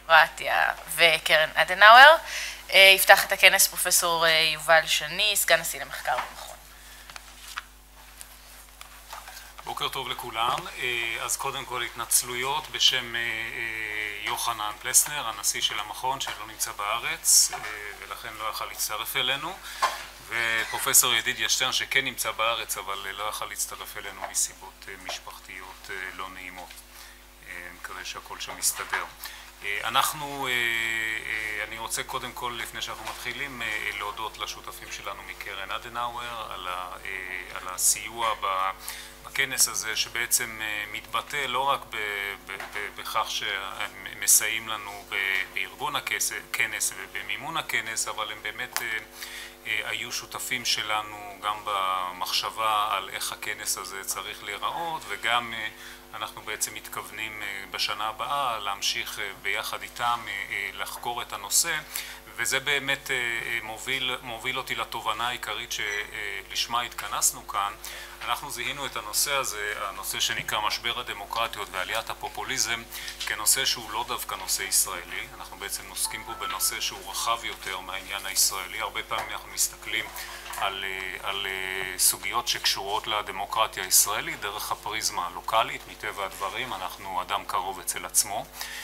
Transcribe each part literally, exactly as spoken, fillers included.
לדמוקרטיה וקרן אדנאואר. יפתח את הכנס פרופסור יובל שני, סגן נשיא למחקר במכון. בוקר טוב לכולם. אז קודם כל התנצלויות בשם יוחנן פלסנר, הנשיא של המכון שלא נמצא בארץ ולכן לא יכל להצטרף אלינו, ופרופסור ידידיה שטרן שכן נמצא בארץ אבל לא יכל להצטרף אלינו מסיבות משפחתיות לא נעימות. מקווה שהכל שם מסתדר. אנחנו, אני רוצה קודם כל לפני שאנחנו מתחילים להודות לשותפים שלנו מקרן אדנאואר על, ה, על הסיוע בכנס הזה שבעצם מתבטא לא רק בכך שהם מסייעים לנו בארגון הכנס ובמימון הכנס, אבל הם באמת היו שותפים שלנו גם במחשבה על איך הכנס הזה צריך להיראות, וגם אנחנו בעצם מתכוונים בשנה הבאה להמשיך ביחד איתם לחקור את הנושא, וזה באמת מוביל, מוביל אותי לתובנה העיקרית שלשמה התכנסנו כאן. אנחנו זיהינו את הנושא הזה, הנושא שנקרא משבר הדמוקרטיות ועליית הפופוליזם, כנושא שהוא לא דווקא נושא ישראלי. אנחנו בעצם עוסקים פה בנושא שהוא רחב יותר מהעניין הישראלי. הרבה פעמים אנחנו מסתכלים על, על סוגיות שקשורות לדמוקרטיה הישראלית דרך הפריזמה הלוקלית. מטבע הדברים אנחנו אדם קרוב אצל עצמו,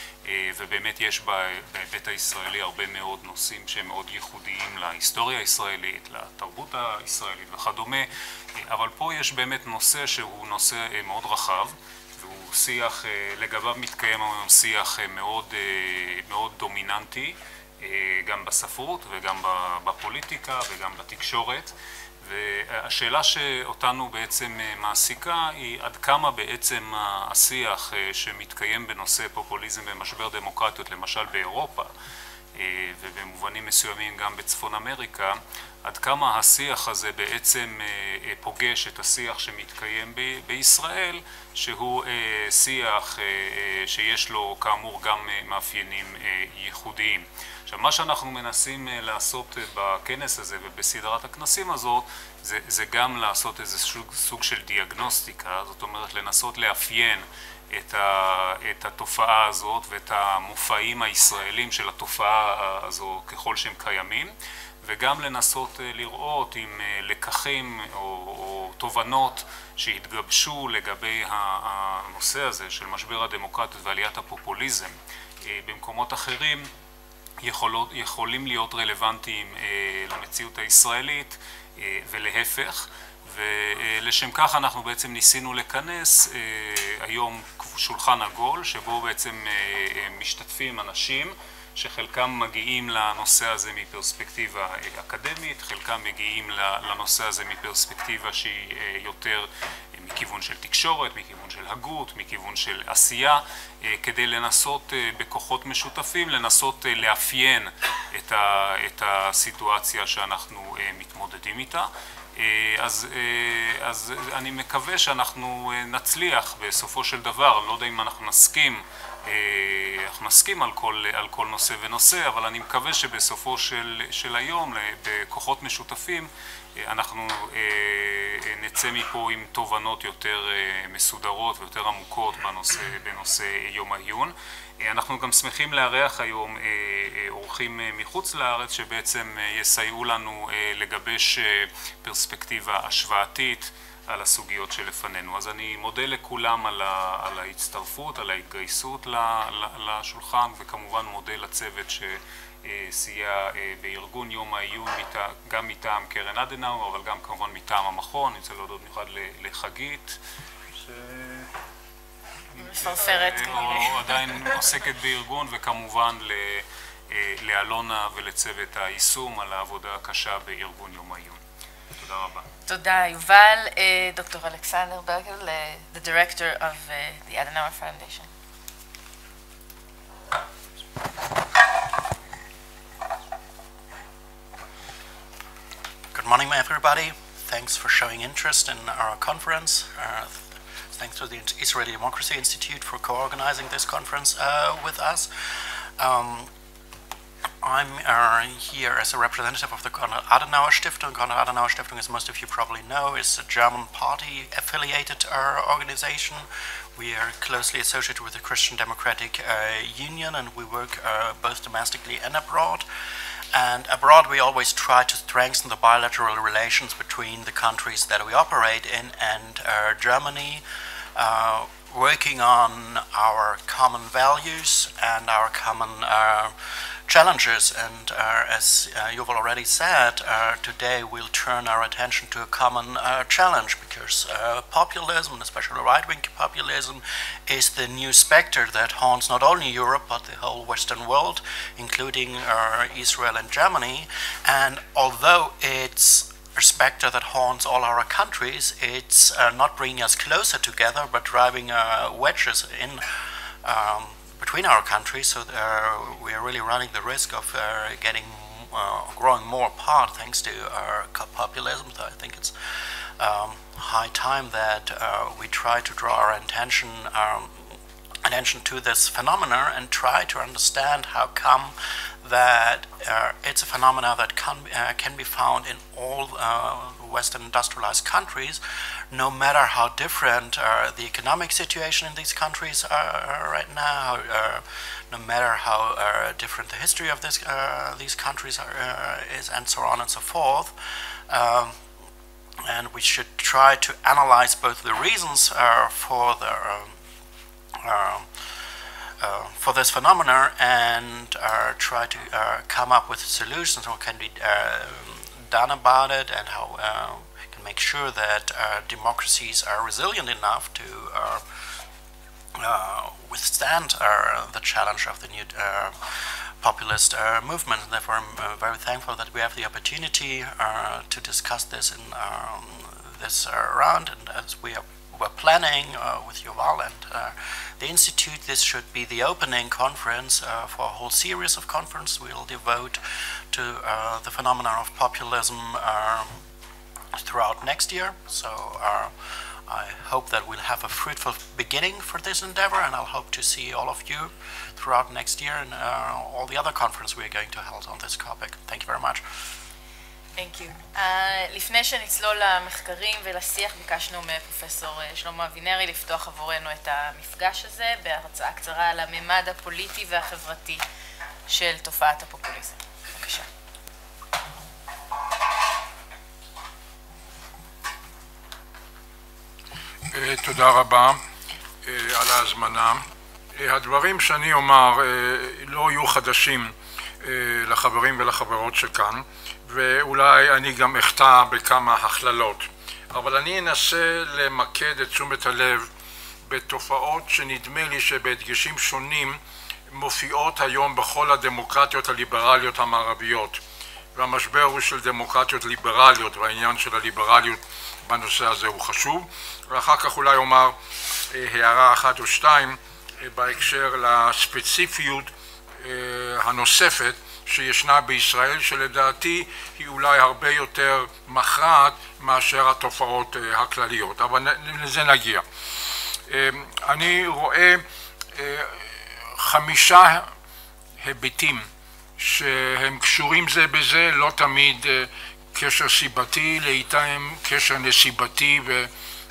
ובאמת יש בהיבט הישראלי הרבה מאוד נושאים שהם מאוד ייחודיים להיסטוריה הישראלית, לתרבות הישראלית וכדומה, אבל פה יש באמת נושא שהוא נושא מאוד רחב, והוא שיח, לגביו מתקיים היום שיח מאוד, מאוד דומיננטי, גם בספרות וגם בפוליטיקה וגם בתקשורת, והשאלה שאותנו בעצם מעסיקה היא עד כמה בעצם השיח שמתקיים בנושא פופוליזם ומשבר דמוקרטיות, למשל באירופה ובמובנים מסוימים גם בצפון אמריקה, עד כמה השיח הזה בעצם פוגש את השיח שמתקיים בישראל, שהוא שיח שיש לו כאמור גם מאפיינים ייחודיים. עכשיו, מה שאנחנו מנסים לעשות בכנס הזה ובסדרת הכנסים הזאת, זה, זה גם לעשות איזה סוג, סוג של דיאגנוסטיקה, זאת אומרת לנסות לאפיין את, ה, את התופעה הזאת ואת המופעים הישראלים של התופעה הזו ככל שהם קיימים, וגם לנסות לראות עם לקחים או, או תובנות שהתגבשו לגבי הנושא הזה של משבר הדמוקרטיות ועליית הפופוליזם במקומות אחרים, יכולות, יכולים להיות רלוונטיים למציאות הישראלית ולהפך, ולשם כך אנחנו בעצם ניסינו לכנס היום שולחן עגול שבו בעצם משתתפים אנשים שחלקם מגיעים לנושא הזה מפרספקטיבה אקדמית, חלקם מגיעים לנושא הזה מפרספקטיבה שהיא יותר מכיוון של תקשורת, מכיוון של הגות, מכיוון של עשייה, כדי לנסות בכוחות משותפים, לנסות לאפיין את, ה, את הסיטואציה שאנחנו מתמודדים איתה. אז, אז אני מקווה שאנחנו נצליח בסופו של דבר, אני לא יודע אם אנחנו נסכים, אנחנו נסכים על כל, על כל נושא ונושא, אבל אני מקווה שבסופו של, של היום, בכוחות משותפים, אנחנו נצא מפה עם תובנות יותר מסודרות ויותר עמוקות בנושא, בנושא יום העיון. אנחנו גם שמחים לארח היום אורחים מחוץ לארץ שבעצם יסייעו לנו לגבש פרספקטיבה השוואתית על הסוגיות שלפנינו. אז אני מודה לכולם על, ה, על ההצטרפות, על ההתגייסות לשולחן, וכמובן מודה לצוות שסייע בארגון יום העיון, גם מטעם קרן אדנאואר, אבל גם כמובן מטעם המכון. אני רוצה להודות במיוחד לחגית, ש... מפרפרת. או עדיין עוסקת בארגון, וכמובן לאלונה ולצוות היישום על העבודה הקשה בארגון יום העיון. תודה רבה. תודה יובל. דוקטור אלכסנדר ברגל, the director of the Adenauer Foundation. Good morning, everybody. Thanks for showing interest in our conference. Uh, thanks to the Israeli Democracy Institute for co-organizing this conference uh, with us. Um, I'm uh, here as a representative of the Konrad Adenauer Stiftung. Konrad Adenauer Stiftung, as most of you probably know, is a German party-affiliated uh, organization We are closely associated with the Christian Democratic uh, Union, and we work uh, both domestically and abroad. And abroad we always try to strengthen the bilateral relations between the countries that we operate in and uh, Germany, uh, working on our common values and our common uh, challenges. And uh, as uh, you've already said, uh, today we'll turn our attention to a common uh, challenge, because uh, populism, especially right-wing populism, is the new specter that haunts not only Europe but the whole Western world, including uh, Israel and Germany. And although it's a specter that haunts all our countries, it's uh, not bringing us closer together but driving uh, wedges in um, between our countries, so uh, we are really running the risk of uh, getting uh, growing more apart thanks to our populism. So I think it's um, high time that uh, we try to draw our attention um, attention to this phenomena and try to understand how come that uh, it's a phenomena that can, uh, can be found in all uh, Western industrialized countries, no matter how different uh, the economic situation in these countries are right now, uh, no matter how uh, different the history of this, uh, these countries are, uh, is, and so on and so forth. Um, and we should try to analyze both the reasons uh, for the um, uh, Uh, for this phenomena and uh, try to uh, come up with solutions what can be uh, done about it, and how uh, we can make sure that uh, democracies are resilient enough to uh, uh, withstand uh, the challenge of the new uh, populist uh, movement. And therefore I'm uh, very thankful that we have the opportunity uh, to discuss this in um, this uh, round, and as we are we're planning uh, with Yuval and uh, the Institute, this should be the opening conference uh, for a whole series of conferences we'll devote to uh, the phenomenon of populism uh, throughout next year. So uh, I hope that we'll have a fruitful beginning for this endeavor, and I'll hope to see all of you throughout next year and uh, all the other conferences we're going to hold on this topic. Thank you very much. Thank you. Uh, לפני שנצלול למחקרים ולשיח, ביקשנו מפרופסור שלמה אבינרי לפתוח עבורנו את המפגש הזה בהרצאה קצרה על הממד הפוליטי והחברתי של תופעת הפופוליזם. בבקשה. תודה רבה על ההזמנה. הדברים שאני אומר לא יהיו חדשים לחברים ולחברות שכאן, ואולי אני גם אחטא בכמה הכללות, אבל אני אנסה למקד את תשומת הלב בתופעות שנדמה לי שבהדגשים שונים מופיעות היום בכל הדמוקרטיות הליברליות המערביות, והמשבר הוא של דמוקרטיות ליברליות, והעניין של הליברליות בנושא הזה הוא חשוב. ואחר כך אולי אומר הערה אחת או שתיים בהקשר לספציפיות הנוספת שישנה בישראל, שלדעתי היא אולי הרבה יותר מכרעת מאשר התופעות הכלליות, אבל לזה נגיע. אני רואה חמישה היבטים שהם קשורים זה בזה, לא תמיד קשר סיבתי, לעתים קשר נסיבתי ו...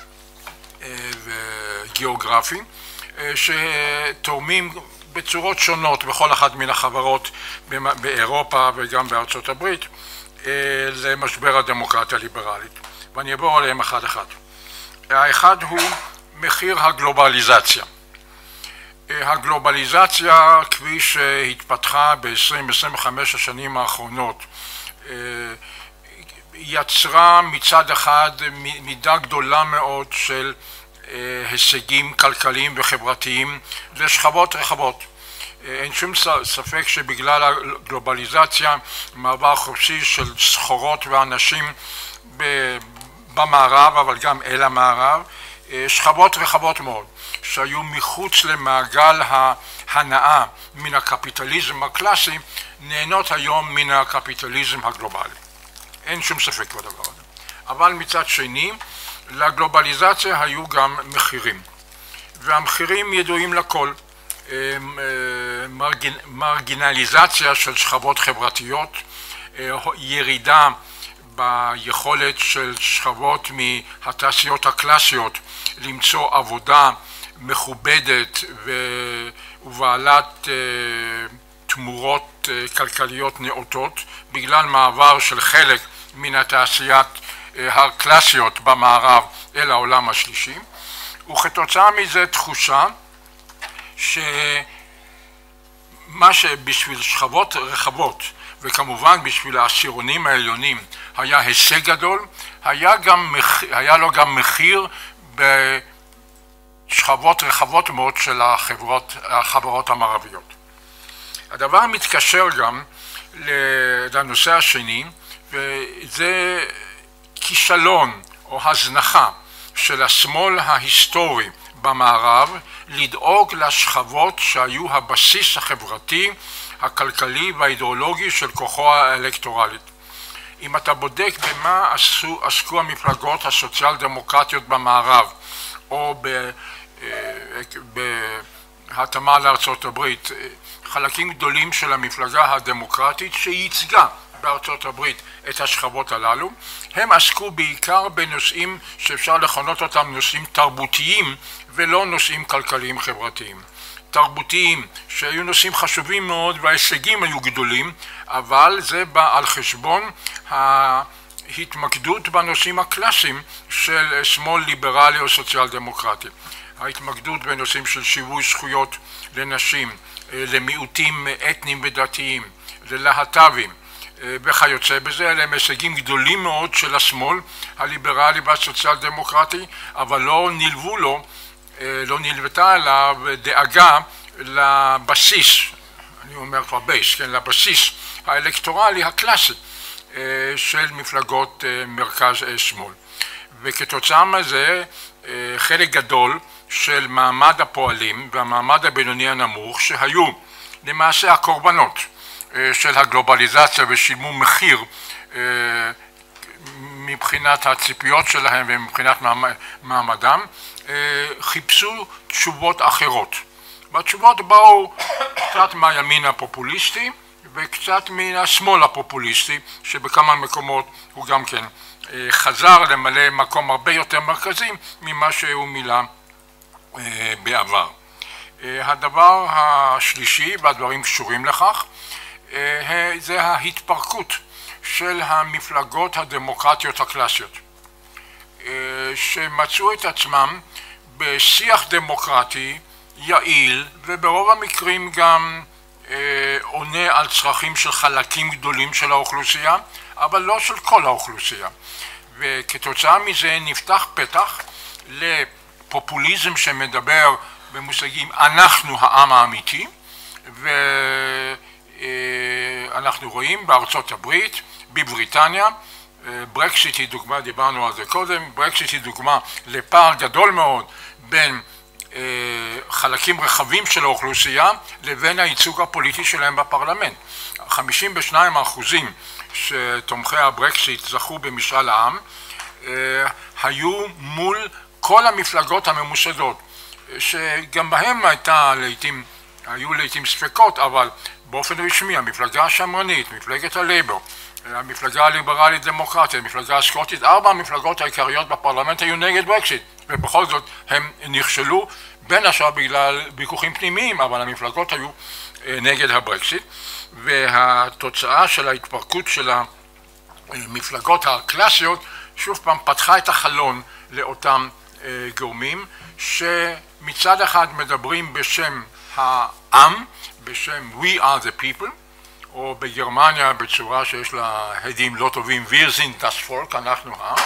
וגיאוגרפי, שתורמים בצורות שונות בכל אחת מן החברות באירופה וגם בארצות הברית למשבר הדמוקרטיה הליברלית, ואני אעבור עליהם אחד אחד. האחד הוא מחיר הגלובליזציה. הגלובליזציה כפי שהתפתחה ב-עשרים עשרים וחמש השנים האחרונות יצרה מצד אחד מידה גדולה מאוד של הישגים כלכליים וחברתיים לשכבות רחבות. אין שום ספק שבגלל הגלובליזציה, מעבר חופשי של סחורות ואנשים במערב, אבל גם אל המערב, שכבות רחבות מאוד שהיו מחוץ למעגל ההנאה מן הקפיטליזם הקלאסי, נהנות היום מן הקפיטליזם הגלובלי. אין שום ספק בדבר הזה. אבל מצד שני, לגלובליזציה היו גם מחירים, והמחירים ידועים לכל. מרגינליזציה של שכבות חברתיות, ירידה ביכולת של שכבות מהתעשיות הקלאסיות למצוא עבודה מכובדת ובעלת תמורות כלכליות נאותות בגלל מעבר של חלק מן התעשיית הקלאסיות במערב אל העולם השלישי, וכתוצאה מזה תחושה שמה שבשביל שכבות רחבות וכמובן בשביל העשירונים העליונים היה הישג גדול, היה, גם, היה לו גם מחיר בשכבות רחבות מאוד של החברות, החברות המערביות. הדבר מתקשר גם לנושא השני, וזה כישלון או הזנחה של השמאל ההיסטורי במערב לדאוג לשכבות שהיו הבסיס החברתי, הכלכלי והאידיאולוגי של כוחו האלקטורלית. אם אתה בודק במה עשו, עסקו המפלגות הסוציאל דמוקרטיות במערב או בהתאמה לארצות הברית, חלקים גדולים של המפלגה הדמוקרטית שייצגה בארצות הברית את השכבות הללו, הם עסקו בעיקר בנושאים שאפשר לכנות אותם נושאים תרבותיים ולא נושאים כלכליים חברתיים. תרבותיים שהיו נושאים חשובים מאוד וההישגים היו גדולים, אבל זה בא על חשבון ההתמקדות בנושאים הקלאסיים של שמאל ליברלי או סוציאל דמוקרטי. ההתמקדות בנושאים של שיווי זכויות לנשים, למיעוטים אתניים ודתיים, ללהט"בים וכיוצא בזה. אלה הם הישגים גדולים מאוד של השמאל הליברלי והסוציאל דמוקרטי, אבל לא נלוו לו, לא נלוותה עליו דאגה לבסיס, אני אומר כבר בייס, כן, לבסיס האלקטורלי הקלאסי של מפלגות מרכז שמאל. וכתוצאה מזה חלק גדול של מעמד הפועלים והמעמד הבינוני הנמוך, שהיו למעשה הקורבנות של הגלובליזציה ושילמו מחיר מבחינת הציפיות שלהם ומבחינת מעמדם, חיפשו תשובות אחרות. והתשובות באו קצת מהימין הפופוליסטי וקצת מן השמאל הפופוליסטי, שבכמה מקומות הוא גם כן חזר למלא מקום הרבה יותר מרכזי ממה שהוא מילא בעבר. הדבר השלישי, והדברים קשורים לכך, זה ההתפרקות של המפלגות הדמוקרטיות הקלאסיות, שמצאו את עצמם בשיח דמוקרטי יעיל וברוב המקרים גם עונה על צרכים של חלקים גדולים של האוכלוסייה, אבל לא של כל האוכלוסייה. וכתוצאה מזה נפתח פתח לפופוליזם שמדבר במושגים אנחנו העם האמיתי, ואנחנו רואים בארצות הברית, בבריטניה, ברקסיט היא דוגמה, דיברנו על זה קודם, ברקסיט היא דוגמה לפער גדול מאוד בין חלקים רחבים של האוכלוסייה לבין הייצוג הפוליטי שלהם בפרלמנט. חמישים ושניים אחוזים שתומכי הברקסיט זכו במשאל העם היו מול כל המפלגות הממוסדות, שגם בהם הייתה לעתים, היו לעתים ספקות, אבל באופן רשמי המפלגה השמרנית, מפלגת הלייבור, המפלגה הליברלית דמוקרטית, המפלגה הסקוטית, ארבע המפלגות העיקריות בפרלמנט היו נגד ברקסיט, ובכל זאת הם נכשלו, בין השאר בגלל ויכוחים פנימיים, אבל המפלגות היו נגד הברקסיט, והתוצאה של ההתפרקות של המפלגות הקלאסיות שוב פעם פתחה את החלון לאותם גורמים שמצד אחד מדברים בשם העם, בשם We are the people, או בגרמניה בצורה שיש לה הדים לא טובים, Wir sind das Volk, אנחנו העם,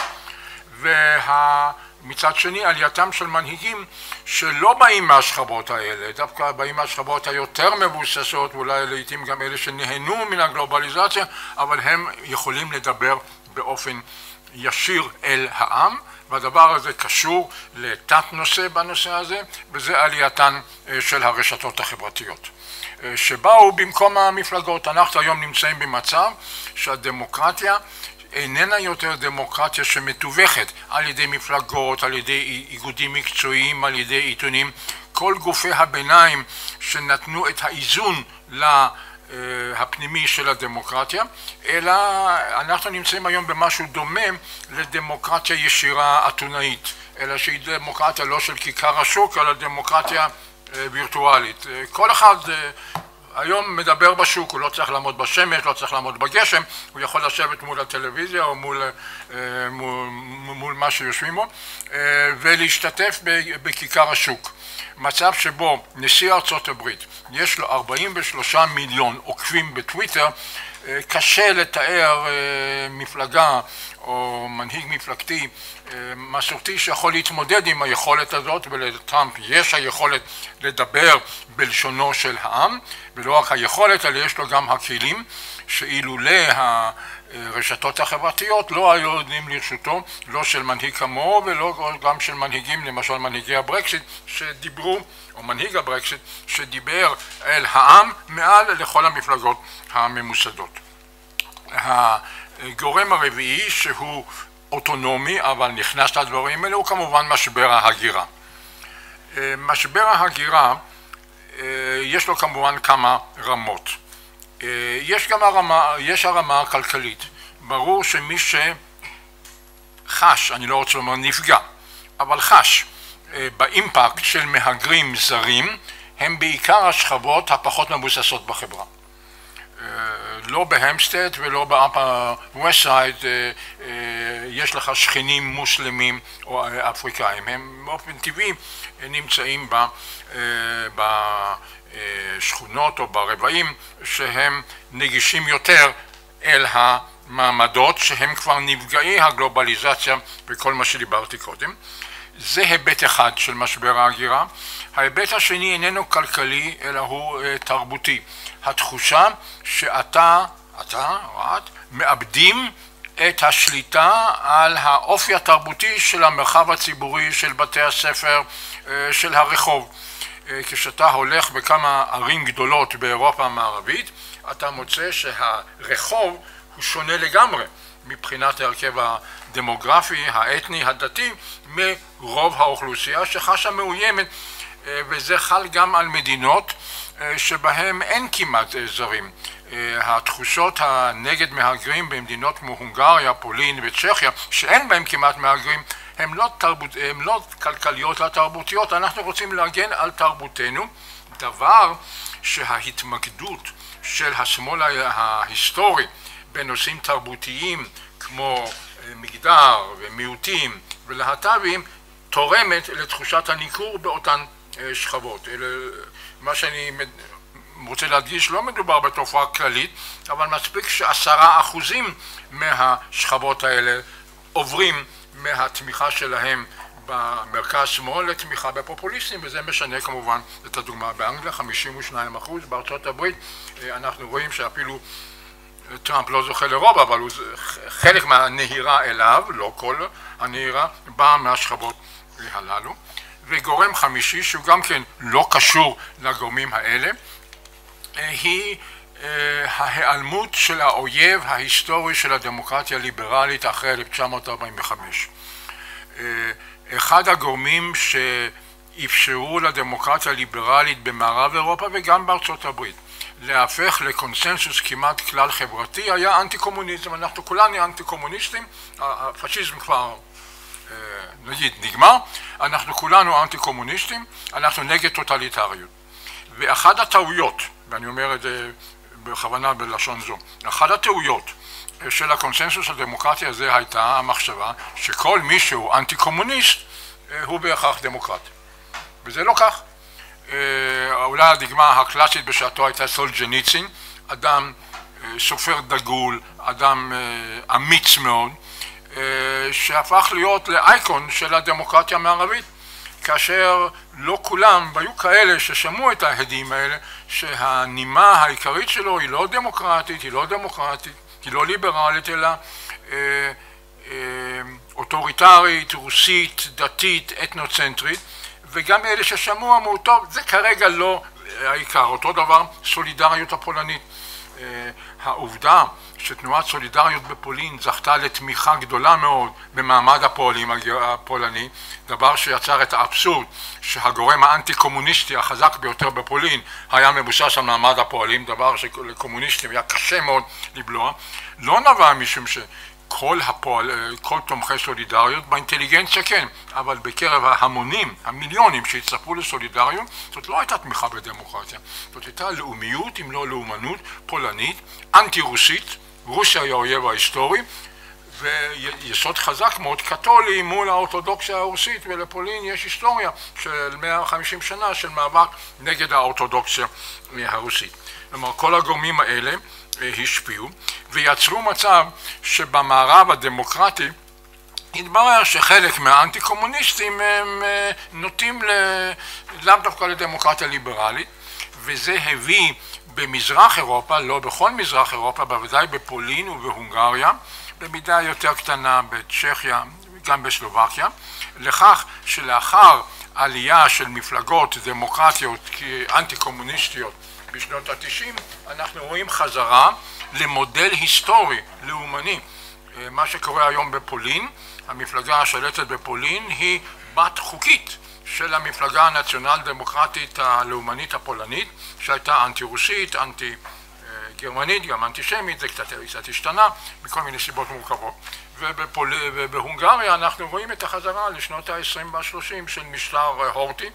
ומצד שני עלייתם של מנהיגים שלא באים מהשכבות האלה, דווקא באים מהשכבות היותר מבוססות, ואולי לעתים גם אלה שנהנו מן הגלובליזציה, אבל הם יכולים לדבר באופן ישיר אל העם, והדבר הזה קשור לתת נושא בנושא הזה, וזה עלייתן של הרשתות החברתיות, שבאו במקום המפלגות. אנחנו היום נמצאים במצב שהדמוקרטיה איננה יותר דמוקרטיה שמתווכת על ידי מפלגות, על ידי איגודים מקצועיים, על ידי עיתונים. כל גופי הביניים שנתנו את האיזון הפנימי של הדמוקרטיה, אלא אנחנו נמצאים היום במשהו דומה לדמוקרטיה ישירה אתונאית, אלא שהיא דמוקרטיה לא של כיכר השוק, אלא דמוקרטיה וירטואלית. כל אחד היום מדבר בשוק, הוא לא צריך לעמוד בשמש, לא צריך לעמוד בגשם, הוא יכול לשבת מול הטלוויזיה או מול, מול, מול מה שיושבים בו, ולהשתתף בכיכר השוק. מצב שבו נשיא ארצות הברית יש לו ארבעים ושלושה מיליון עוקבים בטוויטר, קשה לתאר מפלגה או מנהיג מפלגתי מסורתי שיכול להתמודד עם היכולת הזאת, ולטראמפ יש היכולת לדבר בלשונו של העם, ולא רק היכולת, אלא יש לו גם הכלים שאילולא הרשתות החברתיות לא היו יודעים לרשותו, לא של מנהיג כמוהו ולא גם של מנהיגים, למשל מנהיגי הברקסיט שדיברו, או מנהיג הברקסיט שדיבר אל העם מעל לכל המפלגות הממוסדות. הגורם הרביעי שהוא אוטונומי אבל נכנס לדברים האלה הוא כמובן משבר ההגירה. משבר ההגירה יש לו כמובן כמה רמות. יש גם הרמה, יש הרמה הכלכלית. ברור שמי שחש, אני לא רוצה לומר נפגע, אבל חש באימפקט של מהגרים זרים הם בעיקר השכבות הפחות מבוססות בחברה. לא בהמסטד ולא באפר ווסט סייד יש לך שכנים מוסלמים או אפריקאים, הם באופן טבעי נמצאים בשכונות או ברבעים שהם נגישים יותר אל המעמדות שהם כבר נפגעי הגלובליזציה וכל מה שדיברתי קודם. זה היבט אחד של משבר ההגירה. ההיבט השני איננו כלכלי אלא הוא תרבותי. התחושה שאתה, אתה או את, מאבדים את השליטה על האופי התרבותי של המרחב הציבורי, של בתי הספר, של הרחוב. כשאתה הולך בכמה ערים גדולות באירופה המערבית, אתה מוצא שהרחוב הוא שונה לגמרי מבחינת ההרכב הדמוגרפי, האתני, הדתי, מרוב האוכלוסייה שחשה מאוימת, וזה חל גם על מדינות שבהם אין כמעט זרים. התחושות הנגד מהגרים במדינות כמו הונגריה, פולין וצ'כיה, שאין בהם כמעט מהגרים, הן לא, תרבות, הן לא כלכליות, לא תרבותיות. אנחנו רוצים להגן על תרבותנו, דבר שההתמקדות של השמאל ההיסטורי בנושאים תרבותיים כמו מגדר ומיעוטים ולהט"בים תורמת לתחושת הניכור באותן שכבות. מה שאני רוצה להדגיש, לא מדובר בתופעה כללית, אבל מספיק שעשרה אחוזים מהשכבות האלה עוברים מהתמיכה שלהם במרכז שמאל לתמיכה בפופוליסטים, וזה משנה כמובן את הדוגמה באנגליה, חמישים ושניים אחוז, בארצות הברית אנחנו רואים שאפילו טראמפ לא זוכה לרוב, אבל הוא חלק מהנהירה אליו, לא כל הנהירה, באה מהשכבות הללו. וגורם חמישי, שהוא גם כן לא קשור לגורמים האלה, היא ההיעלמות של האויב ההיסטורי של הדמוקרטיה הליברלית אחרי אלף תשע מאות ארבעים וחמש. אחד הגורמים שאפשרו לדמוקרטיה הליברלית במערב אירופה וגם בארצות הברית להפך לקונסנזוס כמעט כלל חברתי היה אנטי-קומוניזם. אנחנו כולנו אנטי-קומוניסטים, הפשיזם כבר נגיד נגמר, אנחנו כולנו אנטי-קומוניסטים, אנחנו נגד טוטליטריות. ואחת הטעויות, ואני אומר את זה בכוונה בלשון זו, אחת הטעויות של הקונסנזוס הדמוקרטי הזה הייתה המחשבה שכל מי שהוא אנטי-קומוניסט הוא בהכרח דמוקרט. וזה לא כך. אולי הדוגמה הקלאסית בשעתו הייתה סולג'ניצין, אדם סופר דגול, אדם אמיץ מאוד, שהפך להיות לאייקון של הדמוקרטיה המערבית, כאשר לא כולם, והיו כאלה ששמעו את ההדים האלה, שהנימה העיקרית שלו היא לא דמוקרטית, היא לא דמוקרטית, היא לא ליברלית, אלא אה, אה, אוטוריטרית, רוסית, דתית, אתנוצנטרית, וגם אלה ששמעו אמרו, טוב, זה כרגע לא העיקר. אותו דבר סולידריות הפולנית. אה, העובדה שתנועת סולידריות בפולין זכתה לתמיכה גדולה מאוד במעמד הפועלים הפולני, דבר שיצר את האבסורד שהגורם האנטי-קומוניסטי החזק ביותר בפולין היה מבוסס על מעמד הפועלים, דבר שלקומוניסטים היה קשה מאוד לבלוע, לא נבע משום שכל הפועל, כל תומכי סולידריות, באינטליגנציה כן, אבל בקרב ההמונים, המיליונים שהצטרפו לסולידריות, זאת לא הייתה תמיכה בדמוקרטיה, זאת הייתה לאומיות אם לא לאומנות פולנית, אנטי-רוסית, רוסיה היא האויב ההיסטורי, ויסוד חזק מאוד קתולי מול האורתודוקסיה הרוסית, ולפולין יש היסטוריה של מאה וחמישים שנה של מאבק נגד האורתודוקסיה הרוסית. כלומר, כל הגורמים האלה השפיעו ויצרו מצב שבמערב הדמוקרטי התברר שחלק מהאנטי-קומוניסטים הם נוטים לאו דווקא לדמוקרטיה ליברלית, וזה הביא במזרח אירופה, לא בכל מזרח אירופה, בוודאי בפולין ובהונגריה, במידה יותר קטנה בצ'כיה, גם בסלובקיה, לכך שלאחר עלייה של מפלגות דמוקרטיות אנטי-קומוניסטיות בשנות ה-תשעים, אנחנו רואים חזרה למודל היסטורי, לאומני. מה שקורה היום בפולין, המפלגה השלטת בפולין היא בת חוקית של המפלגה הנציונל דמוקרטית הלאומנית הפולנית, שהייתה אנטי-רוסית, אנטי-גרמנית, גם אנטישמית, זה קצת השתנה, מכל מיני סיבות מורכבות. ובפול... ובהונגריה אנחנו רואים את החזרה לשנות ה-עשרים וה-שלושים של משטר הורטי,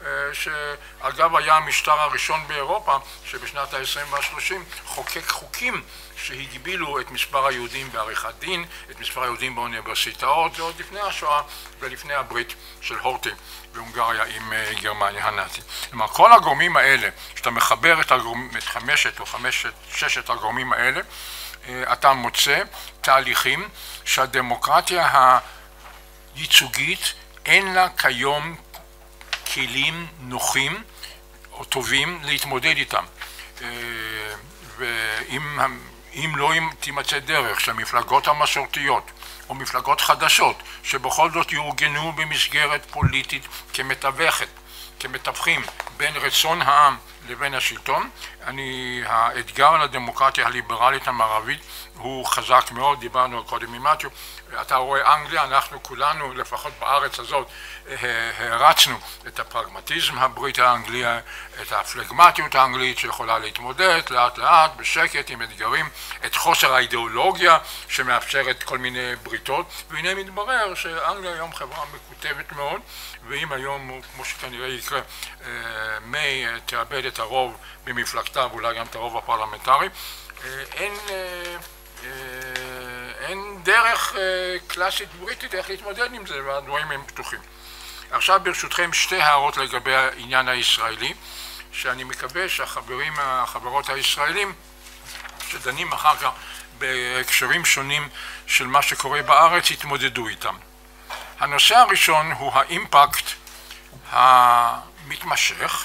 שאגב היה המשטר הראשון באירופה שבשנת ה-עשרים וה-שלושים חוקק חוקים שהגבילו את מספר היהודים בעריכת דין, את מספר היהודים באוניברסיטאות, זה עוד לפני השואה ולפני הברית של הורטי בהונגריה עם גרמניה הנאצית. כלומר, כל הגורמים האלה, שאתה מחבר את, הגורם, את חמשת או חמשת, ששת הגורמים האלה, אתה מוצא תהליכים שהדמוקרטיה הייצוגית אין לה כיום כלים נוחים או טובים להתמודד איתם. ואם אם לא תימצא דרך שהמפלגות המסורתיות או מפלגות חדשות שבכל זאת יאורגנו במסגרת פוליטית כמתווכת, כמתווכים בין רצון העם לבין השלטון, אני, האתגר לדמוקרטיה הליברלית המערבית הוא חזק מאוד, דיברנו קודם עם מתיו, אתה רואה אנגליה, אנחנו כולנו, לפחות בארץ הזאת, הרצנו את הפרגמטיזם הבריטי האנגלי, את הפלגמטיות האנגלית שיכולה להתמודד לאט לאט, בשקט, עם אתגרים, את חוסר האידיאולוגיה שמאפשרת כל מיני בריתות, והנה מתברר שאנגליה היום חברה מקוטבת מאוד, ואם היום, כמו שכנראה יקרה, מיי תאבד את הרוב במפלגתה ואולי גם את הרוב הפרלמנטרי, אין, אין דרך קלאסית בריטית איך להתמודד עם זה, והדברים הם פתוחים. עכשיו ברשותכם שתי הערות לגבי העניין הישראלי, שאני מקווה שהחברים, החברות הישראלים שדנים אחר כך בהקשרים שונים של מה שקורה בארץ יתמודדו איתם. הנושא הראשון הוא האימפקט המתמשך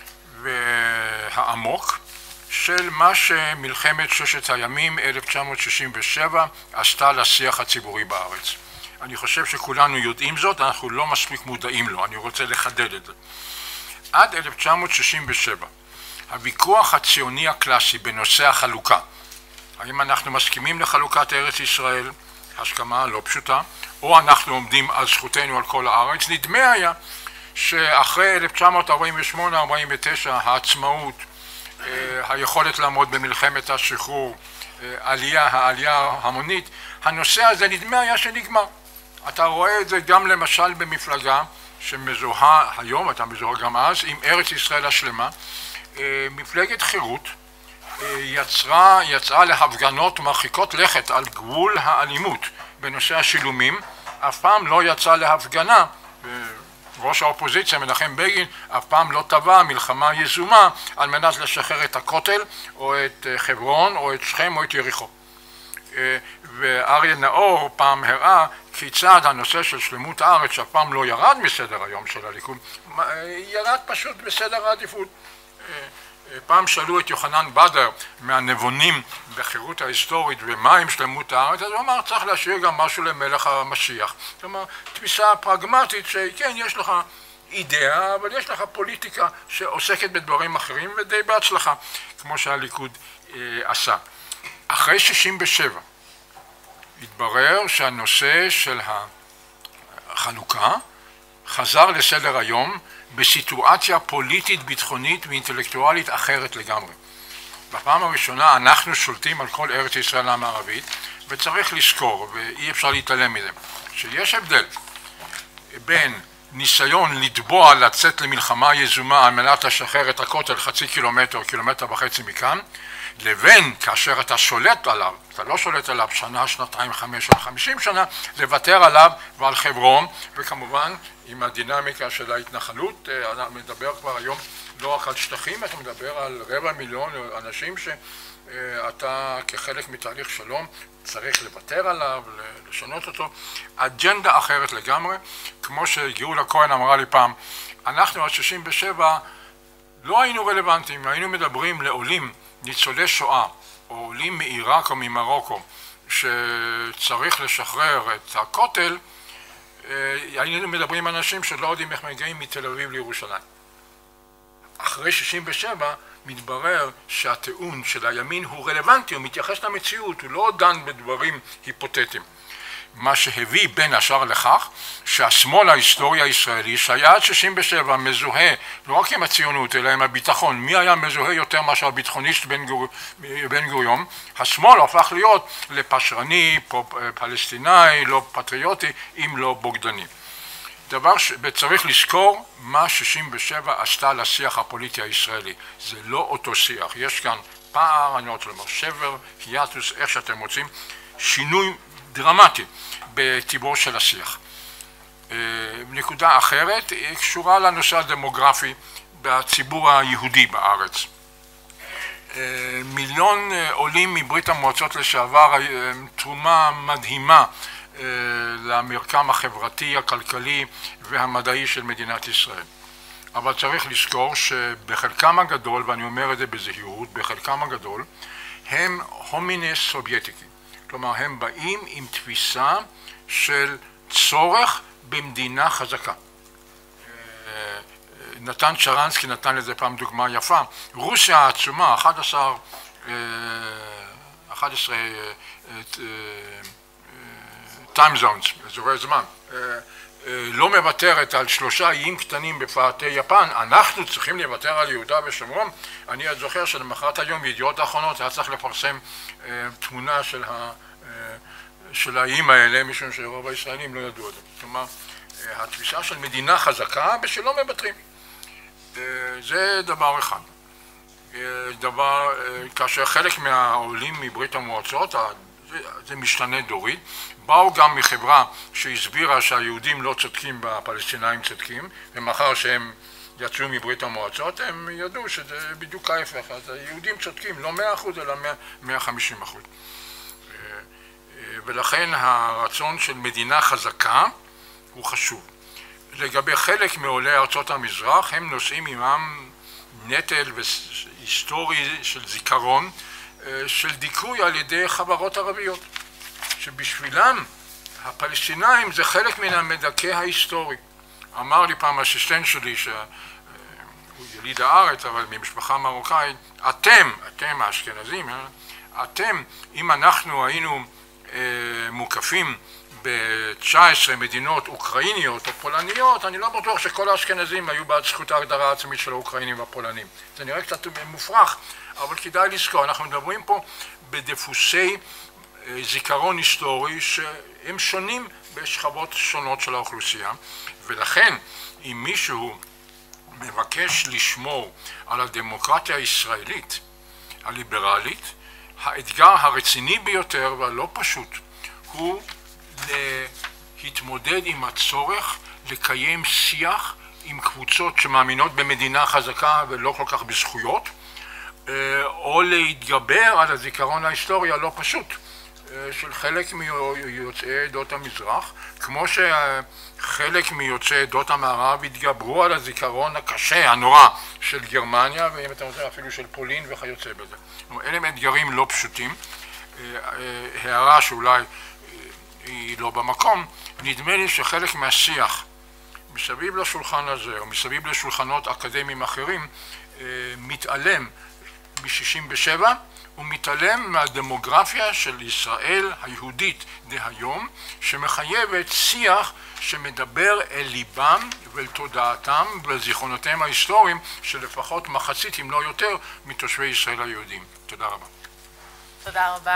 והעמוק של מה שמלחמת ששת הימים אלף תשע מאות שישים ושבע עשתה לשיח הציבורי בארץ. אני חושב שכולנו יודעים זאת, אנחנו לא מספיק מודעים לו, אני רוצה לחדד את זה. עד אלף תשע מאות שישים ושבע, הוויכוח הציוני הקלאסי בנושא החלוקה, האם אנחנו מסכימים לחלוקת ארץ ישראל, הסכמה לא פשוטה, או אנחנו עומדים על זכותנו על כל הארץ, נדמה היה שאחרי אלף תשע מאות ארבעים ושמונה ארבעים ותשע העצמאות, היכולת לעמוד במלחמת השחרור, עלייה, העלייה ההמונית, הנושא הזה נדמה היה שנגמר. אתה רואה את זה גם למשל במפלגה שמזוהה היום, אתה מזוהה גם אז, עם ארץ ישראל השלמה, מפלגת חירות יצרה, יצאה להפגנות מרחיקות לכת על גבול האלימות בנושא השילומים, אף פעם לא יצאה להפגנה, ראש האופוזיציה מנחם בגין אף פעם לא טבע מלחמה יזומה על מנת לשחרר את הכותל או את חברון או את שכם או את יריחו. ואריה נאור פעם הראה כיצד הנושא של שלמות הארץ שאף פעם לא ירד מסדר היום של הליכוד, ירד פשוט בסדר העדיפות. פעם שאלו את יוחנן בדר מהנבונים בחירות ההיסטורית ומה עם שלמות הארץ, אז הוא אמר צריך להשאיר גם משהו למלך המשיח. זאת אומרת, תפיסה פרגמטית שכן יש לך אידאה, אבל יש לך פוליטיקה שעוסקת בדברים אחרים ודי בהצלחה, כמו שהליכוד אה, עשה. אחרי שישים ושבע התברר שהנושא של החלוקה חזר לסדר היום בסיטואציה פוליטית, ביטחונית ואינטלקטואלית אחרת לגמרי. בפעם הראשונה אנחנו שולטים על כל ארץ ישראל המערבית, וצריך לזכור, ואי אפשר להתעלם מזה, שיש הבדל בין ניסיון לטבוע לצאת למלחמה יזומה על מנת לשחרר את הכותל חצי קילומטר, קילומטר וחצי מכאן, לבין כאשר אתה שולט עליו, אתה לא שולט עליו שנה, שנתיים, חמש או חמישים שנה, לוותר עליו ועל חברון, וכמובן עם הדינמיקה של ההתנחלות, אני מדבר כבר היום לא רק על שטחים, אתה מדבר על רבע מיליון אנשים שאתה כחלק מתהליך שלום צריך לוותר עליו, לשנות אותו, אג'נדה אחרת לגמרי, כמו שגאולה כהן אמרה לי פעם, אנחנו עד שישים ושבע לא היינו רלוונטיים, היינו מדברים לעולים, ניצולי שואה, או עולים מעיראק או ממרוקו, שצריך לשחרר את הכותל, היינו מדברים עם אנשים שלא יודעים איך מגיעים מתל אביב לירושלים. אחרי שישים ושבע מתברר שהטיעון של הימין הוא רלוונטי, הוא מתייחס למציאות, הוא לא דן בדברים היפותטיים. מה שהביא בין השאר לכך שהשמאל ההיסטורי הישראלי שהיה עד שישים ושבע מזוהה לא רק עם הציונות אלא עם הביטחון, מי היה מזוהה יותר מאשר הביטחוניסט בן, גור... בן גוריון, השמאל הפך להיות לפשרני, פלסטיני, לא פטריוטי, אם לא בוגדני. דבר שצריך לזכור מה שישים ושבע עשתה לשיח הפוליטי הישראלי, זה לא אותו שיח, יש כאן פער, אני רוצה לומר שבר, היאטוס, איך שאתם רוצים, שינוי דרמטי בטיבו של השיח. נקודה אחרת היא קשורה לנושא הדמוגרפי בציבור היהודי בארץ. מיליון עולים מברית המועצות לשעבר, תרומה מדהימה למרקם החברתי, הכלכלי והמדעי של מדינת ישראל. אבל צריך לזכור שבחלקם הגדול, ואני אומר את זה בזהירות, בחלקם הגדול, הם הומינס סובייטיקי. כלומר, הם באים עם תפיסה של צורך במדינה חזקה. נתן שרנסקי נתן לזה פעם דוגמה יפה. רוסיה העצומה, אחת עשרה time zones, אזורי זמן, לא מוותרת על שלושה איים קטנים בפאתי יפן, אנחנו צריכים לוותר על יהודה ושומרון. אני עוד זוכר שלמחרת היום בידיעות האחרונות היה צריך לפרסם תמונה של, ה, של האיים האלה, משום שרוב הישראלים לא ידעו את זה. כלומר, התפיסה של מדינה חזקה ושלא מוותרים. זה דבר אחד. דבר, כאשר חלק מהעולים מברית המועצות, זה משתנה דורית, באו גם מחברה שהסבירה שהיהודים לא צודקים והפלסטינאים צודקים, ומאחר שהם יצאו מברית המועצות, הם ידעו שזה בדיוק ההפך, אז היהודים צודקים, לא מאה אחוז אלא מאה וחמישים אחוז. ולכן הרצון של מדינה חזקה הוא חשוב. לגבי חלק מעולי ארצות המזרח, הם נושאים עמם נטל היסטורי של זיכרון, של דיכוי על ידי חברות ערביות, שבשבילם הפלסטינאים זה חלק מן המדכא ההיסטורי. אמר לי פעם אסיסטנט שלי, שהוא יליד הארץ, אבל ממשפחה מרוקאית, אתם, אתם האשכנזים, אתם, אם אנחנו היינו אה, מוקפים ב-תשע עשרה מדינות אוקראיניות או פולניות, אני לא בטוח שכל האשכנזים היו בעד זכות ההגדרה העצמית של האוקראינים והפולנים. זה נראה קצת מופרך, אבל כדאי לזכור, אנחנו מדברים פה בדפוסי זיכרון היסטורי שהם שונים בשכבות שונות של האוכלוסייה, ולכן אם מישהו מבקש לשמור על הדמוקרטיה הישראלית, הליברלית, האתגר הרציני ביותר והלא פשוט הוא להתמודד עם הצורך לקיים שיח עם קבוצות שמאמינות במדינה חזקה ולא כל כך בזכויות, או להתגבר על הזיכרון ההיסטורי הלא פשוט של חלק מיוצאי עדות המזרח, כמו שחלק מיוצאי עדות המערב התגברו על הזיכרון הקשה, הנורא של גרמניה, ואם אתה רוצה אפילו של פולין וכיוצא בזה. אלה הם אתגרים לא פשוטים. הערה שאולי היא לא במקום, נדמה לי שחלק מהשיח מסביב לשולחן הזה, או מסביב לשולחנות אקדמיים אחרים, מתעלם מ-שישים ושבע הוא מתעלם מהדמוגרפיה של ישראל היהודית דהיום, שמחייבת שיח שמדבר אל ליבם ואל תודעתם ואל זיכרונותיהם ההיסטוריים של לפחות מחצית, אם לא יותר, מתושבי ישראל היהודים. תודה רבה. תודה רבה.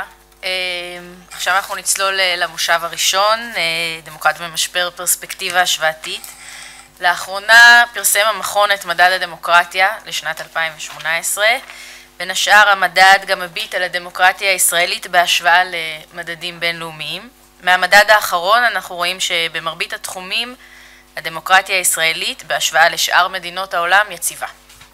עכשיו אנחנו נצלול למושב הראשון, דמוקרטיה במשבר, פרספקטיבה השוואתית. לאחרונה פרסם המכון את מדד הדמוקרטיה לשנת אלפיים ושמונה עשרה. בין השאר המדד גם מביט על הדמוקרטיה הישראלית בהשוואה למדדים בינלאומיים. מהמדד האחרון אנחנו רואים שבמרבית התחומים הדמוקרטיה הישראלית בהשוואה לשאר מדינות העולם יציבה.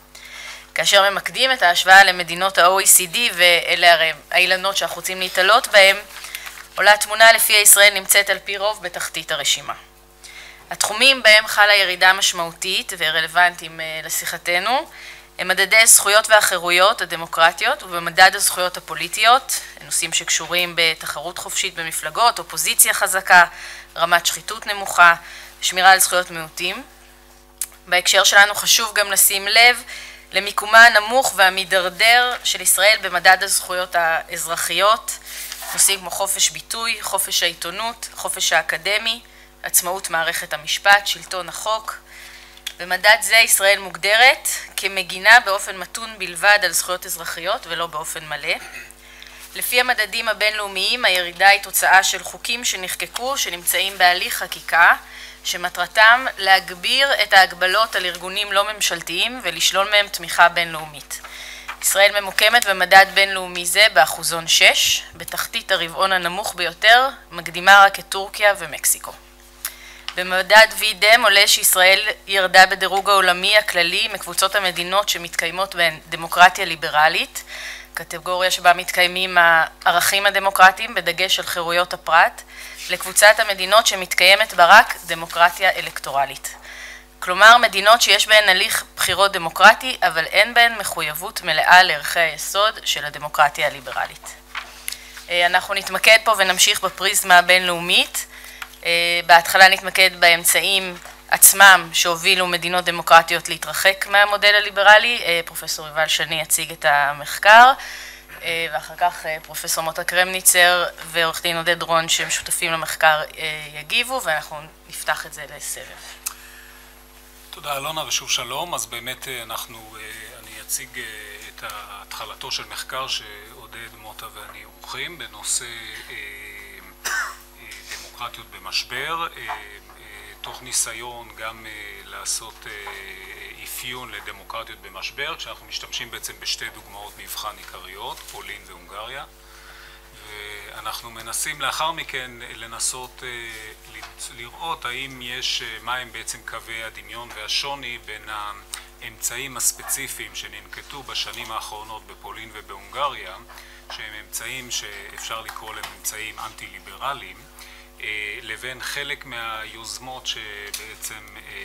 כאשר ממקדים את ההשוואה למדינות ה-או אי סי די, ואלה הרי האילנות שאנחנו רוצים להתעלות בהם, עולה תמונה לפי ישראל נמצאת על פי רוב בתחתית הרשימה. התחומים בהם חלה ירידה משמעותית ורלוונטיים לשיחתנו, הם מדדי זכויות והחירויות הדמוקרטיות ובמדד הזכויות הפוליטיות, נושאים שקשורים בתחרות חופשית במפלגות, אופוזיציה חזקה, רמת שחיתות נמוכה, שמירה על זכויות מיעוטים. בהקשר שלנו חשוב גם לשים לב למיקומה הנמוך והמידרדר של ישראל במדד הזכויות האזרחיות, נושאים כמו חופש ביטוי, חופש העיתונות, חופש האקדמי, עצמאות מערכת המשפט, שלטון החוק. במדד זה ישראל מוגדרת כמגינה באופן מתון בלבד על זכויות אזרחיות ולא באופן מלא. לפי המדדים הבינלאומיים הירידה היא תוצאה של חוקים שנחקקו שנמצאים בהליך חקיקה, שמטרתם להגביר את ההגבלות על ארגונים לא ממשלתיים ולשלול מהם תמיכה בינלאומית. ישראל ממוקמת במדד בינלאומי זה באחוזון שש, בתחתית הרבעון הנמוך ביותר, מקדימה רק את טורקיה ומקסיקו. במדד וי דם עולה שישראל ירדה בדירוג העולמי הכללי מקבוצות המדינות שמתקיימות בהן דמוקרטיה ליברלית, קטגוריה שבה מתקיימים הערכים הדמוקרטיים בדגש על חירויות הפרט, לקבוצת המדינות שמתקיימת בה רק דמוקרטיה אלקטורלית. כלומר, מדינות שיש בהן הליך בחירות דמוקרטי, אבל אין בהן מחויבות מלאה לערכי היסוד של הדמוקרטיה הליברלית. אנחנו נתמקד פה ונמשיך בפריזמה הבינלאומית. בהתחלה נתמקד באמצעים עצמם שהובילו מדינות דמוקרטיות להתרחק מהמודל הליברלי. פרופסור יובל שני יציג את המחקר, ואחר כך פרופסור מוטה קרמניצר ועורך דין עודד רון שהם שותפים למחקר יגיבו, ואנחנו נפתח את זה לסבב. תודה אלונה ושוב שלום. אז באמת אנחנו, אני אציג את התחלתו של מחקר שעודד, מוטה ואני עורכים בנושא דמוקרטיות במשבר, תוך ניסיון גם לעשות אפיון לדמוקרטיות במשבר, כשאנחנו משתמשים בעצם בשתי דוגמאות מבחן עיקריות, פולין והונגריה, ואנחנו מנסים לאחר מכן לנסות לראות האם יש, מה הם בעצם קווי הדמיון והשוני בין האמצעים הספציפיים שננקטו בשנים האחרונות בפולין ובהונגריה, שהם אמצעים שאפשר לקרוא להם אמצעים אנטי-ליברליים, לבין חלק מהיוזמות שבעצם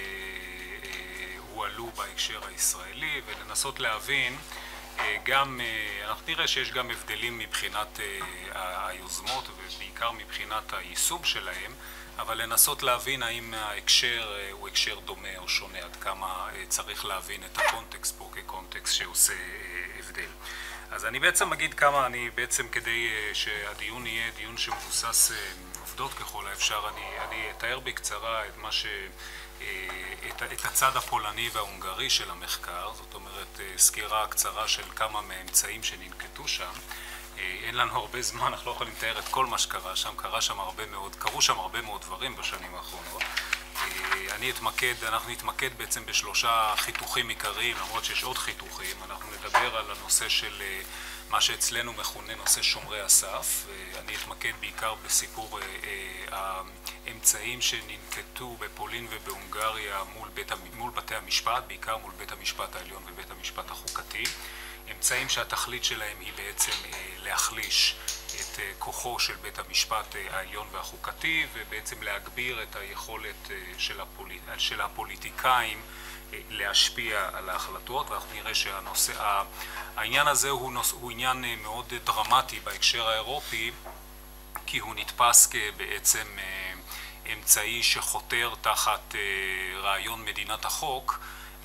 הועלו בהקשר הישראלי, ולנסות להבין גם, אנחנו נראה שיש גם הבדלים מבחינת היוזמות ובעיקר מבחינת היישום שלהם, אבל לנסות להבין האם ההקשר הוא הקשר דומה או שונה, עד כמה צריך להבין את הקונטקסט פה כקונטקסט שעושה הבדל. אז אני בעצם אגיד כמה, אני בעצם כדי שהדיון יהיה דיון שמבוסס עובדות ככל האפשר, אני, אני אתאר בקצרה את מה ש... את, את הצד הפולני וההונגרי של המחקר, זאת אומרת סקירה קצרה של כמה מהאמצעים שננקטו שם. אין לנו הרבה זמן, אנחנו לא יכולים לתאר את כל מה שקרה שם, קרה שם הרבה מאוד, קרו שם הרבה מאוד דברים בשנים האחרונות. אני אתמקד, אנחנו נתמקד בעצם בשלושה חיתוכים עיקריים, למרות שיש עוד חיתוכים. אנחנו נדבר על הנושא של מה שאצלנו מכונה נושא שומרי הסף. אני אתמקד בעיקר בסיפור האמצעים שננקטו בפולין ובהונגריה מול, בית, מול בתי המשפט, בעיקר מול בית המשפט העליון ובית המשפט החוקתי. אמצעים שהתכלית שלהם היא בעצם להחליש את כוחו של בית המשפט העליון והחוקתי, ובעצם להגביר את היכולת של, הפוליט... של הפוליטיקאים להשפיע על ההחלטות. ואנחנו נראה שהנושא, העניין הזה הוא, נוס... הוא עניין מאוד דרמטי בהקשר האירופי, כי הוא נתפס כבעצם אמצעי שחותר תחת רעיון מדינת החוק,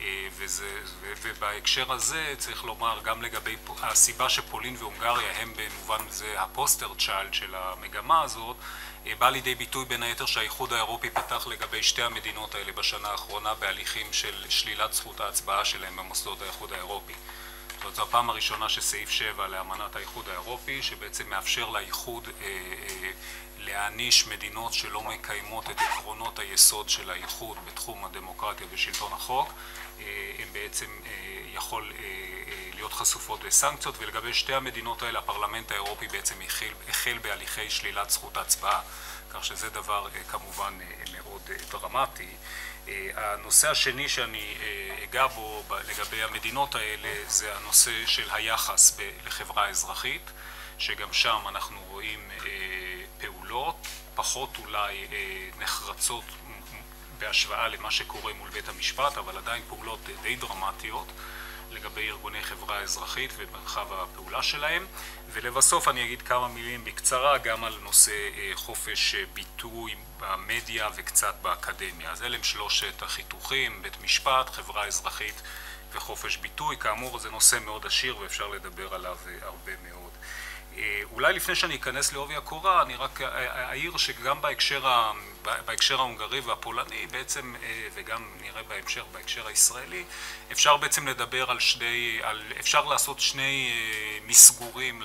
וזה, ובהקשר הזה צריך לומר גם לגבי הסיבה שפולין והונגריה הם במובן זה הפוסטר צ'יילד של המגמה הזאת, בא לידי ביטוי בין היתר שהאיחוד האירופי פתח לגבי שתי המדינות האלה בשנה האחרונה בהליכים של שלילת זכות ההצבעה שלהם במוסדות האיחוד האירופי. זאת זו הפעם הראשונה שסעיף שבע לאמנת האיחוד האירופי, שבעצם מאפשר לאיחוד אה, אה, להעניש מדינות שלא מקיימות את עקרונות היסוד של האיחוד בתחום הדמוקרטיה ושלטון החוק, הם בעצם יכול להיות חשופות לסנקציות, ולגבי שתי המדינות האלה הפרלמנט האירופי בעצם החל, החל בהליכי שלילת זכות ההצבעה, כך שזה דבר כמובן מאוד דרמטי. הנושא השני שאני אגע בו לגבי המדינות האלה זה הנושא של היחס לחברה האזרחית, שגם שם אנחנו רואים פעולות פחות אולי נחרצות בהשוואה למה שקורה מול בית המשפט, אבל עדיין פעולות די דרמטיות לגבי ארגוני חברה אזרחית ומרחב הפעולה שלהם. ולבסוף אני אגיד כמה מילים בקצרה גם על נושא חופש ביטוי במדיה וקצת באקדמיה. אז אלה הם שלושת החיתוכים, בית משפט, חברה אזרחית וחופש ביטוי. כאמור זה נושא מאוד עשיר ואפשר לדבר עליו הרבה מאוד. אולי לפני שאני אכנס לעובי הקורה, אני רק אעיר שגם בהקשר, בהקשר ההונגרי והפולני, בעצם, וגם נראה בהמשך בהקשר הישראלי, אפשר בעצם לדבר על שני, על, אפשר לעשות שני מסגורים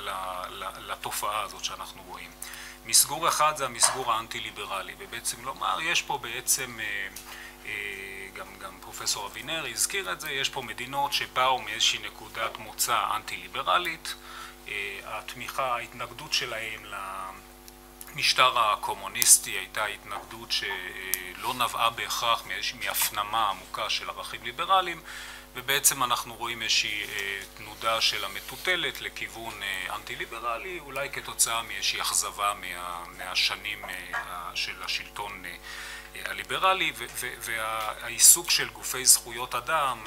לתופעה הזאת שאנחנו רואים. מסגור אחד זה המסגור האנטי-ליברלי, ובעצם לומר, יש פה בעצם, גם, גם פרופסור אבינרי הזכיר את זה, יש פה מדינות שבאו מאיזושהי נקודת מוצא אנטי-ליברלית, התמיכה, ההתנגדות שלהם למשטר הקומוניסטי הייתה התנגדות שלא נבעה בהכרח מאיזושהי הפנמה עמוקה של ערכים ליברליים, ובעצם אנחנו רואים איזושהי תנודה של המטוטלת לכיוון אנטי-ליברלי, אולי כתוצאה מאיזושהי אכזבה מה, מהשנים של השלטון הליברלי, והעיסוק של גופי זכויות אדם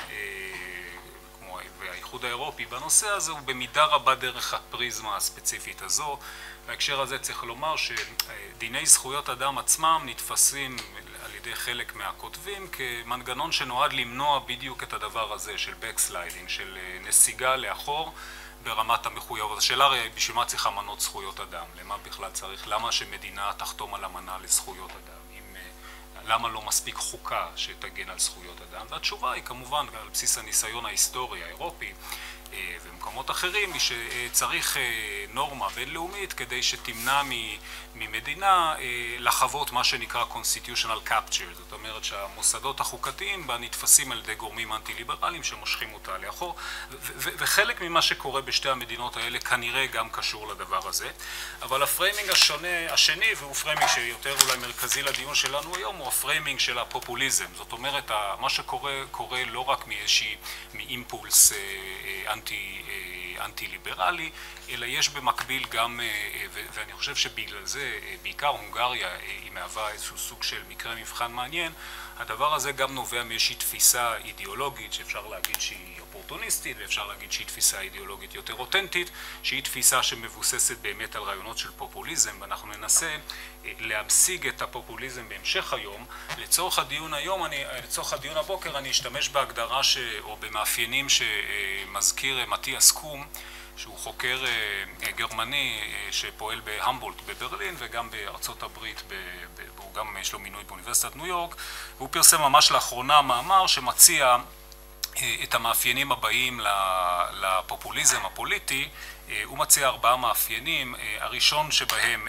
והאיחוד האירופי בנושא הזה הוא במידה רבה דרך הפריזמה הספציפית הזו. בהקשר הזה צריך לומר שדיני זכויות אדם עצמם נתפסים על ידי חלק מהכותבים כמנגנון שנועד למנוע בדיוק את הדבר הזה של backsliding, של נסיגה לאחור ברמת המחויבות. השאלה הרי בשביל מה צריך אמנות זכויות אדם? למה בכלל צריך? למה שמדינה תחתום על אמנה לזכויות אדם? למה לא מספיק חוקה שתגן על זכויות אדם? והתשובה היא כמובן על בסיס הניסיון ההיסטורי האירופי ומקומות אחרים, שצריך נורמה בינלאומית כדי שתמנע ממדינה לחוות מה שנקרא constitutional capture, זאת אומרת שהמוסדות החוקתיים בה נתפסים על ידי גורמים אנטי-ליברליים שמושכים אותה לאחור, וחלק ממה שקורה בשתי המדינות האלה כנראה גם קשור לדבר הזה. אבל הפריימינג השונה, השני, והוא פריימינג שיותר אולי מרכזי לדיון שלנו היום, הוא הפריימינג של הפופוליזם. זאת אומרת, מה שקורה קורה לא רק מאיזושהי, מאימפולס אנטי, אנטי-ליברלי, אלא יש במקביל גם, ואני חושב שבגלל זה, בעיקר הונגריה היא מהווה איזשהו סוג של מקרה מבחן מעניין, הדבר הזה גם נובע מאיזושהי תפיסה אידיאולוגית שאפשר להגיד שהיא אופורטוניסטית, ואפשר להגיד שהיא תפיסה אידיאולוגית יותר אותנטית, שהיא תפיסה שמבוססת באמת על רעיונות של פופוליזם, ואנחנו ננסה להמשיג את הפופוליזם בהמשך היום. לצורך הדיון היום, אני, לצורך הדיון הבוקר, אני אשתמש בהגדרה ש, או במאפיינים שמזכיר מתיאס קום, שהוא חוקר גרמני שפועל בהמבולט בברלין וגם בארצות הברית, והוא גם יש לו מינוי באוניברסיטת ניו יורק, והוא פרסם ממש לאחרונה מאמר שמציע את המאפיינים הבאים לפופוליזם הפוליטי. הוא מציע ארבעה מאפיינים. הראשון שבהם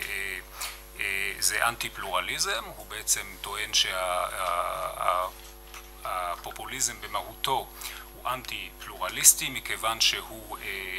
זה אנטי-פלורליזם, הוא בעצם טוען שהפופוליזם במהותו הוא אנטי-פלורליסטי, מכיוון שהוא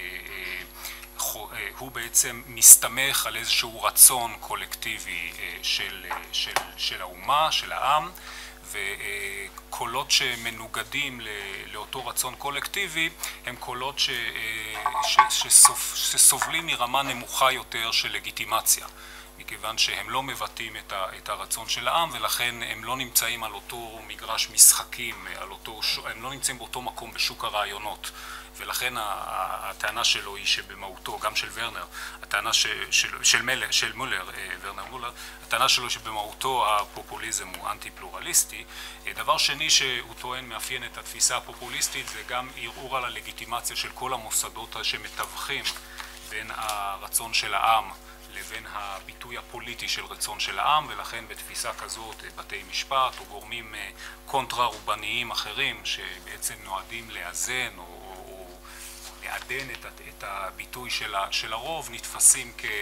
הוא בעצם מסתמך על איזשהו רצון קולקטיבי של, של, של האומה, של העם, וקולות שמנוגדים לאותו רצון קולקטיבי הם קולות ש, ש, שסוב, שסובלים מרמה נמוכה יותר של לגיטימציה. מכיוון שהם לא מבטאים את הרצון של העם, ולכן הם לא נמצאים על אותו מגרש משחקים, על אותו, הם לא נמצאים באותו מקום בשוק הרעיונות. ולכן הטענה שלו היא שבמהותו, גם של ורנר, הטענה ש, של, של, מלר, של מולר, ורנר מולר, הטענה שלו שבמהותו הפופוליזם הוא אנטי-פלורליסטי. דבר שני שהוא טוען מאפיין את התפיסה הפופוליסטית זה גם ערעור על הלגיטימציה של כל המוסדות שמתווכים בין הרצון של העם לבין הביטוי הפוליטי של רצון של העם, ולכן בתפיסה כזאת בתי משפט או גורמים קונטרה-רובניים אחרים שבעצם נועדים לאזן או, או לעדן את, את הביטוי של, של הרוב, נתפסים כ,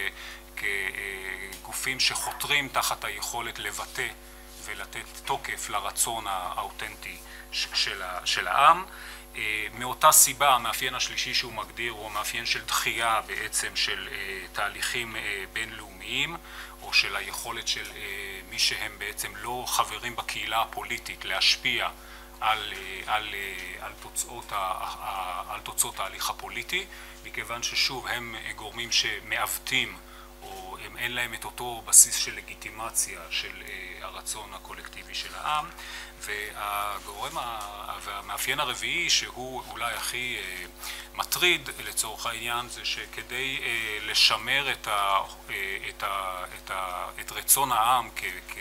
כגופים שחותרים תחת היכולת לבטא ולתת תוקף לרצון האותנטי של, של העם. מאותה סיבה, המאפיין השלישי שהוא מגדיר הוא המאפיין של דחייה בעצם של תהליכים בינלאומיים, או של היכולת של מי שהם בעצם לא חברים בקהילה הפוליטית להשפיע על, על, על, תוצאות, על תוצאות ההליך הפוליטי, מכיוון ששוב הם גורמים שמעוותים או הם אין להם את אותו בסיס של לגיטימציה של הרצון הקולקטיבי של העם. והגורם והמאפיין הרביעי שהוא אולי הכי מטריד לצורך העניין זה שכדי לשמר את, ה, את, ה, את, ה, את רצון העם כ, כ,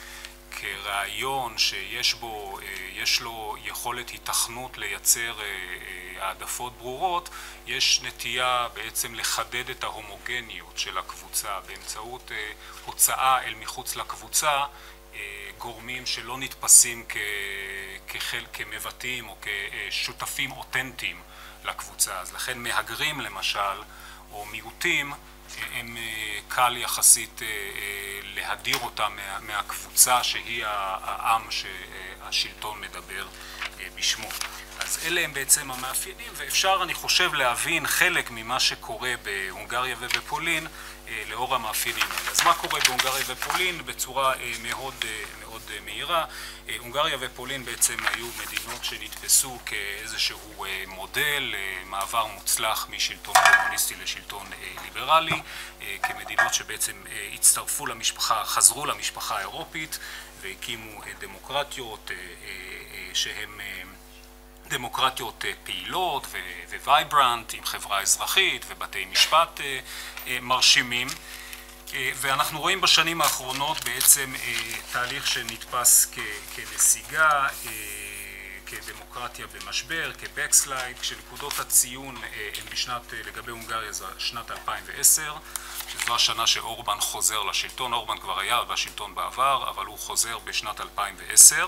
כרעיון שיש בו, יש לו יכולת התכנות לייצר העדפות ברורות, יש נטייה בעצם לחדד את ההומוגניות של הקבוצה באמצעות הוצאה אל מחוץ לקבוצה גורמים שלא נתפסים כחל, כמבטאים או כשותפים אותנטיים לקבוצה. אז לכן מהגרים למשל או מיעוטים הם קל יחסית להדיר אותם מה, מהקבוצה שהיא העם שהשלטון מדבר בשמו. אז אלה הם בעצם המאפיינים, ואפשר אני חושב להבין חלק ממה שקורה בהונגריה ובפולין לאור המאפיינים האלה. אז מה קורה בהונגריה ופולין בצורה מאוד, מאוד מהירה? הונגריה ופולין בעצם היו מדינות שנתפסו כאיזשהו מודל, מעבר מוצלח משלטון קומוניסטי לשלטון ליברלי, כמדינות שבעצם הצטרפו למשפחה, חזרו למשפחה האירופית והקימו דמוקרטיות שהן דמוקרטיות פעילות ווייברנט עם חברה אזרחית ובתי משפט מרשימים. ואנחנו רואים בשנים האחרונות בעצם תהליך שנתפס כנסיגה, כדמוקרטיה במשבר, כבקסלייד, כשנקודות הציון הן בשנת, לגבי הונגריה זה שנת אלפיים ועשר, שזו השנה שאורבן חוזר לשלטון. אורבן כבר היה בשלטון בעבר, אבל הוא חוזר בשנת אלפיים ועשר.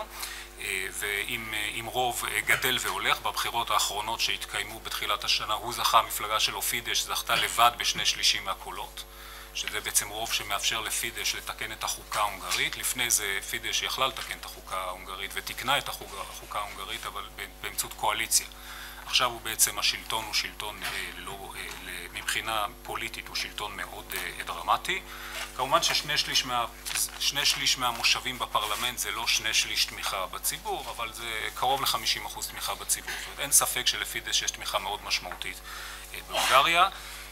ועם רוב גדל והולך. בבחירות האחרונות שהתקיימו בתחילת השנה הוא זכה, המפלגה שלו פידש זכתה לבד בשני שלישים מהקולות, שזה בעצם רוב שמאפשר לפידש לתקן את החוקה ההונגרית. לפני זה פידש יכלה לתקן את החוקה ההונגרית ותקנה את החוקה ההונגרית, אבל באמצעות קואליציה. עכשיו הוא בעצם, השלטון הוא שלטון לא, מבחינה פוליטית הוא שלטון מאוד דרמטי. כמובן ששני שליש, מה, שני שליש מהמושבים בפרלמנט זה לא שני שליש תמיכה בציבור, אבל זה קרוב ל-חמישים אחוז תמיכה בציבור. זאת אומרת, אין ספק שלפידש יש תמיכה מאוד משמעותית בהונגריה.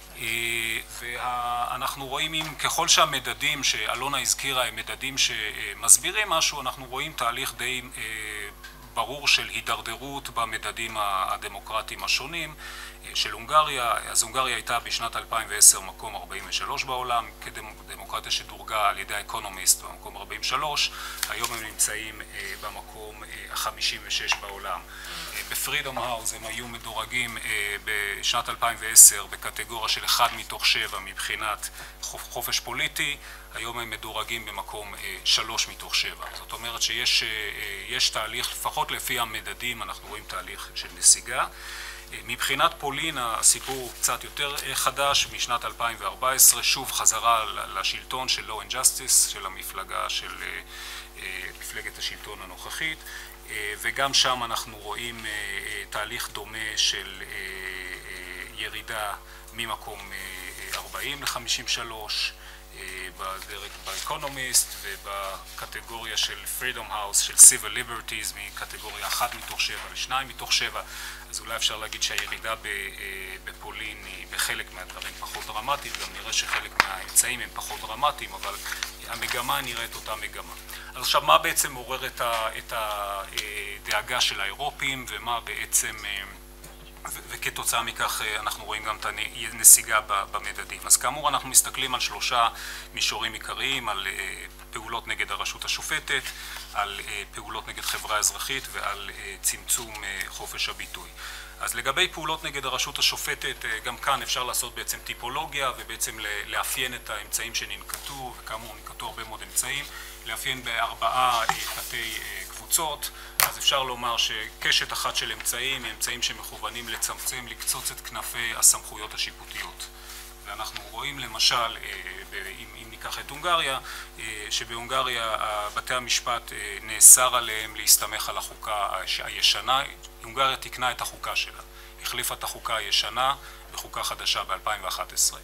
ואנחנו רואים, אם ככל שהמדדים שאלונה הזכירה הם מדדים שמסבירים משהו, אנחנו רואים תהליך די ברור של הידרדרות במדדים הדמוקרטיים השונים של הונגריה. אז הונגריה הייתה בשנת אלפיים ועשר מקום ארבעים ושלוש בעולם, כדמוקרטיה שדורגה על ידי האקונומיסט במקום ארבעים ושלוש, היום הם נמצאים במקום ה-חמישים ושש בעולם. בפרידום האוס הם היו מדורגים בשנת אלפיים ועשר בקטגוריה של אחד מתוך שבע מבחינת חופש פוליטי, היום הם מדורגים במקום שלוש מתוך שבע. זאת אומרת שיש יש תהליך, לפחות לפי המדדים אנחנו רואים תהליך של נסיגה. מבחינת פולין הסיפור קצת יותר חדש, משנת אלפיים וארבע עשרה שוב חזרה לשלטון של Law and Justice, של המפלגה של מפלגת השלטון הנוכחית, וגם שם אנחנו רואים תהליך דומה של ירידה ממקום ארבעים ל-חמישים ושלוש, בדרג באקונומיסט ובקטגוריה של Freedom House של Civil Liberties מקטגוריה אחת מתוך שבע לשניים מתוך שבע. אז אולי אפשר להגיד שהירידה בפולין היא בחלק מהדברים פחות דרמטית, גם נראה שחלק מהאמצעים הם פחות דרמטיים, אבל המגמה נראית אותה מגמה. אז עכשיו מה בעצם מעורר את הדאגה של האירופים ומה בעצם, וכתוצאה מכך אנחנו רואים גם את הנסיגה במדדים. אז כאמור אנחנו מסתכלים על שלושה מישורים עיקריים, על פעולות נגד הרשות השופטת, על פעולות נגד חברה אזרחית ועל צמצום חופש הביטוי. אז לגבי פעולות נגד הרשות השופטת, גם כאן אפשר לעשות בעצם טיפולוגיה ובעצם לאפיין את האמצעים שננקטו, וכאמור ננקטו הרבה מאוד אמצעים, לאפיין בארבעה תתי קבוצות. אז אפשר לומר שקשת אחת של אמצעים, אמצעים שמכוונים לצמצם, לקצוץ את כנפי הסמכויות השיפוטיות. ואנחנו רואים למשל, אם ניקח את הונגריה, שבהונגריה בתי המשפט נאסר עליהם להסתמך על החוקה הישנה. הונגריה תיקנה את החוקה שלה, החליפה את החוקה הישנה בחוקה חדשה ב-אלפיים ואחת עשרה.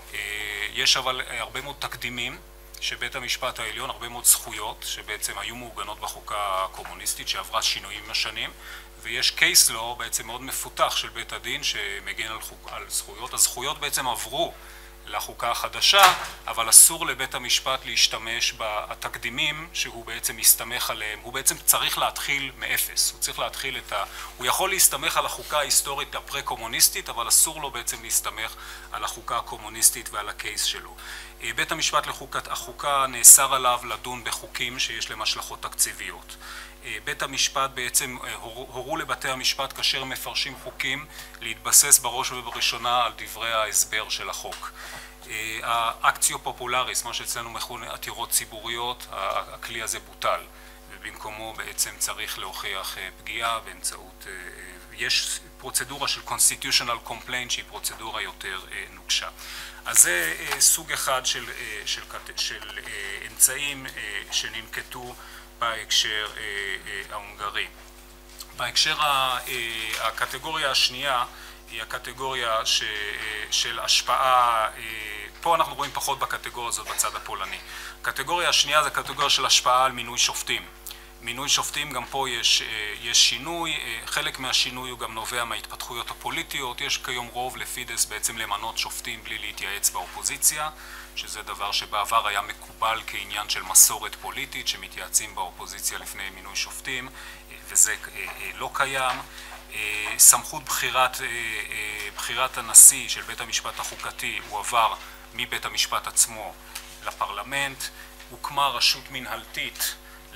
יש אבל הרבה מאוד תקדימים שבית המשפט העליון, הרבה מאוד זכויות שבעצם היו מעוגנות בחוקה הקומוניסטית שעברה שינויים עם השנים, ויש קייס לאו בעצם מאוד מפותח של בית הדין שמגן על, חוק, על זכויות. הזכויות בעצם עברו לחוקה החדשה, אבל אסור לבית המשפט להשתמש בתקדימים שהוא בעצם מסתמך עליהם. הוא בעצם צריך להתחיל מאפס. הוא צריך להתחיל את ה... הוא יכול להסתמך על החוקה ההיסטורית הפרה-קומוניסטית, אבל אסור לו בעצם להסתמך על החוקה הקומוניסטית ועל הקייס שלו. בית המשפט לחוקת החוקה נאסר עליו לדון בחוקים שיש להם השלכות תקציביות. בית המשפט בעצם הורו לבתי המשפט כאשר מפרשים חוקים להתבסס בראש ובראשונה על דברי ההסבר של החוק. האקציו פופולריס, מה שאצלנו מכונה עתירות ציבוריות, הכלי הזה בוטל, ובמקומו בעצם צריך להוכיח פגיעה באמצעות, יש פרוצדורה של constitutional complaint שהיא פרוצדורה יותר נוקשה. אז זה סוג אחד של, של, של אמצעים שננקטו בהקשר ההונגרי. בהקשר הקטגוריה השנייה היא הקטגוריה של השפעה, פה אנחנו רואים פחות בקטגוריה הזאת בצד הפולני. הקטגוריה השנייה זה קטגוריה של השפעה על מינוי שופטים. מינוי שופטים גם פה יש, יש שינוי, חלק מהשינוי הוא גם נובע מההתפתחויות הפוליטיות, יש כיום רוב לפידס בעצם למנות שופטים בלי להתייעץ באופוזיציה, שזה דבר שבעבר היה מקובל כעניין של מסורת פוליטית שמתייעצים באופוזיציה לפני מינוי שופטים, וזה לא קיים. סמכות בחירת, בחירת הנשיא של בית המשפט החוקתי הוא עבר מבית המשפט עצמו לפרלמנט, הוקמה רשות מנהלתית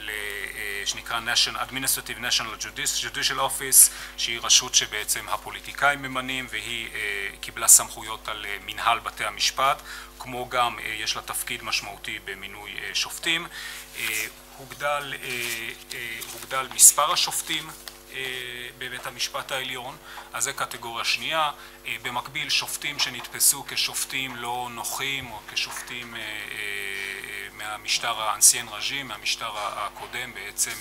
שנקרא Administrative National Judicial Office, שהיא רשות שבעצם הפוליטיקאים ממנים, והיא קיבלה סמכויות על מנהל בתי המשפט, כמו גם יש לה תפקיד משמעותי במינוי שופטים. הוגדל, הוגדל מספר השופטים בבית המשפט העליון, אז זה קטגוריה שנייה. במקביל שופטים שנתפסו כשופטים לא נוחים או כשופטים מהמשטר האנסיין רג'ים, מהמשטר הקודם, בעצם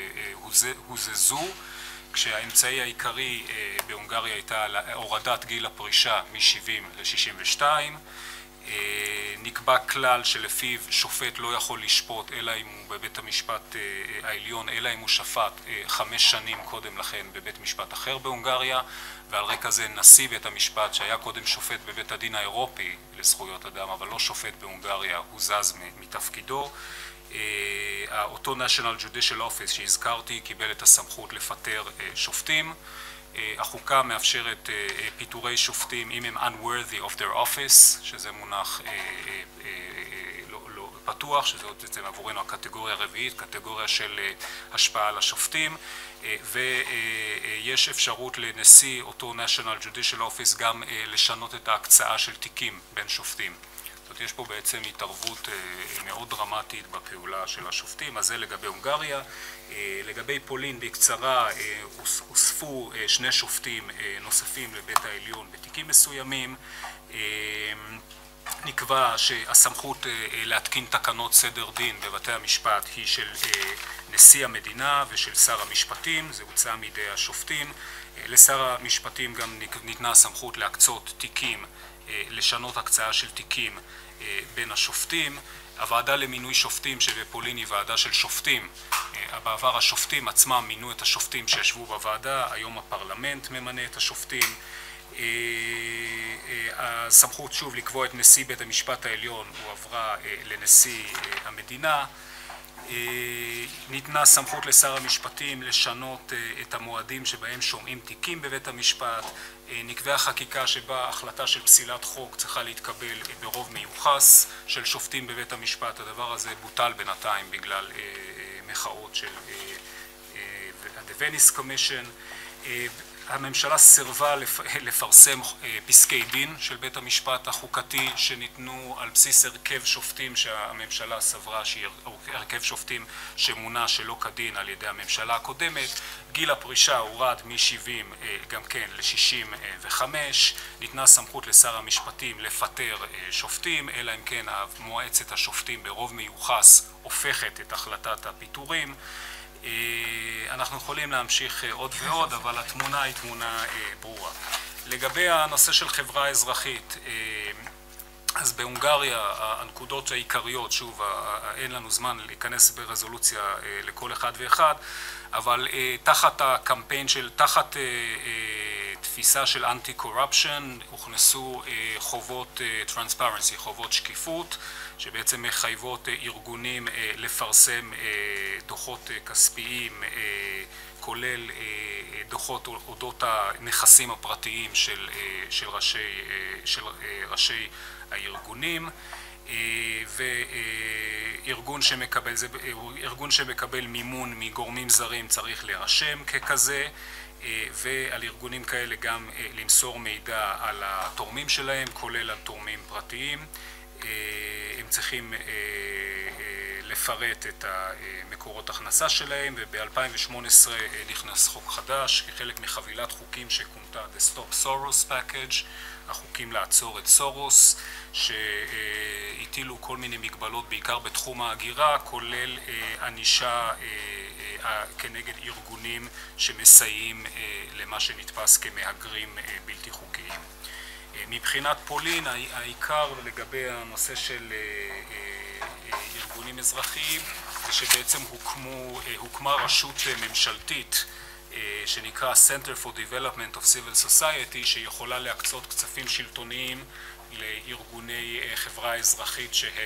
הוזזו, כשהאמצעי העיקרי בהונגריה הייתה הורדת גיל הפרישה מ-שבעים ל-שישים ושתיים. נקבע כלל שלפיו שופט לא יכול לשפוט אלא אם הוא בבית המשפט העליון, אלא אם הוא שפט חמש שנים קודם לכן בבית משפט אחר בהונגריה, ועל רקע זה נשיא בית המשפט שהיה קודם שופט בבית הדין האירופי לזכויות אדם אבל לא שופט בהונגריה, הוא זז מתפקידו. אותו National Judicial Office שהזכרתי קיבל את הסמכות לפטר שופטים. החוקה מאפשרת פיטורי שופטים אם הם unworthy of their office, שזה מונח לא, לא פתוח, שזה בעצם עבורנו הקטגוריה הרביעית, קטגוריה של השפעה על השופטים, ויש אפשרות לנשיא אותו National Judicial Office גם לשנות את ההקצאה של תיקים בין שופטים. זאת אומרת, יש פה בעצם התערבות מאוד דרמטית בפעולה של השופטים. אז זה לגבי הונגריה. לגבי פולין בקצרה הוספו שני שופטים נוספים לבית העליון בתיקים מסוימים. נקבע שהסמכות להתקין תקנות סדר דין בבתי המשפט היא של נשיא המדינה ושל שר המשפטים, זה הוצא מידי השופטים. לשר המשפטים גם ניתנה הסמכות להקצות תיקים, לשנות הקצאה של תיקים בין השופטים. הוועדה למינוי שופטים שבפולין היא ועדה של שופטים. בעבר השופטים עצמם מינו את השופטים שישבו בוועדה, היום הפרלמנט ממנה את השופטים. הסמכות שוב לקבוע את נשיא בית המשפט העליון הועברה לנשיא המדינה. ניתנה סמכות לשר המשפטים לשנות את המועדים שבהם שומעים תיקים בבית המשפט. נקבעה חקיקה שבה החלטה של פסילת חוק צריכה להתקבל ברוב מיוחס של שופטים בבית המשפט. הדבר הזה בוטל בינתיים בגלל מחאות של The Venice Commission. הממשלה סירבה לפרסם פסקי דין של בית המשפט החוקתי שניתנו על בסיס הרכב שופטים שהממשלה סברה שהיא הרכב שופטים שמונה שלא כדין על ידי הממשלה הקודמת. גיל הפרישה הורד מ-שבעים גם כן ל-שישים וחמש. ניתנה סמכות לשר המשפטים לפטר שופטים, אלא אם כן מועצת השופטים ברוב מיוחס הופכת את החלטת הפיטורים. אנחנו יכולים להמשיך עוד ועוד, אבל התמונה היא תמונה ברורה. לגבי הנושא של חברה אזרחית, אז בהונגריה הנקודות העיקריות, שוב, אין לנו זמן להיכנס ברזולוציה לכל אחד ואחד, אבל תחת הקמפיין של, תחת תפיסה של אנטי-קורפשן, הוכנסו חובות טרנספרנסי, חובות שקיפות, שבעצם מחייבות ארגונים לפרסם דוחות כספיים, כולל דוחות אודות הנכסים הפרטיים של, של, ראשי, של ראשי הארגונים, וארגון שמקבל, זה, ארגון שמקבל מימון מגורמים זרים צריך להירשם ככזה, ועל ארגונים כאלה גם למסור מידע על התורמים שלהם, כולל על תורמים פרטיים. הם צריכים לפרט את המקורות הכנסה שלהם, וב-אלפיים ושמונה עשרה נכנס חוק חדש כחלק מחבילת חוקים שכונתה The Stop Soros Package, החוקים לעצור את סורוס, שהטילו כל מיני מגבלות בעיקר בתחום ההגירה, כולל ענישה כנגד ארגונים שמסייעים למה שנתפס כמהגרים בלתי חוקיים. מבחינת פולין, העיקר לגבי הנושא של ארגונים אזרחיים, זה שבעצם הוקמו, הוקמה רשות ממשלתית שנקרא Center for Development of Civil Society, שיכולה להקצות כספים שלטוניים לארגוני חברה אזרחית שהם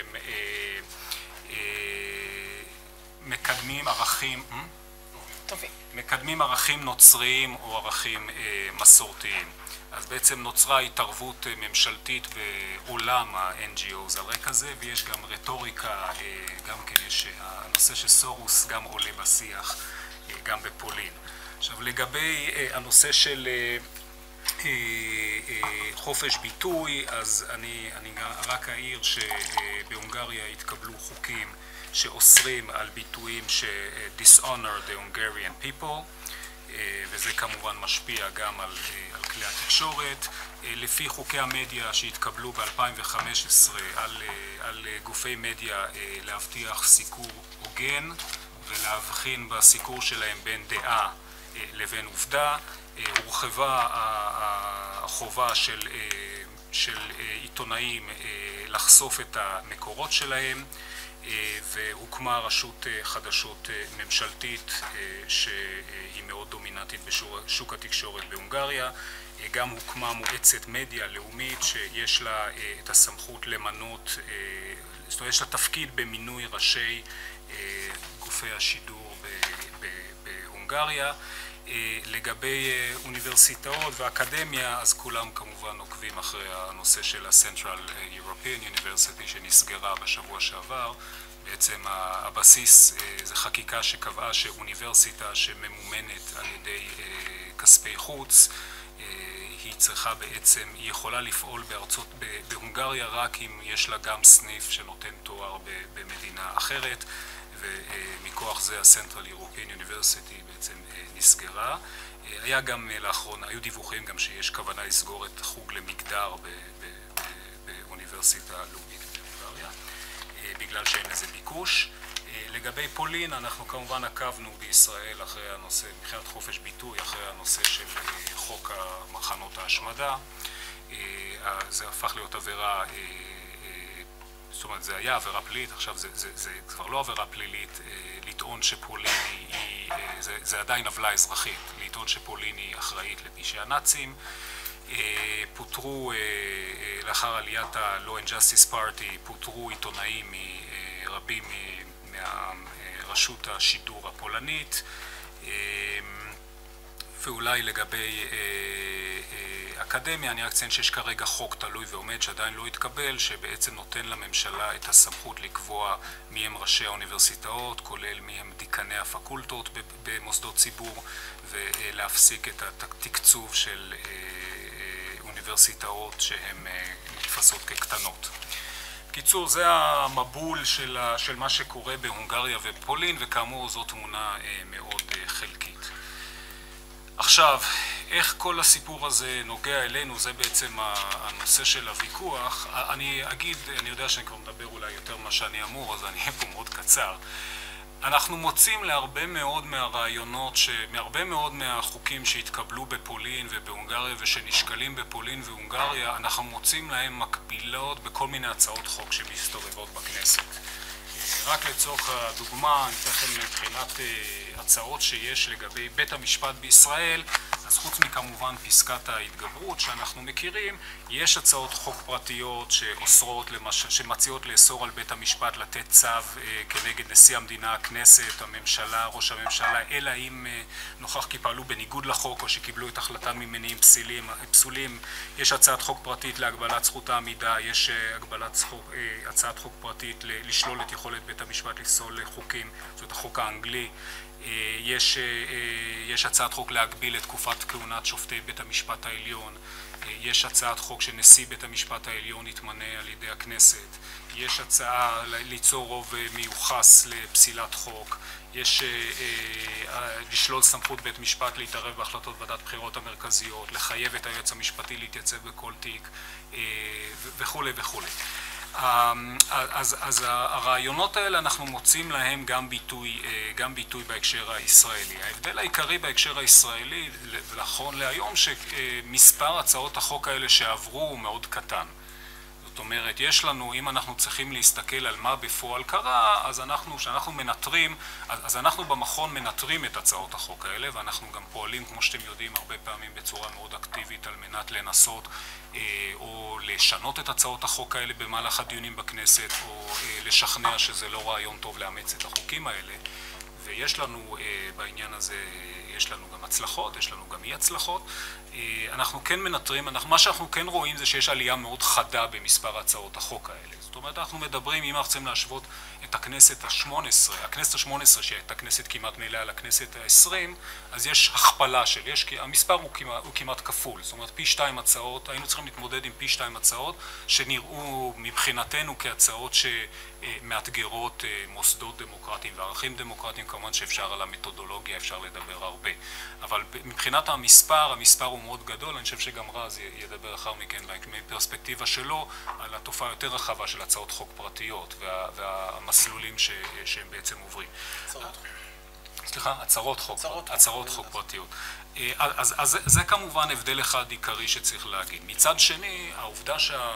מקדמים ערכים, טובים. מקדמים ערכים נוצריים או ערכים מסורתיים. אז בעצם נוצרה התערבות ממשלתית בעולם ה-אן ג'י או'ס על רקע זה, ויש גם רטוריקה, גם כן יש, הנושא של סורוס גם עולה בשיח, גם בפולין. עכשיו לגבי הנושא של חופש ביטוי, אז אני, אני רק אעיר שבהונגריה התקבלו חוקים שאוסרים על ביטויים ש-dishonor the Hungarian people, וזה כמובן משפיע גם על, על כלי התקשורת. לפי חוקי המדיה שהתקבלו ב-אלפיים וחמש עשרה על, על גופי מדיה להבטיח סיקור הוגן ולהבחין בסיקור שלהם בין דעה לבין עובדה, הורחבה החובה של, של עיתונאים לחשוף את המקורות שלהם, והוקמה רשות חדשות ממשלתית שהיא מאוד דומיננטית בשוק התקשורת בהונגריה. גם הוקמה מועצת מדיה לאומית שיש לה את הסמכות למנות, זאת אומרת יש לה תפקיד במינוי ראשי גופי השידור בהונגריה. לגבי אוניברסיטאות ואקדמיה, אז כולם כמובן עוקבים אחרי הנושא של ה-Central European University שנסגרה בשבוע שעבר. בעצם הבסיס זה חקיקה שקבעה שאוניברסיטה שממומנת על ידי כספי חוץ, היא צריכה בעצם, היא יכולה לפעול בארצות, בהונגריה רק אם יש לה גם סניף שנותן תואר במדינה אחרת, ומכוח זה ה-Central European University בעצם נסגרה. היה גם לאחרונה, היו דיווחים גם שיש כוונה לסגור את חוג למגדר באוניברסיטה הלאומית בהונגריה, בגלל שאין לזה ביקוש. לגבי פולין, אנחנו כמובן עקבנו בישראל אחרי הנושא, מבחינת חופש ביטוי, אחרי הנושא של חוק מחנות ההשמדה. זה הפך להיות עבירה, זאת אומרת, זה היה עבירה פלילית, עכשיו זה, זה, זה כבר לא עבירה פלילית, לטעון שפולין היא, זה, זה עדיין עוולה אזרחית, לטעון שפולין היא אחראית לפשעי הנאצים. פוטרו, לאחר עליית ה-Law and Justice Party, פוטרו עיתונאים רבים מהרשות השידור הפולנית, ואולי לגבי אקדמיה, אני רק אציין שיש כרגע חוק תלוי ועומד שעדיין לא התקבל, שבעצם נותן לממשלה את הסמכות לקבוע מי הם ראשי האוניברסיטאות, כולל מי הם דיקני הפקולטות במוסדות ציבור, ולהפסיק את התקצוב של אוניברסיטאות שהן נתפסות כקטנות. בקיצור, זה המבול של, של מה שקורה בהונגריה ופולין, וכאמור זו תמונה מאוד חלקית. עכשיו, איך כל הסיפור הזה נוגע אלינו, זה בעצם הנושא של הוויכוח. אני אגיד, אני יודע שאני כבר מדבר אולי יותר ממה שאני אמור, אז אני אהיה פה מאוד קצר. אנחנו מוצאים להרבה מאוד מהרעיונות, מהרבה מאוד מהחוקים שהתקבלו בפולין ובהונגריה ושנשקלים בפולין והונגריה, אנחנו מוצאים להם מקבילות בכל מיני הצעות חוק שמסתובבות בכנסת. רק לצורך הדוגמה, אני אתן לכם מבחינת הצעות שיש לגבי בית המשפט בישראל, אז חוץ מכמובן פסקת ההתגברות שאנחנו מכירים, יש הצעות חוק פרטיות שאוסרות, למשל, שמציעות לאסור על בית המשפט לתת צו כנגד נשיא המדינה, הכנסת, הממשלה, ראש הממשלה, אלא אם נוכח כי פעלו בניגוד לחוק או שקיבלו את החלטה ממניעים פסולים. פסולים. יש הצעת חוק פרטית להגבלת זכות העמידה, יש הגבלת חוק, הצעת חוק פרטית לשלול את יכולת בית המשפט לפסול חוקים, זאת החוק האנגלי. יש, יש הצעת חוק להגביל את תקופת כהונת שופטי בית המשפט העליון, יש הצעת חוק שנשיא בית המשפט העליון יתמנה על ידי הכנסת, יש הצעה ליצור רוב מיוחס לפסילת חוק, יש לשלול סמכות בית משפט להתערב בהחלטות ועדת בחירות המרכזיות, לחייב את היועץ המשפטי להתייצב בכל תיק וכו' וכו'. אז, אז הרעיונות האלה אנחנו מוצאים להם גם ביטוי, גם ביטוי בהקשר הישראלי. ההבדל העיקרי בהקשר הישראלי, נכון להיום, שמספר הצעות החוק האלה שעברו הוא מאוד קטן. זאת אומרת, יש לנו, אם אנחנו צריכים להסתכל על מה בפועל קרה, אז אנחנו, שאנחנו מנטרים, אז אנחנו במכון מנטרים את הצעות החוק האלה, ואנחנו גם פועלים, כמו שאתם יודעים, הרבה פעמים בצורה מאוד אקטיבית על מנת לנסות או לשנות את הצעות החוק האלה במהלך הדיונים בכנסת, או לשכנע שזה לא רעיון טוב לאמץ את החוקים האלה. ויש לנו בעניין הזה, יש לנו גם הצלחות, יש לנו גם אי הצלחות. אנחנו כן מנטרים, אנחנו, מה שאנחנו כן רואים זה שיש עלייה מאוד חדה במספר הצעות החוק האלה. זאת אומרת, אנחנו מדברים, אם אנחנו רוצים להשוות את הכנסת השמונה עשרה, הכנסת השמונה עשרה שהייתה כנסת כמעט מלאה לכנסת העשרים, אז יש הכפלה של, יש, המספר הוא כמעט, הוא כמעט כפול. זאת אומרת, פי שתיים הצעות, היינו צריכים להתמודד עם פי שתיים הצעות, שנראו מבחינתנו כהצעות שמאתגרות מוסדות דמוקרטיים וערכים דמוקרטיים, כמובן שאפשר על המתודולוגיה, אפשר לדבר הרבה. אבל מבחינת המספר, המספר הוא מאוד גדול, אני חושב שגם רז ידבר אחר מכן מפרספקטיבה שלו על התופעה יותר רחבה של הצעות חוק פרטיות וה, והמסלולים ש, שהם בעצם עוברים. הצעות. סליחה, הצהרות חוק, הצהרות, הצהרות חוק פרטיות. אז, אז זה כמובן הבדל אחד עיקרי שצריך להגיד. מצד שני, העובדה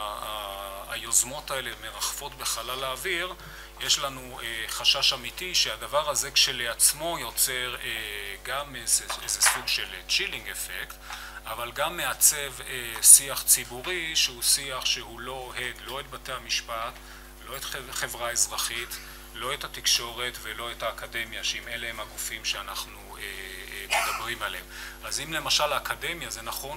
שהיוזמות האלה מרחפות בחלל האוויר, יש לנו חשש אמיתי שהדבר הזה כשלעצמו יוצר גם איזה, איזה סוג של צ'ילינג אפקט, אבל גם מעצב שיח ציבורי שהוא שיח שהוא לא אוהד, לא את בתי המשפט, לא את חברה אזרחית, לא את התקשורת ולא את האקדמיה, שאם אלה הם הגופים שאנחנו מדברים עליהם. אז אם למשל האקדמיה, זה נכון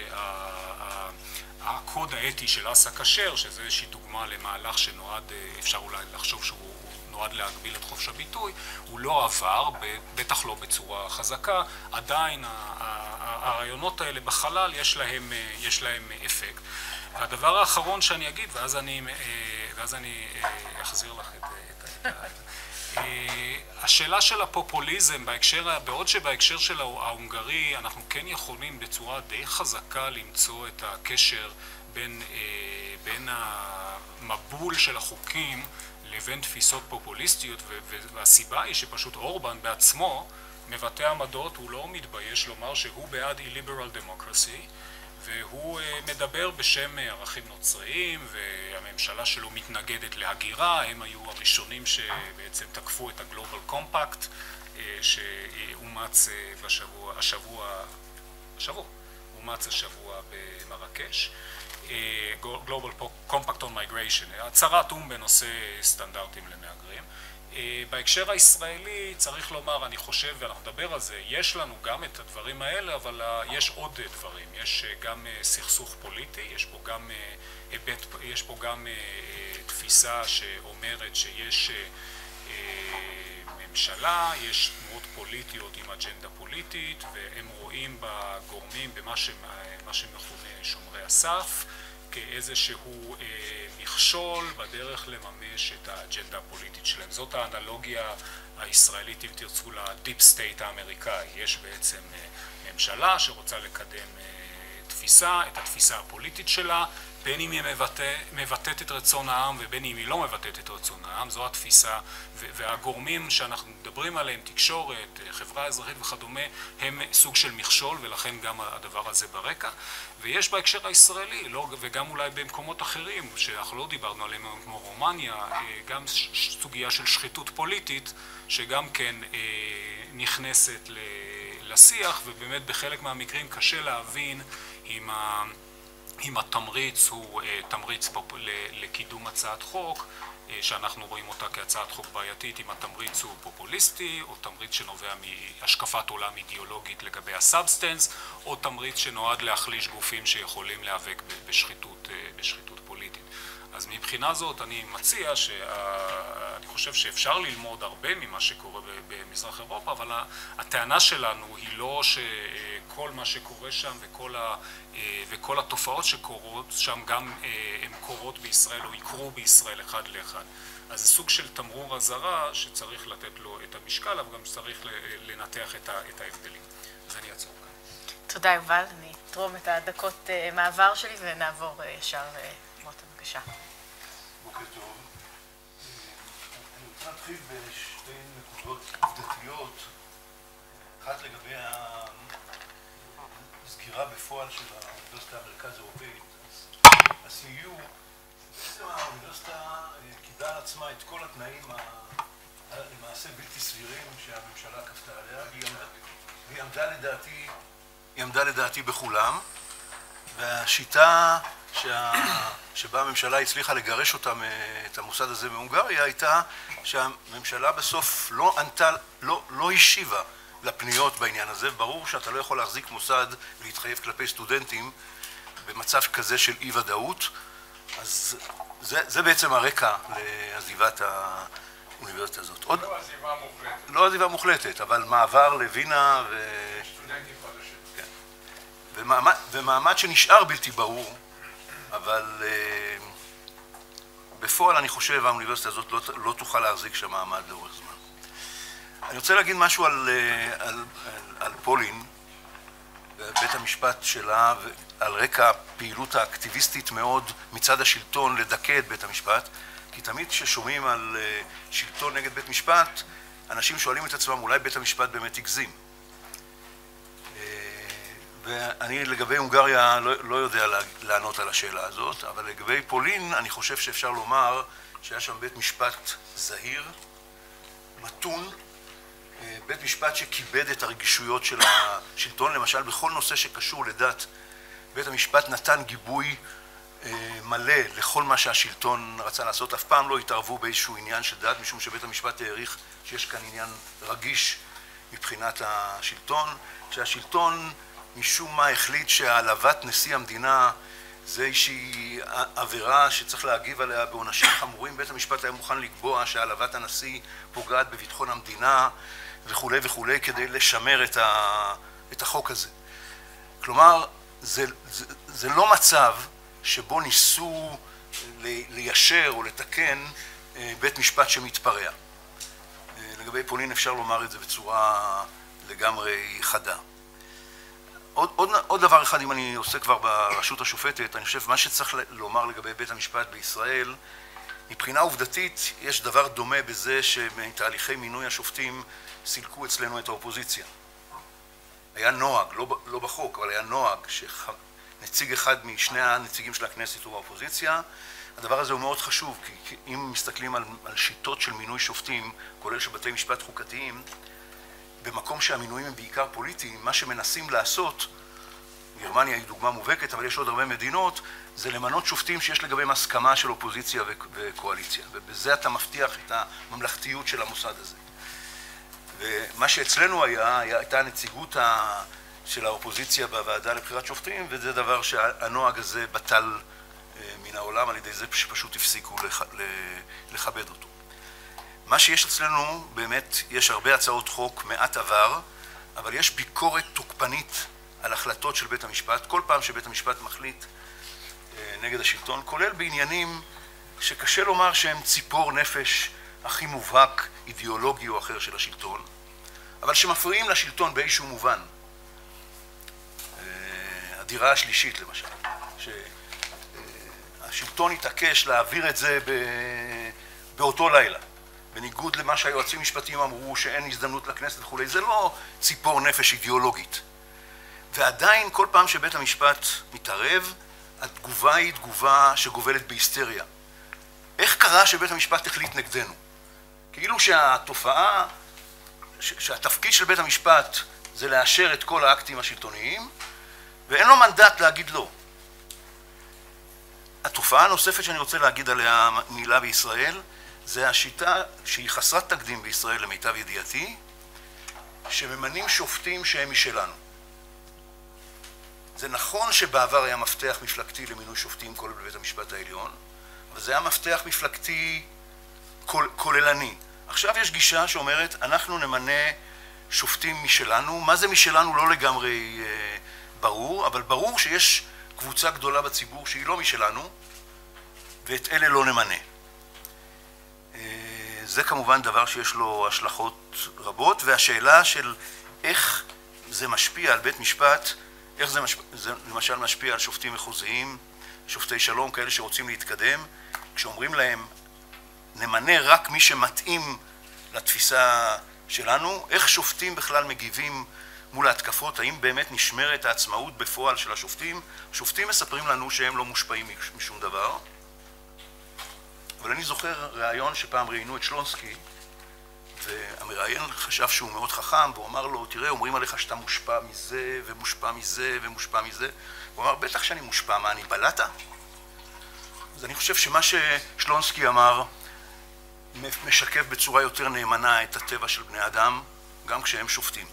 שהקוד האתי של אסא כשר, שזה איזושהי דוגמה למהלך שנועד, אפשר אולי לחשוב שהוא נועד להגביל את חופש הביטוי, הוא לא עבר, בטח לא בצורה חזקה, עדיין הרעיונות האלה בחלל יש להם, יש להם אפקט. והדבר האחרון שאני אגיד, ואז אני, ואז אני אחזיר לך את, את, את השאלה של הפופוליזם, בהקשר, בעוד שבהקשר של ההונגרי אנחנו כן יכולים בצורה די חזקה למצוא את הקשר בין, בין המבול של החוקים לבין תפיסות פופוליסטיות, והסיבה היא שפשוט אורבן בעצמו מבטא עמדות, הוא לא מתבייש לומר שהוא בעד אי-ליברל דמוקרסי, והוא מדבר בשם ערכים נוצריים, והממשלה שלו מתנגדת להגירה. הם היו הראשונים שבעצם תקפו את הגלובל קומפקט, שאומץ בשבוע, השבוע, השבוע, אומץ השבוע במרקש. Global Compact on Migration, הצהרת או"ם בנושא סטנדרטים למהגרים. בהקשר הישראלי צריך לומר, אני חושב, ואנחנו נדבר על זה, יש לנו גם את הדברים האלה, אבל יש עוד דברים. יש גם סכסוך פוליטי, יש פה גם היבט, יש פה גם תפיסה שאומרת שיש ממשלה, יש תנועות פוליטיות עם אג'נדה פוליטית, והם רואים בגורמים במה שמכונה שומרי הסף, כאיזשהו אה, מכשול בדרך לממש את האג'נדה הפוליטית שלהם. זאת האנלוגיה הישראלית, אם תרצו, לדיפ סטייט האמריקאי. יש בעצם אה, ממשלה שרוצה לקדם אה, תפיסה, את התפיסה הפוליטית שלה, בין אם היא מבטא, מבטאת את רצון העם ובין אם היא לא מבטאת את רצון העם. זו התפיסה, והגורמים שאנחנו מדברים עליהם, תקשורת, חברה אזרחית וכדומה, הם סוג של מכשול, ולכן גם הדבר הזה ברקע. ויש בהקשר הישראלי, לא, וגם אולי במקומות אחרים, שאנחנו לא דיברנו עליהם כמו רומניה, גם סוגיה של שחיתות פוליטית, שגם כן נכנסת לשיח, ובאמת בחלק מהמקרים קשה להבין אם ה... אם התמריץ הוא תמריץ לקידום הצעת חוק, שאנחנו רואים אותה כהצעת חוק בעייתית, אם התמריץ הוא פופוליסטי, או תמריץ שנובע מהשקפת עולם אידיאולוגית לגבי הסאבסטנס, או תמריץ שנועד להחליש גופים שיכולים להיאבק בשחיתות, בשחיתות פוליטית. אז מבחינה זאת אני מציע שאני חושב שאפשר ללמוד הרבה ממה שקורה במזרח אירופה, אבל הטענה שלנו היא לא שכל מה שקורה שם וכל, ה, וכל התופעות שקורות שם גם הן קורות בישראל או יקרו בישראל אחד לאחד. אז זה סוג של תמרור אזהרה שצריך לתת לו את המשקל, אבל גם צריך לנתח את ההבדלים. אז אני אעצור כאן. תודה יובל, אני אתרום את הדקות מעבר שלי ונעבור ישר מוטה, בבקשה. בוקר טוב. אני רוצה להתחיל בשתי נקודות עובדתיות. אחת לגבי הסגירה בפועל של האוניברסיטה המרכז האירופאית. ה-סי יו, בעצם האוניברסיטה קיבלה על עצמה את כל התנאים למעשה בלתי סבירים שהממשלה כפתה עליה, והיא עמדה לדעתי, היא עמדה לדעתי בכולם, והשיטה שה... שבה הממשלה הצליחה לגרש אותם, את המוסד הזה מהונגריה, הייתה שהממשלה בסוף לא ענתה, לא, לא השיבה לפניות בעניין הזה. ברור שאתה לא יכול להחזיק מוסד ולהתחייב כלפי סטודנטים במצב כזה של אי ודאות, אז זה, זה בעצם הרקע לעזיבת האוניברסיטה הזאת. עוד... לא עזיבה מוחלטת. לא עזיבה מוחלטת, אבל מעבר לווינה ו... סטודנטים חדשים. כן. ומעמד, ומעמד שנשאר בלתי ברור, אבל uh, בפועל אני חושב האוניברסיטה הזאת לא, לא תוכל להחזיק שם מעמד לאורך זמן. אני רוצה להגיד משהו על, uh, על, על, על פולין, בית המשפט שלה, על רקע פעילות האקטיביסטית מאוד מצד השלטון לדכא את בית המשפט, כי תמיד כששומעים על uh, שלטון נגד בית משפט, אנשים שואלים את עצמם, אולי בית המשפט באמת הגזים. ואני לגבי הונגריה לא, לא יודע לענות על השאלה הזאת, אבל לגבי פולין אני חושב שאפשר לומר שהיה שם בית משפט זהיר, מתון, בית משפט שכיבד את הרגישויות של השלטון, למשל בכל נושא שקשור לדת, בית המשפט נתן גיבוי מלא לכל מה שהשלטון רצה לעשות, אף פעם לא התערבו באיזשהו עניין של דת, משום שבית המשפט העריך שיש כאן עניין רגיש מבחינת השלטון, שהשלטון משום מה החליט שהעלבת נשיא המדינה זה איזושהי עבירה שצריך להגיב עליה בעונשים חמורים. בית המשפט היה מוכן לקבוע שהעלבת הנשיא פוגעת בביטחון המדינה וכו' וכו' כדי לשמר את, ה, את החוק הזה. כלומר, זה, זה, זה לא מצב שבו ניסו ליישר או לתקן בית משפט שמתפרע. לגבי פולין אפשר לומר את זה בצורה לגמרי חדה. עוד, עוד, עוד דבר אחד, אם אני עושה כבר ברשות השופטת, אני חושב מה שצריך לומר לגבי בית המשפט בישראל, מבחינה עובדתית יש דבר דומה בזה שמתהליכי מינוי השופטים סילקו אצלנו את האופוזיציה. היה נוהג, לא, לא בחוק, אבל היה נוהג נציג אחד משני הנציגים של הכנסת הוא באופוזיציה. הדבר הזה הוא מאוד חשוב, כי אם מסתכלים על, על שיטות של מינוי שופטים, כולל של בתי משפט חוקתיים, במקום שהמינויים הם בעיקר פוליטיים, מה שמנסים לעשות, גרמניה היא דוגמה מובהקת, אבל יש עוד הרבה מדינות, זה למנות שופטים שיש לגביהם הסכמה של אופוזיציה וקואליציה, ובזה אתה מבטיח את הממלכתיות של המוסד הזה. ומה שאצלנו היה, הייתה הנציגות של האופוזיציה בוועדה לבחירת שופטים, וזה דבר שהנוהג הזה בטל מן העולם, על ידי זה שפשוט הפסיקו לכבד אותו. מה שיש אצלנו, באמת, יש הרבה הצעות חוק, מעט עבר, אבל יש ביקורת תוקפנית על החלטות של בית המשפט, כל פעם שבית המשפט מחליט נגד השלטון, כולל בעניינים שקשה לומר שהם ציפור נפש הכי מובהק, אידיאולוגי או אחר של השלטון, אבל שמפריעים לשלטון באיזשהו מובן. הדירה השלישית למשל, שהשלטון התעקש להעביר את זה באותו לילה, בניגוד למה שהיועצים משפטיים אמרו שאין הזדמנות לכנסת וכו', זה לא ציפור נפש אידיאולוגית. ועדיין כל פעם שבית המשפט מתערב, התגובה היא תגובה שגובלת בהיסטריה. איך קרה שבית המשפט החליט נגדנו? כאילו שהתופעה, שהתפקיד של בית המשפט זה לאשר את כל האקטים השלטוניים, ואין לו מנדט להגיד לא. התופעה הנוספת שאני רוצה להגיד עליה מילה בישראל, זה השיטה שהיא חסרת תקדים בישראל למיטב ידיעתי, שממנים שופטים שהם משלנו. זה נכון שבעבר היה מפתח מפלגתי למינוי שופטים כולל בבית המשפט העליון, אבל זה היה מפתח מפלגתי כול, כוללני. עכשיו יש גישה שאומרת, אנחנו נמנה שופטים משלנו. מה זה משלנו לא לגמרי אה, ברור, אבל ברור שיש קבוצה גדולה בציבור שהיא לא משלנו, ואת אלה לא נמנה. אה, זה כמובן דבר שיש לו השלכות רבות, והשאלה של איך זה משפיע על בית משפט, איך זה, משפ... זה למשל משפיע על שופטים מחוזיים, שופטי שלום, כאלה שרוצים להתקדם, כשאומרים להם, נמנה רק מי שמתאים לתפיסה שלנו, איך שופטים בכלל מגיבים מול ההתקפות, האם באמת נשמרת העצמאות בפועל של השופטים? שופטים מספרים לנו שהם לא מושפעים משום דבר, אבל אני זוכר ראיון שפעם ראיינו את שלונסקי, והמראיין חשב שהוא מאוד חכם, והוא אמר לו, תראה, אומרים עליך שאתה מושפע מזה, ומושפע מזה, ומושפע מזה. הוא אמר, בטח שאני מושפע, מה, אני בלטה? אז אני חושב שמה ששלונסקי אמר, משקף בצורה יותר נאמנה את הטבע של בני אדם, גם כשהם שופטים.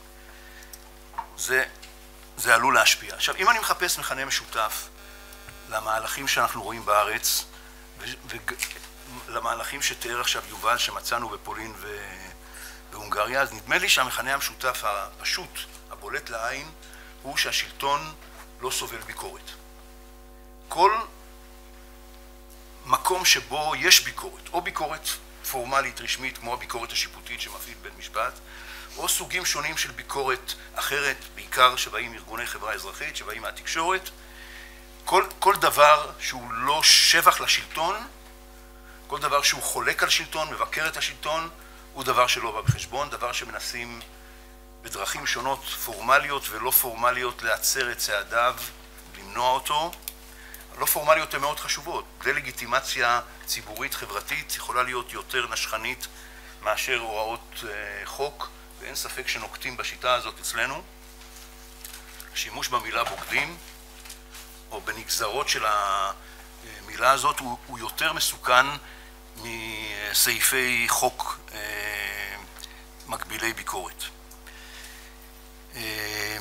זה, זה עלול להשפיע. עכשיו, אם אני מחפש מכנה משותף למהלכים שאנחנו רואים בארץ, ולמהלכים שתיאר עכשיו יובל שמצאנו בפולין ובהונגריה, אז נדמה לי שהמכנה המשותף הפשוט, הבולט לעין, הוא שהשלטון לא סובל ביקורת. כל מקום שבו יש ביקורת, או ביקורת פורמלית רשמית כמו הביקורת השיפוטית שמפעיל בית משפט, או סוגים שונים של ביקורת אחרת, בעיקר שבאים ארגוני חברה אזרחית, שבאים מהתקשורת, כל, כל דבר שהוא לא שבח לשלטון, כל דבר שהוא חולק על שלטון, מבקר את השלטון, הוא דבר שלא בא בחשבון, דבר שמנסים בדרכים שונות, פורמליות ולא פורמליות, להצר את צעדיו, למנוע אותו. לא פורמליות הן מאוד חשובות. דה-לגיטימציה ציבורית חברתית יכולה להיות יותר נשכנית מאשר הוראות אה, חוק, ואין ספק שנוקטים בשיטה הזאת אצלנו. השימוש במילה בוגדים, או בנגזרות של המילה הזאת, הוא, הוא יותר מסוכן מסעיפי חוק אה, מקבילי ביקורת. אה,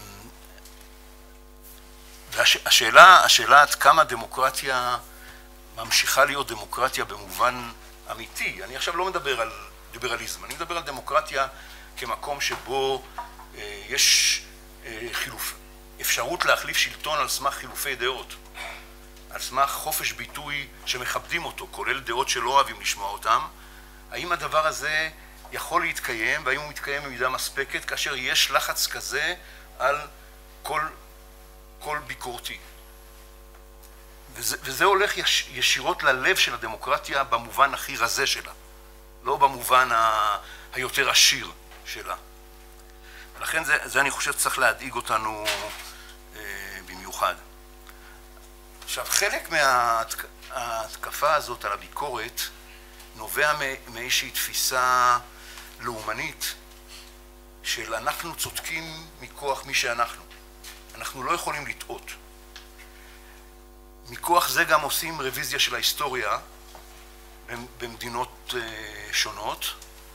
והשאלה, השאלה עד כמה דמוקרטיה ממשיכה להיות דמוקרטיה במובן אמיתי. אני עכשיו לא מדבר על ליברליזם, אני מדבר על דמוקרטיה כמקום שבו אה, יש אה, חילוף, אפשרות להחליף שלטון על סמך חילופי דעות, על סמך חופש ביטוי שמכבדים אותו, כולל דעות שלא אוהבים לשמוע אותם. האם הדבר הזה יכול להתקיים, והאם הוא מתקיים במידה מספקת, כאשר יש לחץ כזה על כל, כל ביקורתי? וזה, וזה הולך יש, ישירות ללב של הדמוקרטיה במובן הכי רזה שלה, לא במובן ה, היותר עשיר שלה. ולכן זה, זה אני חושב צריך להדאיג אותנו אה, במיוחד. מיוחד. עכשיו, חלק מההתקפה הזאת על הביקורת נובע מאיזושהי תפיסה לאומנית של אנחנו צודקים מכוח מי שאנחנו. אנחנו לא יכולים לטעות. מכוח זה גם עושים רוויזיה של ההיסטוריה במדינות שונות,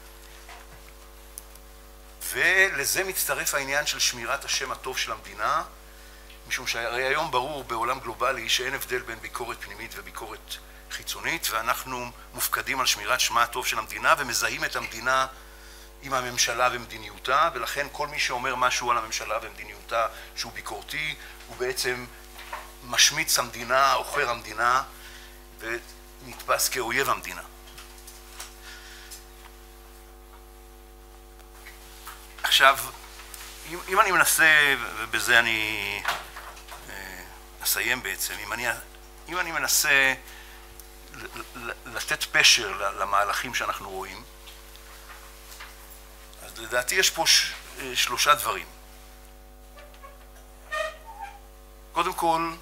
ולזה מצטרף העניין של שמירת השם הטוב של המדינה, משום שהרי היום ברור בעולם גלובלי שאין הבדל בין ביקורת פנימית וביקורת חיצונית, ואנחנו מופקדים על שמירת שמה הטוב של המדינה ומזהים את המדינה עם הממשלה ומדיניותה, ולכן כל מי שאומר משהו על הממשלה ומדיניותה שהוא ביקורתי, הוא בעצם משמיץ המדינה, עוכר המדינה, ונתפס כאויב המדינה. עכשיו, אם, אם אני מנסה, ובזה אני אה, אסיים בעצם, אם אני, אם אני מנסה לתת פשר למהלכים שאנחנו רואים, אז לדעתי יש פה ש, שלושה דברים. קודם כל,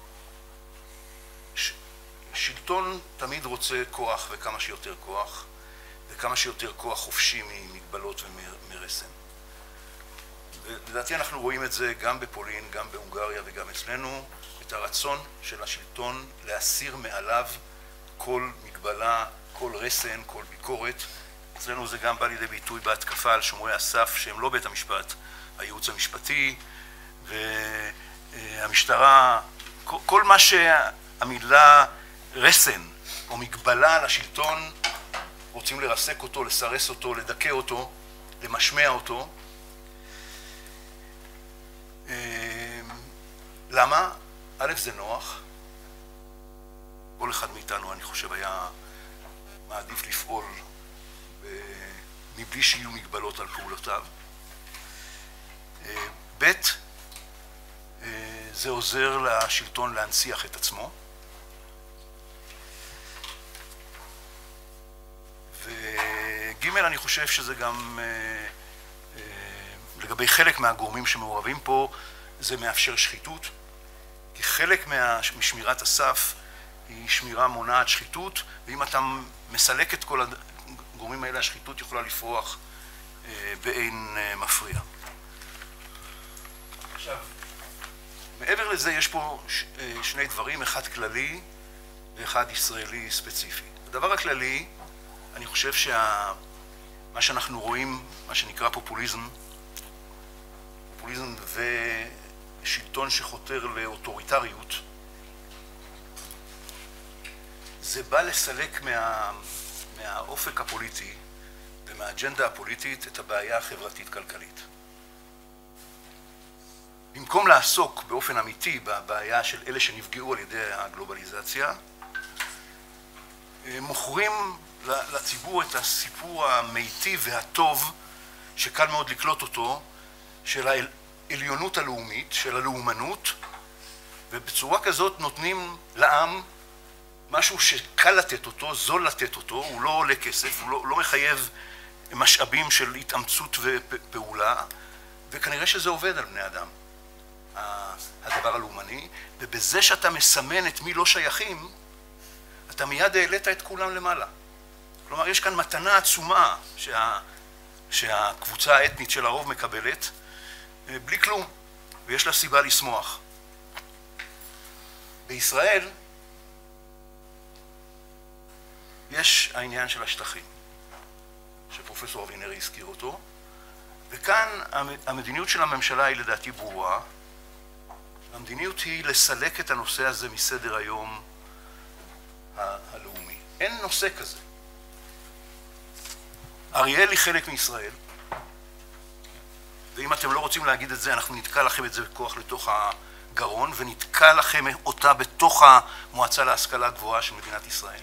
ש, שלטון תמיד רוצה כוח וכמה שיותר כוח, וכמה שיותר כוח חופשי ממגבלות ומרסן. ולדעתי אנחנו רואים את זה גם בפולין, גם בהונגריה וגם אצלנו, את הרצון של השלטון להסיר מעליו כל מגבלה, כל רסן, כל ביקורת. אצלנו זה גם בא לידי ביטוי בהתקפה על שומרי הסף שהם לא בית המשפט, הייעוץ המשפטי והמשטרה, כל מה שהמילה רסן או מגבלה על השלטון, רוצים לרסק אותו, לסרס אותו, לדכא אותו, למשמע אותו. למה? א', זה נוח. כל אחד מאיתנו, אני חושב, היה מעדיף לפעול מבלי שיהיו מגבלות על פעולותיו. ב', זה עוזר לשלטון להנציח את עצמו. וג', אני חושב שזה גם, לגבי חלק מהגורמים שמעורבים פה, זה מאפשר שחיתות, כי חלק משמירת הסף היא שמירה מונעת שחיתות, ואם אתה מסלק את כל הגורמים האלה, השחיתות יכולה לפרוח באין מפריע. עכשיו, מעבר לזה יש פה שני דברים, אחד כללי ואחד ישראלי ספציפי. הדבר הכללי, אני חושב שמה שאנחנו רואים, מה שנקרא פופוליזם, פופוליזם ושלטון שחותר לאוטוריטריות, זה בא לסלק מה, מהאופק הפוליטי ומהאג'נדה הפוליטית את הבעיה החברתית-כלכלית. במקום לעסוק באופן אמיתי בבעיה של אלה שנפגעו על ידי הגלובליזציה, מוכרים לציבור את הסיפור המיטיב והטוב, שקל מאוד לקלוט אותו, של העליונות הלאומית, של הלאומנות, ובצורה כזאת נותנים לעם משהו שקל לתת אותו, זול לתת אותו, הוא לא עולה כסף, הוא לא, לא מחייב משאבים של התאמצות ופעולה, וכנראה שזה עובד על בני אדם, הדבר הלאומני, ובזה שאתה מסמן את מי לא שייכים, אתה מיד העלית את כולם למעלה. כלומר, יש כאן מתנה עצומה שה, שהקבוצה האתנית של הרוב מקבלת, בלי כלום, ויש לה סיבה לשמוח. בישראל יש העניין של השטחים, שפרופסור אבינרי הזכיר אותו, וכאן המדיניות של הממשלה היא לדעתי ברורה. המדיניות היא לסלק את הנושא הזה מסדר היום הלאומי. אין נושא כזה. אריאל היא חלק מישראל, ואם אתם לא רוצים להגיד את זה, אנחנו נתקע לכם את זה בכוח לתוך הגרון, ונתקע לכם אותה בתוך המועצה להשכלה גבוהה של מדינת ישראל.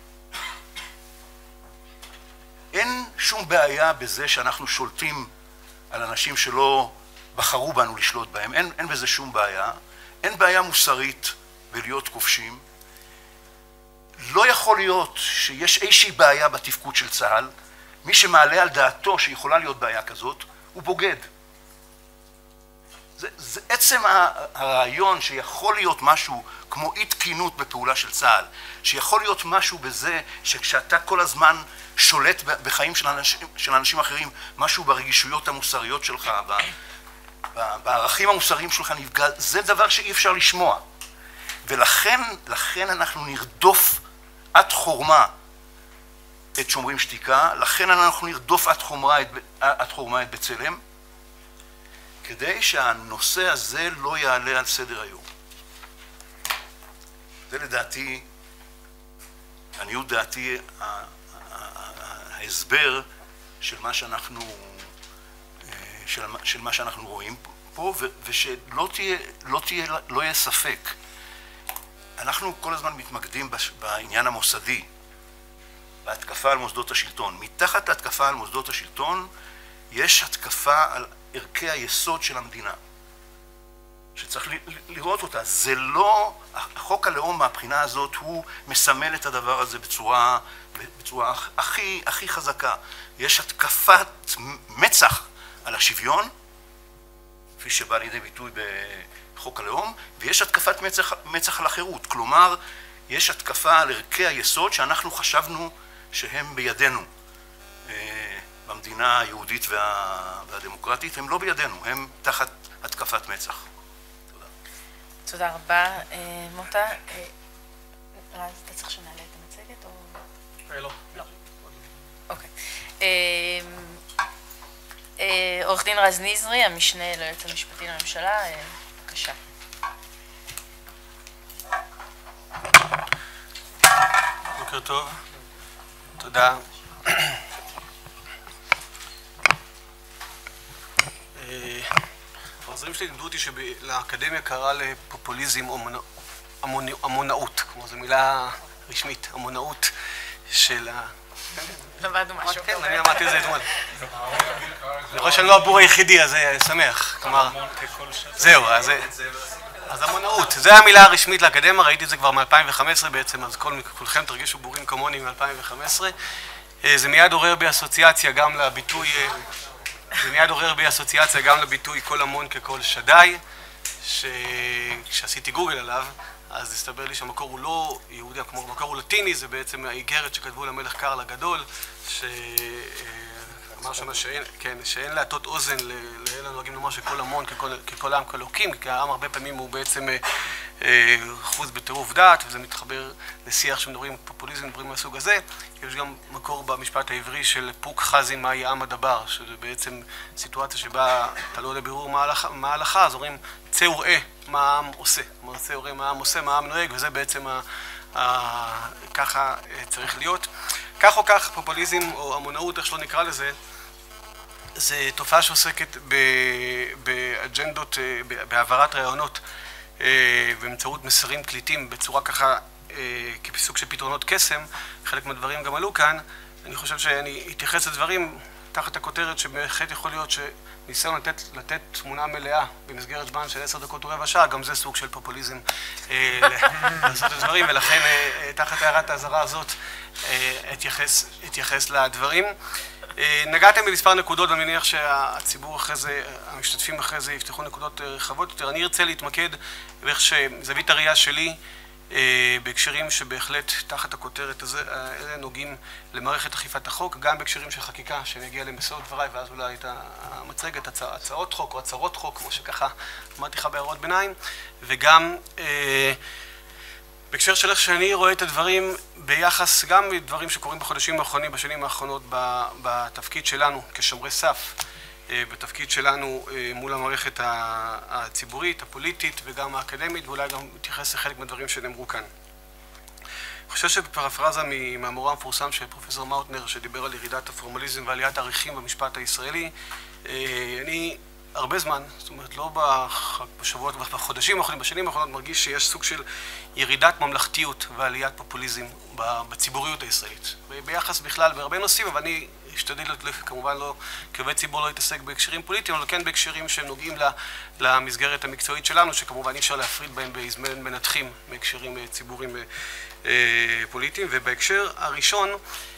אין שום בעיה בזה שאנחנו שולטים על אנשים שלא בחרו בנו לשלוט בהם, אין, אין בזה שום בעיה. אין בעיה מוסרית בלהיות כובשים. לא יכול להיות שיש איזושהי בעיה בתפקוד של צה"ל. מי שמעלה על דעתו שיכולה להיות בעיה כזאת, הוא בוגד. זה, זה עצם הרעיון שיכול להיות משהו כמו אי תקינות בפעולה של צה"ל, שיכול להיות משהו בזה שכשאתה כל הזמן שולט בחיים של אנשים, של אנשים אחרים, משהו ברגישויות המוסריות שלך, בערכים המוסריים שלך נפגע, זה דבר שאי אפשר לשמוע. ולכן, לכן אנחנו נרדוף עד חורמה את שומרים שתיקה, לכן אנחנו נרדוף עד חורמה את, עד חורמה את בצלם, כדי שהנושא הזה לא יעלה על סדר היום. זה לדעתי, עניות דעתי, ההסבר של מה שאנחנו, של, של מה שאנחנו רואים פה, ושלא תהיה, לא תהיה, לא יהיה ספק. אנחנו כל הזמן מתמקדים בעניין המוסדי, בהתקפה על מוסדות השלטון. מתחת להתקפה על מוסדות השלטון, יש התקפה על ערכי היסוד של המדינה, שצריך לראות אותה. זה לא, החוק הלאום מהבחינה הזאת הוא מסמל את הדבר הזה בצורה, בצורה הכי, הכי חזקה. יש התקפת מצח על השוויון, כפי שבא לידי ביטוי בחוק הלאום, ויש התקפת מצח, מצח על החירות. כלומר, יש התקפה על ערכי היסוד שאנחנו חשבנו שהם בידינו. במדינה היהודית וה... והדמוקרטית, הם לא בידינו, הם תחת התקפת מצח. תודה. תודה רבה, מוטה. רז, אתה צריך שנעלה את המצגת או... לא. לא. אוקיי. עורך דין רז נזרי, המשנה ליועץ המשפטי לממשלה, בבקשה. בוקר טוב. תודה. העוזרים שלי לימדו אותי שלאקדמיה קרא לפופוליזם המונאות, כמו זו מילה רשמית, המונאות של ה... למדנו משהו. כן, אני אמרתי את זה אתמול. אני חושב שאני לא הבור היחידי, אז זה שמח. כלומר, זהו, אז המונאות, זו המילה הרשמית לאקדמיה, ראיתי את זה כבר מ-אלפיים וחמש עשרה בעצם, אז כולכם תרגישו בורים כמוני מ-אלפיים וחמש עשרה. זה מיד עורר בי אסוציאציה גם לביטוי... זה מיד עורר בי אסוציאציה גם לביטוי כל המון ככל שדי, שכשעשיתי גוגל עליו, אז הסתבר לי שהמקור הוא לא יהודי, כמו המקור הוא לטיני, זה בעצם האיגרת שכתבו למלך קרל הגדול, שאמר שמה שאין, כן, שאין להטות אוזן לאלה נוהגים לומר שכל המון ככל, ככל העם כלוקים, כי העם הרבה פעמים הוא בעצם חוץ בטירוף דעת, וזה מתחבר לשיח שמדברים פופוליזם, דברים מהסוג הזה. יש גם מקור במשפט העברי של פוק חזי מהי עם הדבר, שזה בעצם סיטואציה שבה אתה לא יודע ברור מה ההלכה, אז אומרים צא וראה מה העם עושה, כלומר צא וראה מה העם עושה, מה העם נוהג, וזה בעצם ה, ה, ככה צריך להיות. כך או כך פופוליזם או המונאות, איך שלא נקרא לזה, זה תופעה שעוסקת באג'נדות, בהעברת רעיונות באמצעות מסרים קליטים בצורה ככה כסוג של פתרונות קסם. חלק מהדברים גם עלו כאן. אני חושב שאני אתייחס לדברים תחת הכותרת שבהחלט יכול להיות שניסיון לתת, לתת תמונה מלאה במסגרת זמן של עשר דקות ורבע שעה, גם זה סוג של פופוליזם לעשות את הדברים, ולכן תחת הערת האזהרה הזאת אתייחס, אתייחס לדברים. נגעתם במספר נקודות, ואני מניח שהציבור אחרי זה, המשתתפים אחרי זה יפתחו נקודות רחבות יותר. אני ארצה להתמקד באיך שזווית הראייה שלי בהקשרים שבהחלט תחת הכותרת הזה נוגעים למערכת אכיפת החוק, גם בהקשרים של חקיקה שנגיע למסעות דבריי, ואז אולי את המצגת, הצע, הצעות חוק או הצהרות חוק, כמו שככה אמרתי לך בהערות ביניים, וגם בהקשר של איך שאני רואה את הדברים ביחס גם לדברים שקורים בחודשים האחרונים, בשנים האחרונות בתפקיד שלנו כשומרי סף, בתפקיד שלנו מול המערכת הציבורית, הפוליטית וגם האקדמית, ואולי גם מתייחס לחלק מהדברים שנאמרו כאן. אני חושב שבפרפרזה מהמאמרו המפורסם של פרופסור מאוטנר, שדיבר על ירידת הפורמליזם ועליית הערכים במשפט הישראלי, אני הרבה זמן, זאת אומרת לא בשבועות, בחודשים האחרונים, בשנים האחרונות, מרגיש שיש סוג של ירידת ממלכתיות ועליית פופוליזם בציבוריות הישראלית. ביחס בכלל בהרבה נושאים, אבל אני אשתדל כמובן לא, כעובד ציבור לא להתעסק בהקשרים פוליטיים, אבל כן בהקשרים שנוגעים למסגרת המקצועית שלנו, שכמובן אי אפשר להפריד בהם בזמן מנתחים בהקשרים ציבוריים פוליטיים. ובהקשר הראשון,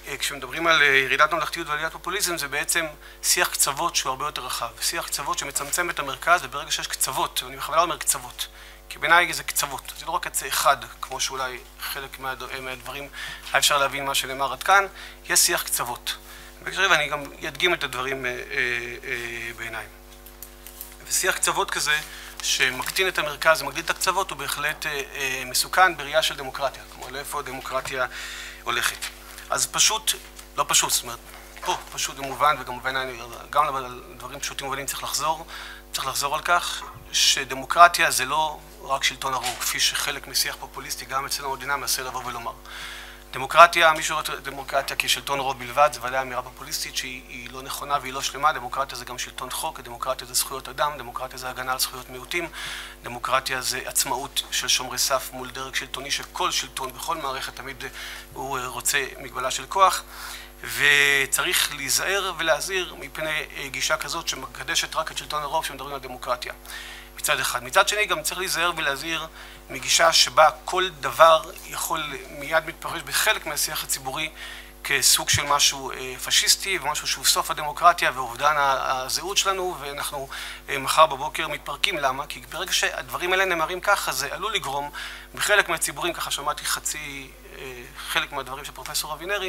כשמדברים על ירידת ממלכתיות ועליית פופוליזם, זה בעצם שיח קצוות שהוא הרבה יותר רחב. שיח קצוות שמצמצם את המרכז, וברגע שיש קצוות, ואני בכוונה אומר קצוות, כי בעיניי זה קצוות, זה לא רק קצה אחד, כמו שאולי חלק מהדברים היה אפשר להבין מה שנאמר עד כאן, יש שיח קצוות. ואני גם אדגים את הדברים בעיניי. ושיח קצוות כזה, שמקטין את המרכז ומגדיל את הקצוות, הוא בהחלט מסוכן בראייה של דמוקרטיה, כמו לאיפה הדמוקרטיה הולכת. אז פשוט, לא פשוט, זאת אומרת, פה פשוט במובן, וגם בעיניי, גם על דברים פשוטים ובנים צריך לחזור, צריך לחזור על כך, שדמוקרטיה זה לא רק שלטון הרוב, כפי שחלק משיח פופוליסטי גם אצלנו במדינה מנסה לבוא ולומר. דמוקרטיה, מי שרואה דמוקרטיה כשלטון רוב בלבד, זה ודאי אמירה פופוליסטית שהיא לא נכונה והיא לא שלמה. דמוקרטיה זה גם שלטון חוק, דמוקרטיה זה זכויות אדם, דמוקרטיה זה הגנה על זכויות מיעוטים, דמוקרטיה זה עצמאות של שומרי סף מול דרג שלטוני שכל שלטון בכל מערכת תמיד הוא רוצה מגבלה של כוח, וצריך להיזהר ולהזהיר מפני גישה כזאת שמקדשת רק את שלטון הרוב שמדברים על דמוקרטיה. מצד אחד. מצד שני גם צריך להיזהר ולהזהיר מגישה שבה כל דבר יכול מיד מתפרש בחלק מהשיח הציבורי כסוג של משהו פשיסטי ומשהו שהוא סוף הדמוקרטיה ואובדן הזהות שלנו, ואנחנו מחר בבוקר מתפרקים. למה? כי ברגע שהדברים האלה נאמרים ככה, זה עלול לגרום בחלק מהציבורים, ככה שמעתי חצי, חלק מהדברים של פרופסור אבינרי,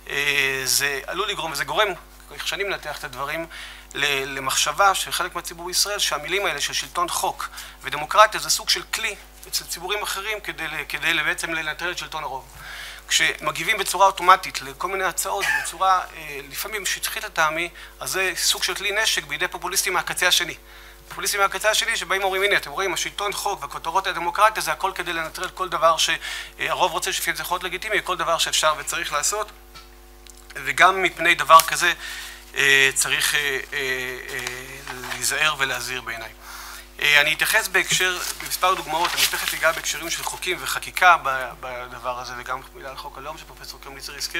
זה עלול לגרום וזה גורם, איך שאני מנתח את הדברים, למחשבה של חלק מהציבור בישראל שהמילים האלה של שלטון חוק ודמוקרטיה זה סוג של כלי אצל ציבורים אחרים כדי, כדי בעצם לנטרל את שלטון הרוב. כשמגיבים בצורה אוטומטית לכל מיני הצעות, בצורה לפעמים שטחית לטעמי, אז זה סוג של כלי נשק בידי פופוליסטים מהקצה השני. פופוליסטים מהקצה השני שבאים אומרים, הנה, אתם רואים, השלטון חוק והכותרות הדמוקרטיה זה הכל כדי לנטרל כל דבר שהרוב רוצה שפי זה יכול להיות לגיטימי, כל דבר שאפשר וצריך לעשות, וגם מפני דבר כזה צריך להיזהר ולהזהיר בעיניי. אני אתייחס בהקשר, במספר דוגמאות, אני תכף אגע בהקשרים של חוקים וחקיקה בדבר הזה, וגם מילה על חוק הלאום שפרופסור קרמניצר הזכיר.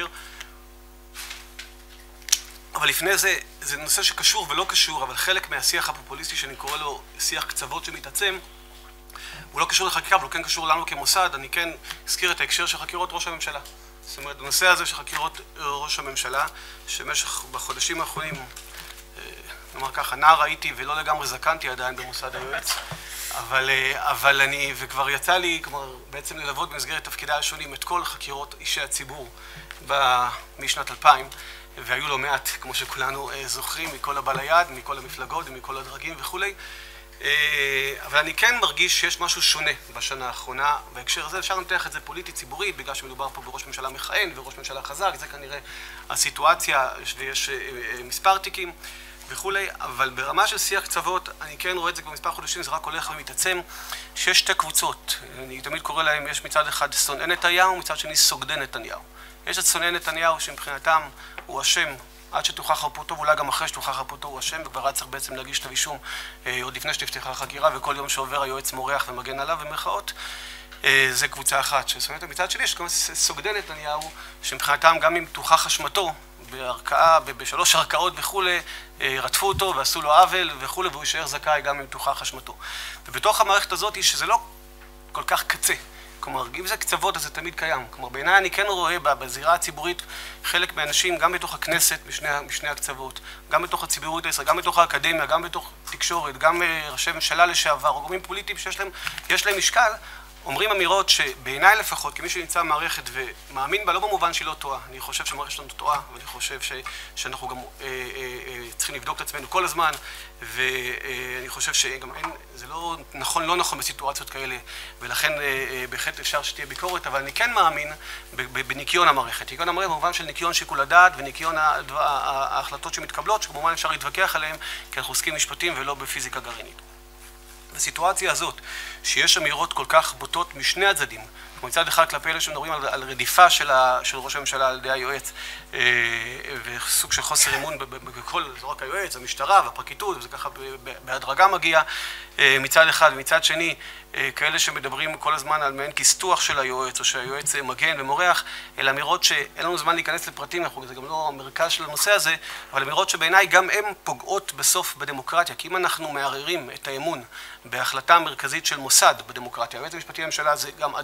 אבל לפני זה, זה נושא שקשור ולא קשור, אבל חלק מהשיח הפופוליסטי שאני קורא לו שיח קצוות שמתעצם, הוא לא קשור לחקיקה, אבל הוא כן קשור לנו כמוסד. אני כן אזכיר את ההקשר של חקירות ראש הממשלה. זאת אומרת, הנושא הזה של חקירות ראש הממשלה, שמשך בחודשים האחרונים, נאמר ככה, נער הייתי ולא לגמרי זקנתי עדיין במוסד היועץ, אבל, אבל אני, וכבר יצא לי, כלומר, בעצם ללוות במסגרת תפקידי השונים את כל חקירות אישי הציבור משנת אלפיים, והיו לא מעט, כמו שכולנו זוכרים, מכל הבא ליד, מכל המפלגות ומכל הדרגים וכולי. אבל אני כן מרגיש שיש משהו שונה בשנה האחרונה, בהקשר הזה אפשר לנתח את זה פוליטית ציבורית, בגלל שמדובר פה בראש ממשלה מכהן וראש ממשלה חזק, זה כנראה הסיטואציה ויש מספר תיקים וכולי, אבל ברמה של שיח קצוות, אני כן רואה את זה כבר מספר חודשים, זה רק הולך ומתעצם, שיש שתי קבוצות, אני תמיד קורא להם, יש מצד אחד שונאי נתניהו, מצד שני סוגדי נתניהו. יש את שונאי נתניהו שמבחינתם הוא אשם עד שתוכח חפותו, ואולי גם אחרי שתוכח חפותו הוא אשם, וכבר צריך בעצם להגיש כתב אישום עוד לפני שתפתחה החקירה, וכל יום שעובר היועץ מורח ומגן עליו במרכאות. זה קבוצה אחת ששונאת. מצד שני יש גם סוגדי נתניהו, שמבחינתם גם אם תוכח אשמתו בערכאה, בשלוש ערכאות וכולי, רדפו אותו ועשו לו עוול וכולי, והוא יישאר זכאי גם אם תוכח אשמתו. ובתוך המערכת הזאת היא שזה לא כל כך קצה. כלומר, אם זה קצוות, אז זה תמיד קיים. כלומר, בעיניי אני כן רואה בזירה הציבורית חלק מהאנשים, גם בתוך הכנסת, משני, משני הקצוות, גם בתוך הציבוריות הישראלית, גם בתוך האקדמיה, גם בתוך תקשורת, גם ראשי ממשלה לשעבר, או גורמים פוליטיים שיש להם, יש להם משקל, אומרים אמירות שבעיניי לפחות, כמי שנמצא במערכת ומאמין בה, לא במובן שהיא לא טועה. אני חושב שהמערכת שלנו טועה, ואני חושב ש, שאנחנו גם אה, אה, אה, צריכים לבדוק את עצמנו כל הזמן, ואני חושב שגם אין, זה לא נכון, לא נכון בסיטואציות כאלה, ולכן אה, אה, בהחלט אפשר שתהיה ביקורת, אבל אני כן מאמין בניקיון המערכת. ניקיון המערכת במובן של ניקיון שיקול הדעת וניקיון ההחלטות שמתקבלות, שכמובן אפשר להתווכח עליהן, כי אנחנו עוסקים משפטים ולא בפיזיקה גרעינית. בסיטואציה הזאת, שיש אמירות כל כך בוטות משני הצדדים, כמו מצד אחד כלפי אלה שמדברים על, על רדיפה של, ה, של ראש הממשלה על ידי היועץ, אה, וסוג של חוסר אמון בכל, זה רק היועץ, המשטרה והפרקליטות, וזה ככה בהדרגה מגיע אה, מצד אחד, ומצד שני, אה, כאלה שמדברים כל הזמן על מעין כסתוח של היועץ, או שהיועץ מגן ומורח, אלה אמירות שאין לנו זמן להיכנס לפרטים, זה גם לא המרכז של הנושא הזה, אבל אמירות שבעיניי גם הן פוגעות בסוף בדמוקרטיה, כי אם אנחנו מערערים את האמון בהחלטה מרכזית של מוסד בדמוקרטיה, היועץ המשפטי לממשלה זה גם אדם, אבל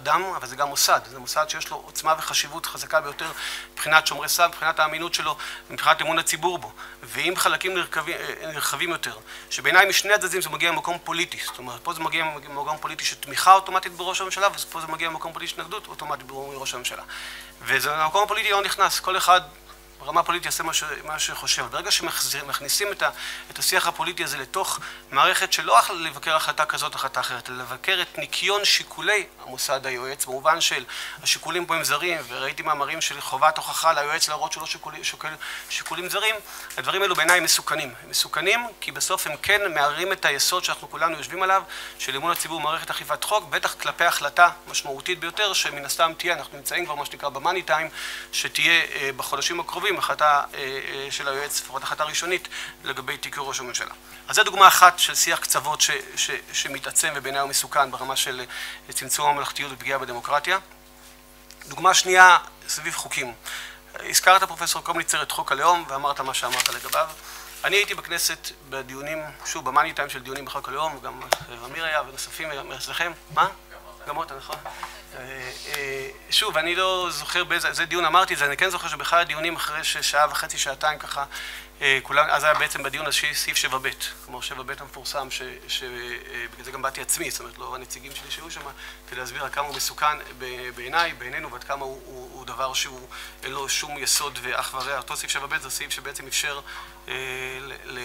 אבל זה גם מוסד. זה מוסד שיש לו עוצמה וחשיבות חזקה ביותר מבחינת שומרי סף, מבחינת האמינות שלו, מבחינת אמון הציבור בו. ואם חלקים נרחבים, נרחבים יותר, שבעיניי משני הצדדים זה מגיע ממקום פוליטי. זאת אומרת, פה זה מגיע ממקום פוליטי של תמיכה אוטומטית בראש הממשלה, ופה זה מגיע ממקום פוליטי של התנגדות אוטומטית בראש הממשלה. וזה המקום הפוליטי לא נכנס. כל אחד ברמה הפוליטית יעשה מה שחושב. ברגע שמכניסים את, ה, את השיח הפוליטי הזה לתוך מערכת שלא לבקר החלטה כזאת או החלטה אחרת, אלא לבקר את ניקיון שיקולי המוסד היועץ, במובן של השיקולים פה הם זרים, וראיתי מאמרים של חובת הוכחה ליועץ להראות שלא שיקולים, שיקול, שיקולים זרים, הדברים האלו בעיניי מסוכנים. הם מסוכנים כי בסוף הם כן מערערים את היסוד שאנחנו כולנו יושבים עליו, של אמון הציבור במערכת אכיפת חוק, בטח כלפי החלטה משמעותית ביותר, שמן הסתם תהיה, אנחנו נמצאים כבר מה שנקרא במאני טיים, שתהיה בחודשים הקרובים החלטה של היועץ, לפחות החלטה ראשונית, לגבי תיק ראש הממשלה. אז זו דוגמה אחת של שיח קצוות ש, ש, שמתעצם ובעיניי הוא מסוכן ברמה של צמצום הממלכתיות ופגיעה בדמוקרטיה. דוגמה שנייה, סביב חוקים. הזכרת פרופסור קומניצר את חוק הלאום ואמרת מה שאמרת לגביו. אני הייתי בכנסת בדיונים, שוב, במאני טיים של דיונים בחוק הלאום, גם אמיר היה ונוספים מאצלכם. מה? גם אותה, נכון? שוב, אני לא זוכר באיזה, זה דיון אמרתי את זה, אני כן זוכר שבכלל הדיונים אחרי ששעה וחצי, שעתיים ככה, כולם, אז היה בעצם בדיון סעיף שבע ב', כלומר שבע ב' המפורסם, שבגלל זה גם באתי עצמי, זאת אומרת, לא הנציגים שלי שהיו שם, כדי להסביר כמה הוא מסוכן בעיניי, בעינינו, ועד כמה הוא, הוא, הוא דבר שהוא אין לו שום יסוד ואח ורע. אותו סעיף שבע ב' זה סעיף שבעצם אפשר ל... ל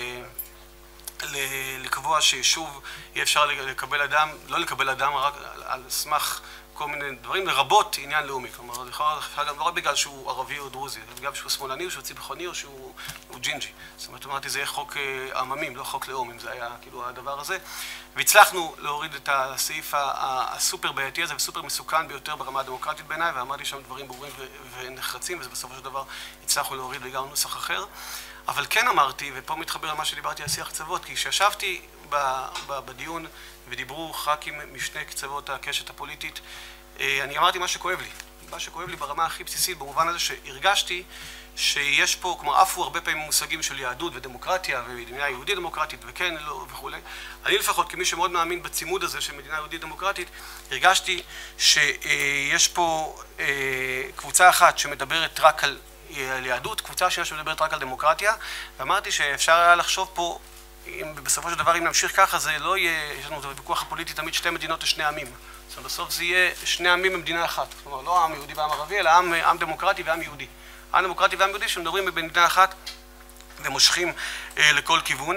לקבוע ששוב יהיה אפשר לקבל אדם, לא לקבל אדם רק על סמך כל מיני דברים, לרבות עניין לאומי. כלומר, גם לא רק בגלל שהוא ערבי או דרוזי, אלא בגלל שהוא שמאלני או שהוא צמחוני או שהוא ג'ינג'י. זאת אומרת, אמרתי, זה יהיה חוק עממים, לא חוק לאום, אם זה היה כאילו הדבר הזה. והצלחנו להוריד את הסעיף הסופר בעייתי הזה וסופר מסוכן ביותר ברמה הדמוקרטית בעיניי, ואמרתי שם דברים ברורים ונחרצים, וזה בסופו של דבר הצלחנו להוריד לגמרי נוסח אחר. אבל כן אמרתי, ופה מתחבר למה שדיברתי על שיח קצוות, כי כשישבתי בדיון ודיברו ח"כים משני קצוות הקשת הפוליטית, אני אמרתי מה שכואב לי. מה שכואב לי ברמה הכי בסיסית, במובן הזה שהרגשתי שיש פה, כלומר, עפו הרבה פעמים מושגים של יהדות ודמוקרטיה ומדינה יהודית דמוקרטית וכן לא וכו'. אני לפחות, כמי שמאוד מאמין בצימוד הזה של מדינה יהודית דמוקרטית, הרגשתי שיש פה קבוצה אחת שמדברת רק על על יהדות, קבוצה שנייה שמדברת רק על דמוקרטיה, ואמרתי שאפשר היה לחשוב פה, אם בסופו של דבר אם נמשיך ככה, זה לא יהיה, יש לנו בוויכוח הפוליטי תמיד שתי מדינות ושני עמים. זאת אומרת, בסוף זה יהיה שני עמים במדינה אחת. כלומר, לא עם יהודי ועם ערבי, אלא עם, עם דמוקרטי ועם יהודי. עם דמוקרטי ועם יהודי שמדברים במדינה אחת ומושכים אה, לכל כיוון.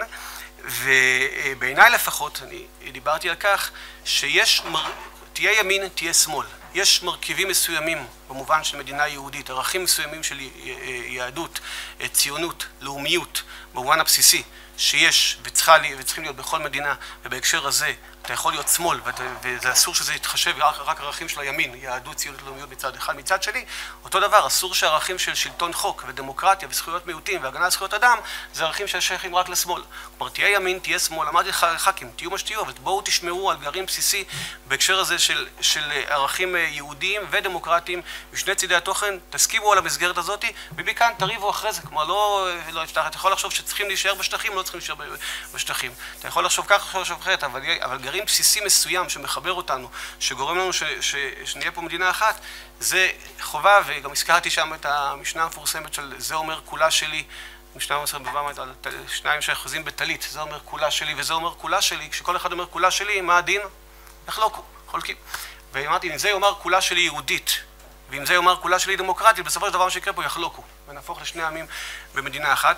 ובעיניי לפחות, אני דיברתי על כך, שיש, מר... תהיה ימין, תהיה שמאל. יש מרכיבים מסוימים במובן של מדינה יהודית, ערכים מסוימים של יהדות, ציונות, לאומיות, במובן הבסיסי, שיש וצריכה, וצריכים להיות בכל מדינה, ובהקשר הזה אתה יכול להיות שמאל, וזה אסור שזה יתחשב רק ערכים של הימין, יהדות, ציונות, לאומיות מצד אחד. מצד שני, אותו דבר, אסור שערכים של שלטון חוק ודמוקרטיה וזכויות מיעוטים והגנה על זכויות אדם, זה ערכים ששייכים רק לשמאל. כלומר, תהיה ימין, תהיה שמאל, אמרתי לך לח"כים, תהיו מה שתהיו, אבל בואו תשמרו על גרעין בסיסי בהקשר הזה של, של ערכים יהודיים ודמוקרטיים משני צידי התוכן, תסכימו על המסגרת הזאת, ובכאן תריבו אחרי זה. כלומר, לא, לא יפתח, אתה יכול לחשוב שצריכים להישאר בשטחים, לא צריכים להישאר בשטחים. אתה יכול לחשוב כך, יכול לחשוב אחרת, אבל, אבל גרעין בסיסי מסוים שמחבר אותנו, שגורם לנו ש, ש, שנהיה פה מדינה אחת, זה חובה, וגם הזכרתי שם את המשנה המפורסמת של זה אומר כולה שלי, משנה המפורסמת על שניים שאחוזים בטלית, זה אומר כולה שלי וזה אומר כולה שלי, כשכל אחד אומר כולה שלי, מה הדין? נחלוקו, חולקים. ואמרתי, אם זה יאמר כולה שלי יהודית, ואם זה יאמר כולה שלי דמוקרטית, בסופו של דבר מה שיקרה פה יחלוקו, ונהפוך לשני עמים במדינה אחת.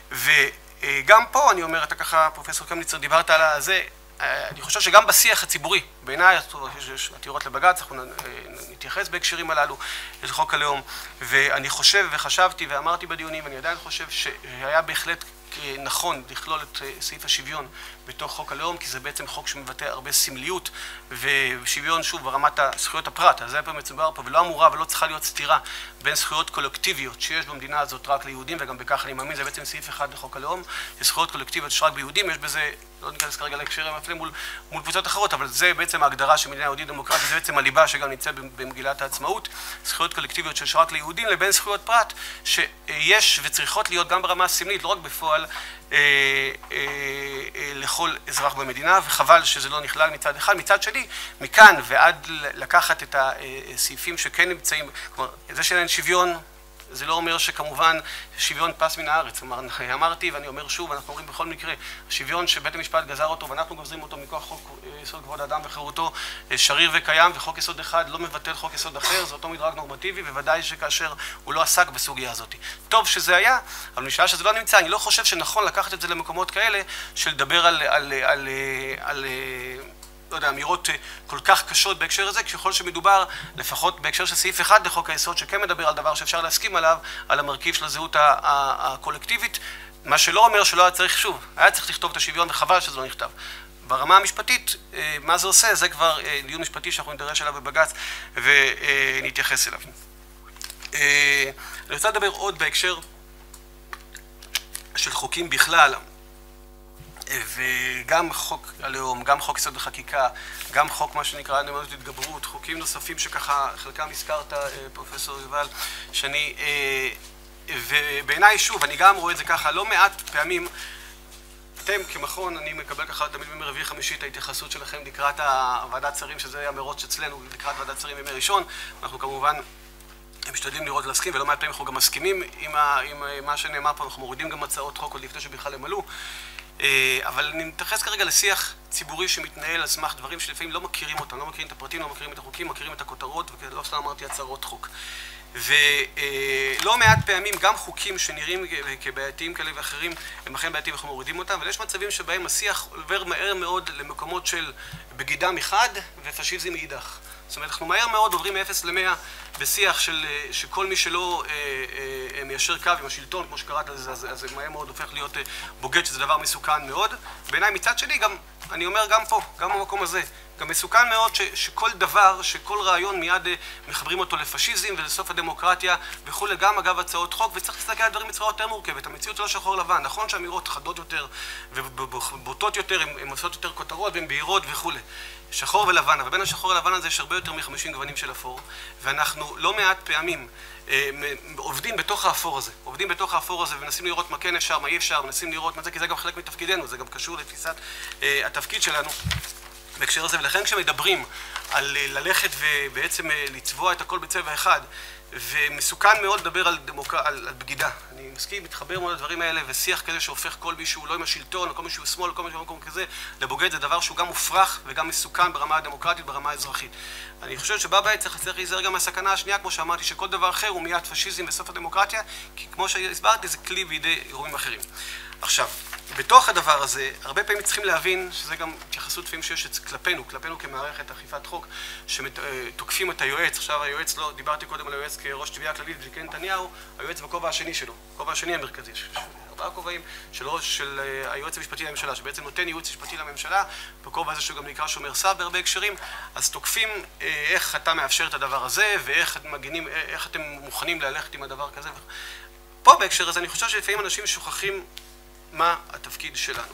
וגם פה אני אומר, אתה ככה, פרופסור קומניצר, דיברת על זה, אני חושב שגם בשיח הציבורי, בעיניי, יש עתירות לבג"ץ, אנחנו נתייחס בהקשרים הללו לחוק הלאום, ואני חושב וחשבתי ואמרתי בדיונים, ואני עדיין חושב שהיה בהחלט נכון לכלול את סעיף השוויון בתוך חוק הלאום, כי זה בעצם חוק שמבטא הרבה סמליות ושוויון, שוב, ברמת זכויות הפרט. אז זה פה מצובר פה, ולא אמורה ולא צריכה להיות סתירה בין זכויות קולקטיביות שיש במדינה הזאת רק ליהודים, וגם בכך אני מאמין, זה בעצם סעיף אחד לחוק הלאום, זכויות קולקטיביות שרק ביהודים, יש בזה לא ניכנס כרגע להקשר המפלה מול, מול קבוצות אחרות, אבל זה בעצם ההגדרה של מדינה יהודית דמוקרטית, זה בעצם הליבה שגם נמצא במגילת העצמאות, זכויות קולקטיביות של רק ליהודים, לבין זכויות פרט שיש וצריכות להיות גם ברמה הסמלית, לא רק בפועל, אה, אה, אה, לכל אזרח במדינה, וחבל שזה לא נכלל מצד אחד. מצד שני, מכאן ועד לקחת את הסעיפים שכן נמצאים, כלומר, זה שאין שוויון, זה לא אומר שכמובן שוויון פס מן הארץ. כלומר, אמרתי ואני אומר שוב, אנחנו אומרים בכל מקרה, השוויון שבית המשפט גזר אותו ואנחנו גוזרים אותו מכוח חוק יסוד כבוד האדם וחירותו שריר וקיים, וחוק יסוד אחד לא מבטל חוק יסוד אחר, זה אותו מדרג נורמטיבי, ובוודאי שכאשר הוא לא עסק בסוגיה הזאת. טוב שזה היה, אבל משעה שזה לא נמצא, אני לא חושב שנכון לקחת את זה למקומות כאלה של לדבר על, על, על, על, על לא יודע, אמירות כל כך קשות בהקשר הזה, ככל שמדובר, לפחות בהקשר של סעיף אחד לחוק היסוד, שכן מדבר על דבר שאפשר להסכים עליו, על המרכיב של הזהות הקולקטיבית, מה שלא אומר שלא היה צריך, שוב, היה צריך לכתוב את השוויון, וחבל שזה לא נכתב. ברמה המשפטית, מה זה עושה? זה כבר דיון משפטי שאנחנו נדרש אליו בבג"ץ ונתייחס אליו. אני רוצה לדבר עוד בהקשר של חוקים בכלל, וגם חוק הלאום, גם חוק יסוד החקיקה, גם חוק מה שנקרא נאמנות התגברות, חוקים נוספים שככה חלקם הזכרת, פרופסור יובל, שאני, ובעיניי שוב, אני גם רואה את זה ככה, לא מעט פעמים, אתם כמכון, אני מקבל ככה תמיד בימי רביעי חמישי את ההתייחסות שלכם לקראת הוועדת שרים, שזה היה מרוץ אצלנו, לקראת ועדת שרים בימי ראשון, אנחנו כמובן משתדלים לראות להסכים, ולא מעט פעמים אנחנו גם מסכימים עם, ה, עם מה שנאמר פה, אנחנו מורידים גם הצעות חוק עוד לפני שבכלל הם עלו, אבל אני מתייחס כרגע לשיח ציבורי שמתנהל על סמך דברים שלפעמים לא מכירים אותם, לא מכירים את הפרטים, לא מכירים את החוקים, מכירים את הכותרות, ולא סתם אמרתי הצהרות חוק. ולא מעט פעמים גם חוקים שנראים כבעייתיים כאלה ואחרים הם אכן בעייתיים ואנחנו מורידים אותם, אבל יש מצבים שבהם השיח עובר מהר מאוד למקומות של בגידה מחד ופשיזם מאידך. זאת אומרת, אנחנו מהר מאוד עוברים מ-אפס למאה בשיח של שכל מי שלא אה, אה, מיישר קו עם השלטון, כמו שקראת לזה, אז, אז זה מהר מאוד הופך להיות אה, בוגד, שזה דבר מסוכן מאוד. בעיניי מצד שני, גם, אני אומר גם פה, גם במקום הזה, גם מסוכן מאוד ש, שכל דבר, שכל רעיון מיד אה, מחברים אותו לפשיזם ולסוף הדמוקרטיה וכו', גם אגב הצעות חוק, וצריך להסתכל על דברים בצורה יותר מורכבת. המציאות לא שחור לבן, נכון שאמירות חדות יותר ובוטות יותר, הן עושות יותר כותרות והן בהירות וכו'. שחור ולבן, אבל בין השחור ולבן הזה יש הרבה יותר מחמישים גוונים של אפור, ואנחנו לא מעט פעמים אה, עובדים בתוך האפור הזה, עובדים בתוך האפור הזה ומנסים לראות מה כן אפשר, מה אי אפשר, מנסים לראות מה זה, כי זה גם חלק מתפקידנו, זה גם קשור לתפיסת אה, התפקיד שלנו בהקשר הזה, ולכן כשמדברים על ללכת ובעצם לצבוע את הכל בצבע אחד, ומסוכן מאוד לדבר על, דמוק... על, על בגידה. אני מסכים, מתחבר מאוד לדברים האלה, ושיח כזה שהופך כל מישהו, לא עם השלטון, או כל מישהו שמאל, או כל מישהו במקום כזה, לבוגד, זה דבר שהוא גם מופרך וגם מסוכן ברמה הדמוקרטית, ברמה האזרחית. אני חושב שבבית צריך, צריך להיזהר גם מהסכנה השנייה, כמו שאמרתי, שכל דבר אחר הוא מיד פשיזם בסוף הדמוקרטיה, כי כמו שהסברתי, זה כלי בידי אירועים אחרים. עכשיו, בתוך הדבר הזה, הרבה פעמים צריכים להבין, שזה גם התייחסות לפעמים שיש כלפינו, כלפינו כמערכת אכיפת חוק, שתוקפים את היועץ. עכשיו היועץ, לא, דיברתי קודם על היועץ כראש תביעה כללית בז'קי נתניהו, היועץ בכובע השני שלו, כובע השני המרכזי, ארבעה כובעים של ראש של היועץ המשפטי לממשלה, שבעצם נותן ייעוץ משפטי לממשלה, בכובע הזה שהוא גם נקרא שומר סף בהרבה הקשרים, אז תוקפים איך אתה מאפשר את הדבר הזה, ואיך מגינים, איך אתם מוכנים ללכת עם הדבר כזה. פה בהקשר הזה אני חושב שלפעמים אנשים שוכחים מה התפקיד שלנו.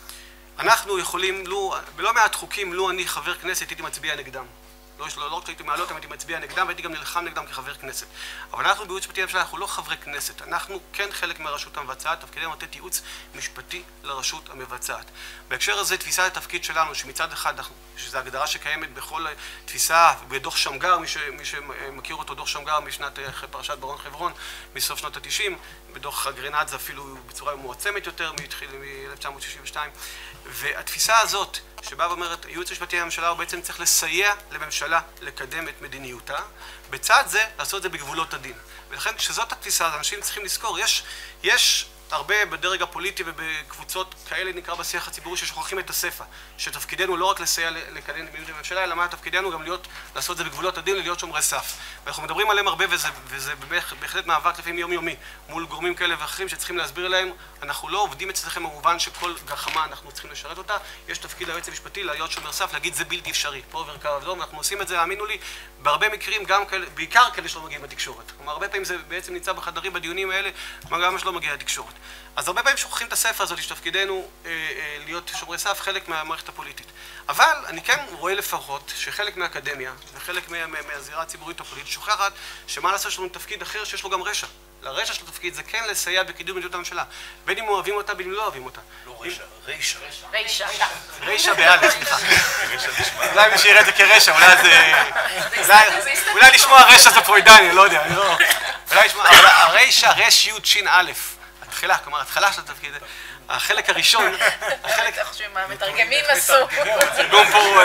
אנחנו יכולים, לו, בלא מעט חוקים, לו אני חבר כנסת, הייתי מצביע נגדם. לא, לא, לא הייתי מעלות, הייתי מצביע נגדם, והייתי גם נלחם נגדם כחבר כנסת. אבל אנחנו בייעוץ משפטי לממשלה, אנחנו לא חברי כנסת. אנחנו כן חלק מהרשות המבצעת, תפקידנו לתת ייעוץ משפטי לרשות המבצעת. בהקשר הזה, תפיסת התפקיד שלנו, שמצד אחד, שזו הגדרה שקיימת בכל תפיסה, בדוח שמגר, מי, ש, מי שמכיר אותו, דוח שמגר משנת פרשת ברון חברון, מסוף שנות ה-תשעים, בדוח אגרנט זה אפילו בצורה מועצמת יותר, מתחיל מ-אלף תשע מאות שישים ושתיים, והתפיסה הזאת, שבה ואומרת, הייעוץ המשפטי לממשלה הוא בעצם צריך לסייע לממשלה לקדם את מדיניותה, בצד זה לעשות את זה בגבולות הדין. ולכן כשזאת התפיסה, אנשים צריכים לזכור, יש, יש הרבה בדרג הפוליטי ובקבוצות כאלה נקרא בשיח הציבורי ששוכחים את הספר, שתפקידנו לא רק לסייע לקדם את מדיניות הממשלה, אלא מה תפקידנו גם להיות, לעשות את זה בגבולות הדין, להיות שומרי סף. ואנחנו מדברים עליהם הרבה וזה, וזה בהחלט מאבק לפעמים יומיומי מול גורמים כאלה ואחרים שצריכים להסביר להם, אנחנו לא עובדים אצלכם במובן שכל גחמה אנחנו צריכים לשרת אותה, יש תפקיד ליועץ המשפטי להיות שומר סף, להגיד זה בלתי אפשרי, פה עובר קו אדום, אנחנו עושים את זה, האמינו לי, בהרבה מקרים גם כאלה, בעיקר כאלה שלא מגיעים לתקשורת. כלומר, הרבה פעמים זה בעצם נמצא בחדרים בדיונים האלה, גם שלא מגיע לתקשורת. אז הרבה פעמים שוכחים את הספר הזאת, שתפקידנו אה, אה, להיות שומרי סף חלק מהמערכת הפוליטית. אבל אני כן רואה לפחות שחלק מהאקדמיה וחלק מה, מה, מהזירה הציבורית הפוליטית שוכחת שמה לעשות יש לנו תפקיד אחר שיש לו גם רשע. לרשע של התפקיד זה כן לסייע בקידום מדיניות הממשלה. בין אם אוהבים אותה, בין אם לא אוהבים אותה. לא רשע, רשע. רשע. רשע באלף, סליחה. אולי מי שיראה את זה כרשע, אולי זה... אולי לשמוע רשע זה פרוידני, לא יודע, אני לא... אולי לשמוע, אבל הרשע, רש י' שין א', התחילה, כלומר, התחלה של התפקיד, החלק הראשון, החלק... המתרגמים עשו. תרגום פה...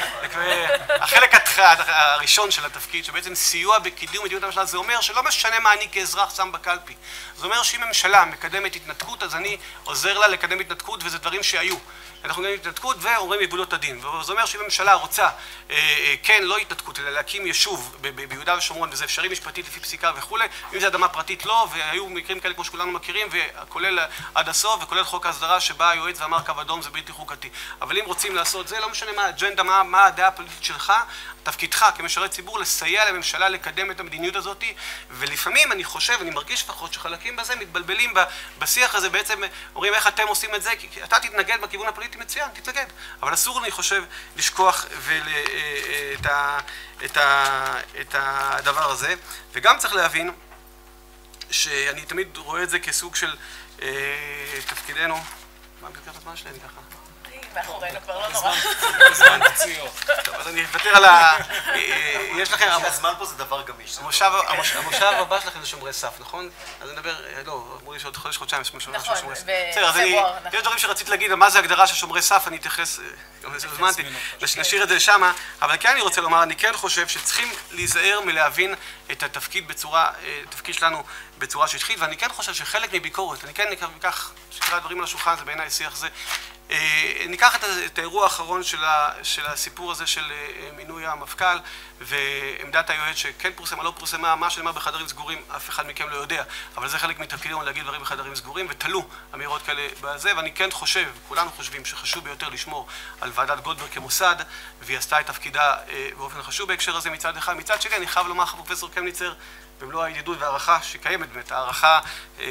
החלק הראשון של התפקיד, שבעצם סיוע בקידום מדיניות הממשלה, זה אומר שלא משנה מה אני כאזרח שם בקלפי. זה אומר שאם ממשלה מקדמת התנתקות, אז אני עוזר לה לקדם התנתקות, וזה דברים שהיו. אנחנו נגד התנתקות ואומרים יבולות הדין. וזה אומר שאם הממשלה רוצה, כן, לא התנתקות, אלא להקים יישוב ביהודה ושומרון, וזה אפשרי משפטית לפי פסיקה וכולי, אם זה אדמה פרטית לא, והיו מקרים כאלה כמו שכולנו מכירים, וכולל עד הסוף, וכולל חוק ההסדרה שבה היועץ ואמר קו אדום זה בלתי חוקתי. אבל אם רוצים לעשות זה, לא משנה מה האג'נדה, מה, מה הדעה הפוליטית שלך, תפקידך כמשרת ציבור לסייע לממשלה לקדם את המדיניות הזאת, ולפעמים אני חושב, אני מרגיש לפחות שחלקים בזה מתבלבלים בשיח הזה, בעצם אומרים איך אתם עושים את זה, כי אתה תתנגד בכיוון הפוליטי מצוין, תתנגד, אבל אסור אני חושב לשכוח ול, את, ה, את, ה, את הדבר הזה, וגם צריך להבין שאני תמיד רואה את זה כסוג של אה, תפקידנו, מה בקרת הזמן שלי? אני ככה מאחורינו כבר לא נורא. זמן פציעות. טוב, אז אני אוותר על ה... יש לכם... הזמן פה זה דבר גמיש. המושב הבא שלכם זה שומרי סף, נכון? אז אני מדבר... לא, אמרו לי שעוד חודש, חודשיים יש משהו נכון, שומרי סף. בפברואר. יש דברים שרציתי להגיד, מה זה הגדרה של שומרי סף, אני אתייחס... גם לזה הזמנתי, נשאיר את זה שמה, אבל כן אני רוצה לומר, אני כן חושב שצריכים להיזהר מלהבין את התפקיד בצורה, התפקיד שלנו בצורה שטחית, ואני כן חושב שחלק מביקורת, אני כן ניקח, שקרא דברים על השולחן, זה בעיניי שיח זה, ניקח את האירוע האחרון של הסיפור הזה של מינוי המפכ"ל ועמדת היועץ שכן פורסמה, לא פורסמה, מה שנאמר בחדרים סגורים, אף אחד מכם לא יודע, אבל זה חלק מתפקידנו להגיד דברים בחדרים סגורים, ותלו אמירות כאלה בזה, ואני כן חושב, כולנו חושבים שחשוב ביותר לשמור על ועדת גולדברג כמוסד, והיא עשתה את תפקידה באופן חשוב בהקשר הזה מצד אחד. מצד שני, אני חייב לומר לך, פרופסור קמניצר, במלוא הידידות והערכה שקיימת באמת, הערכה,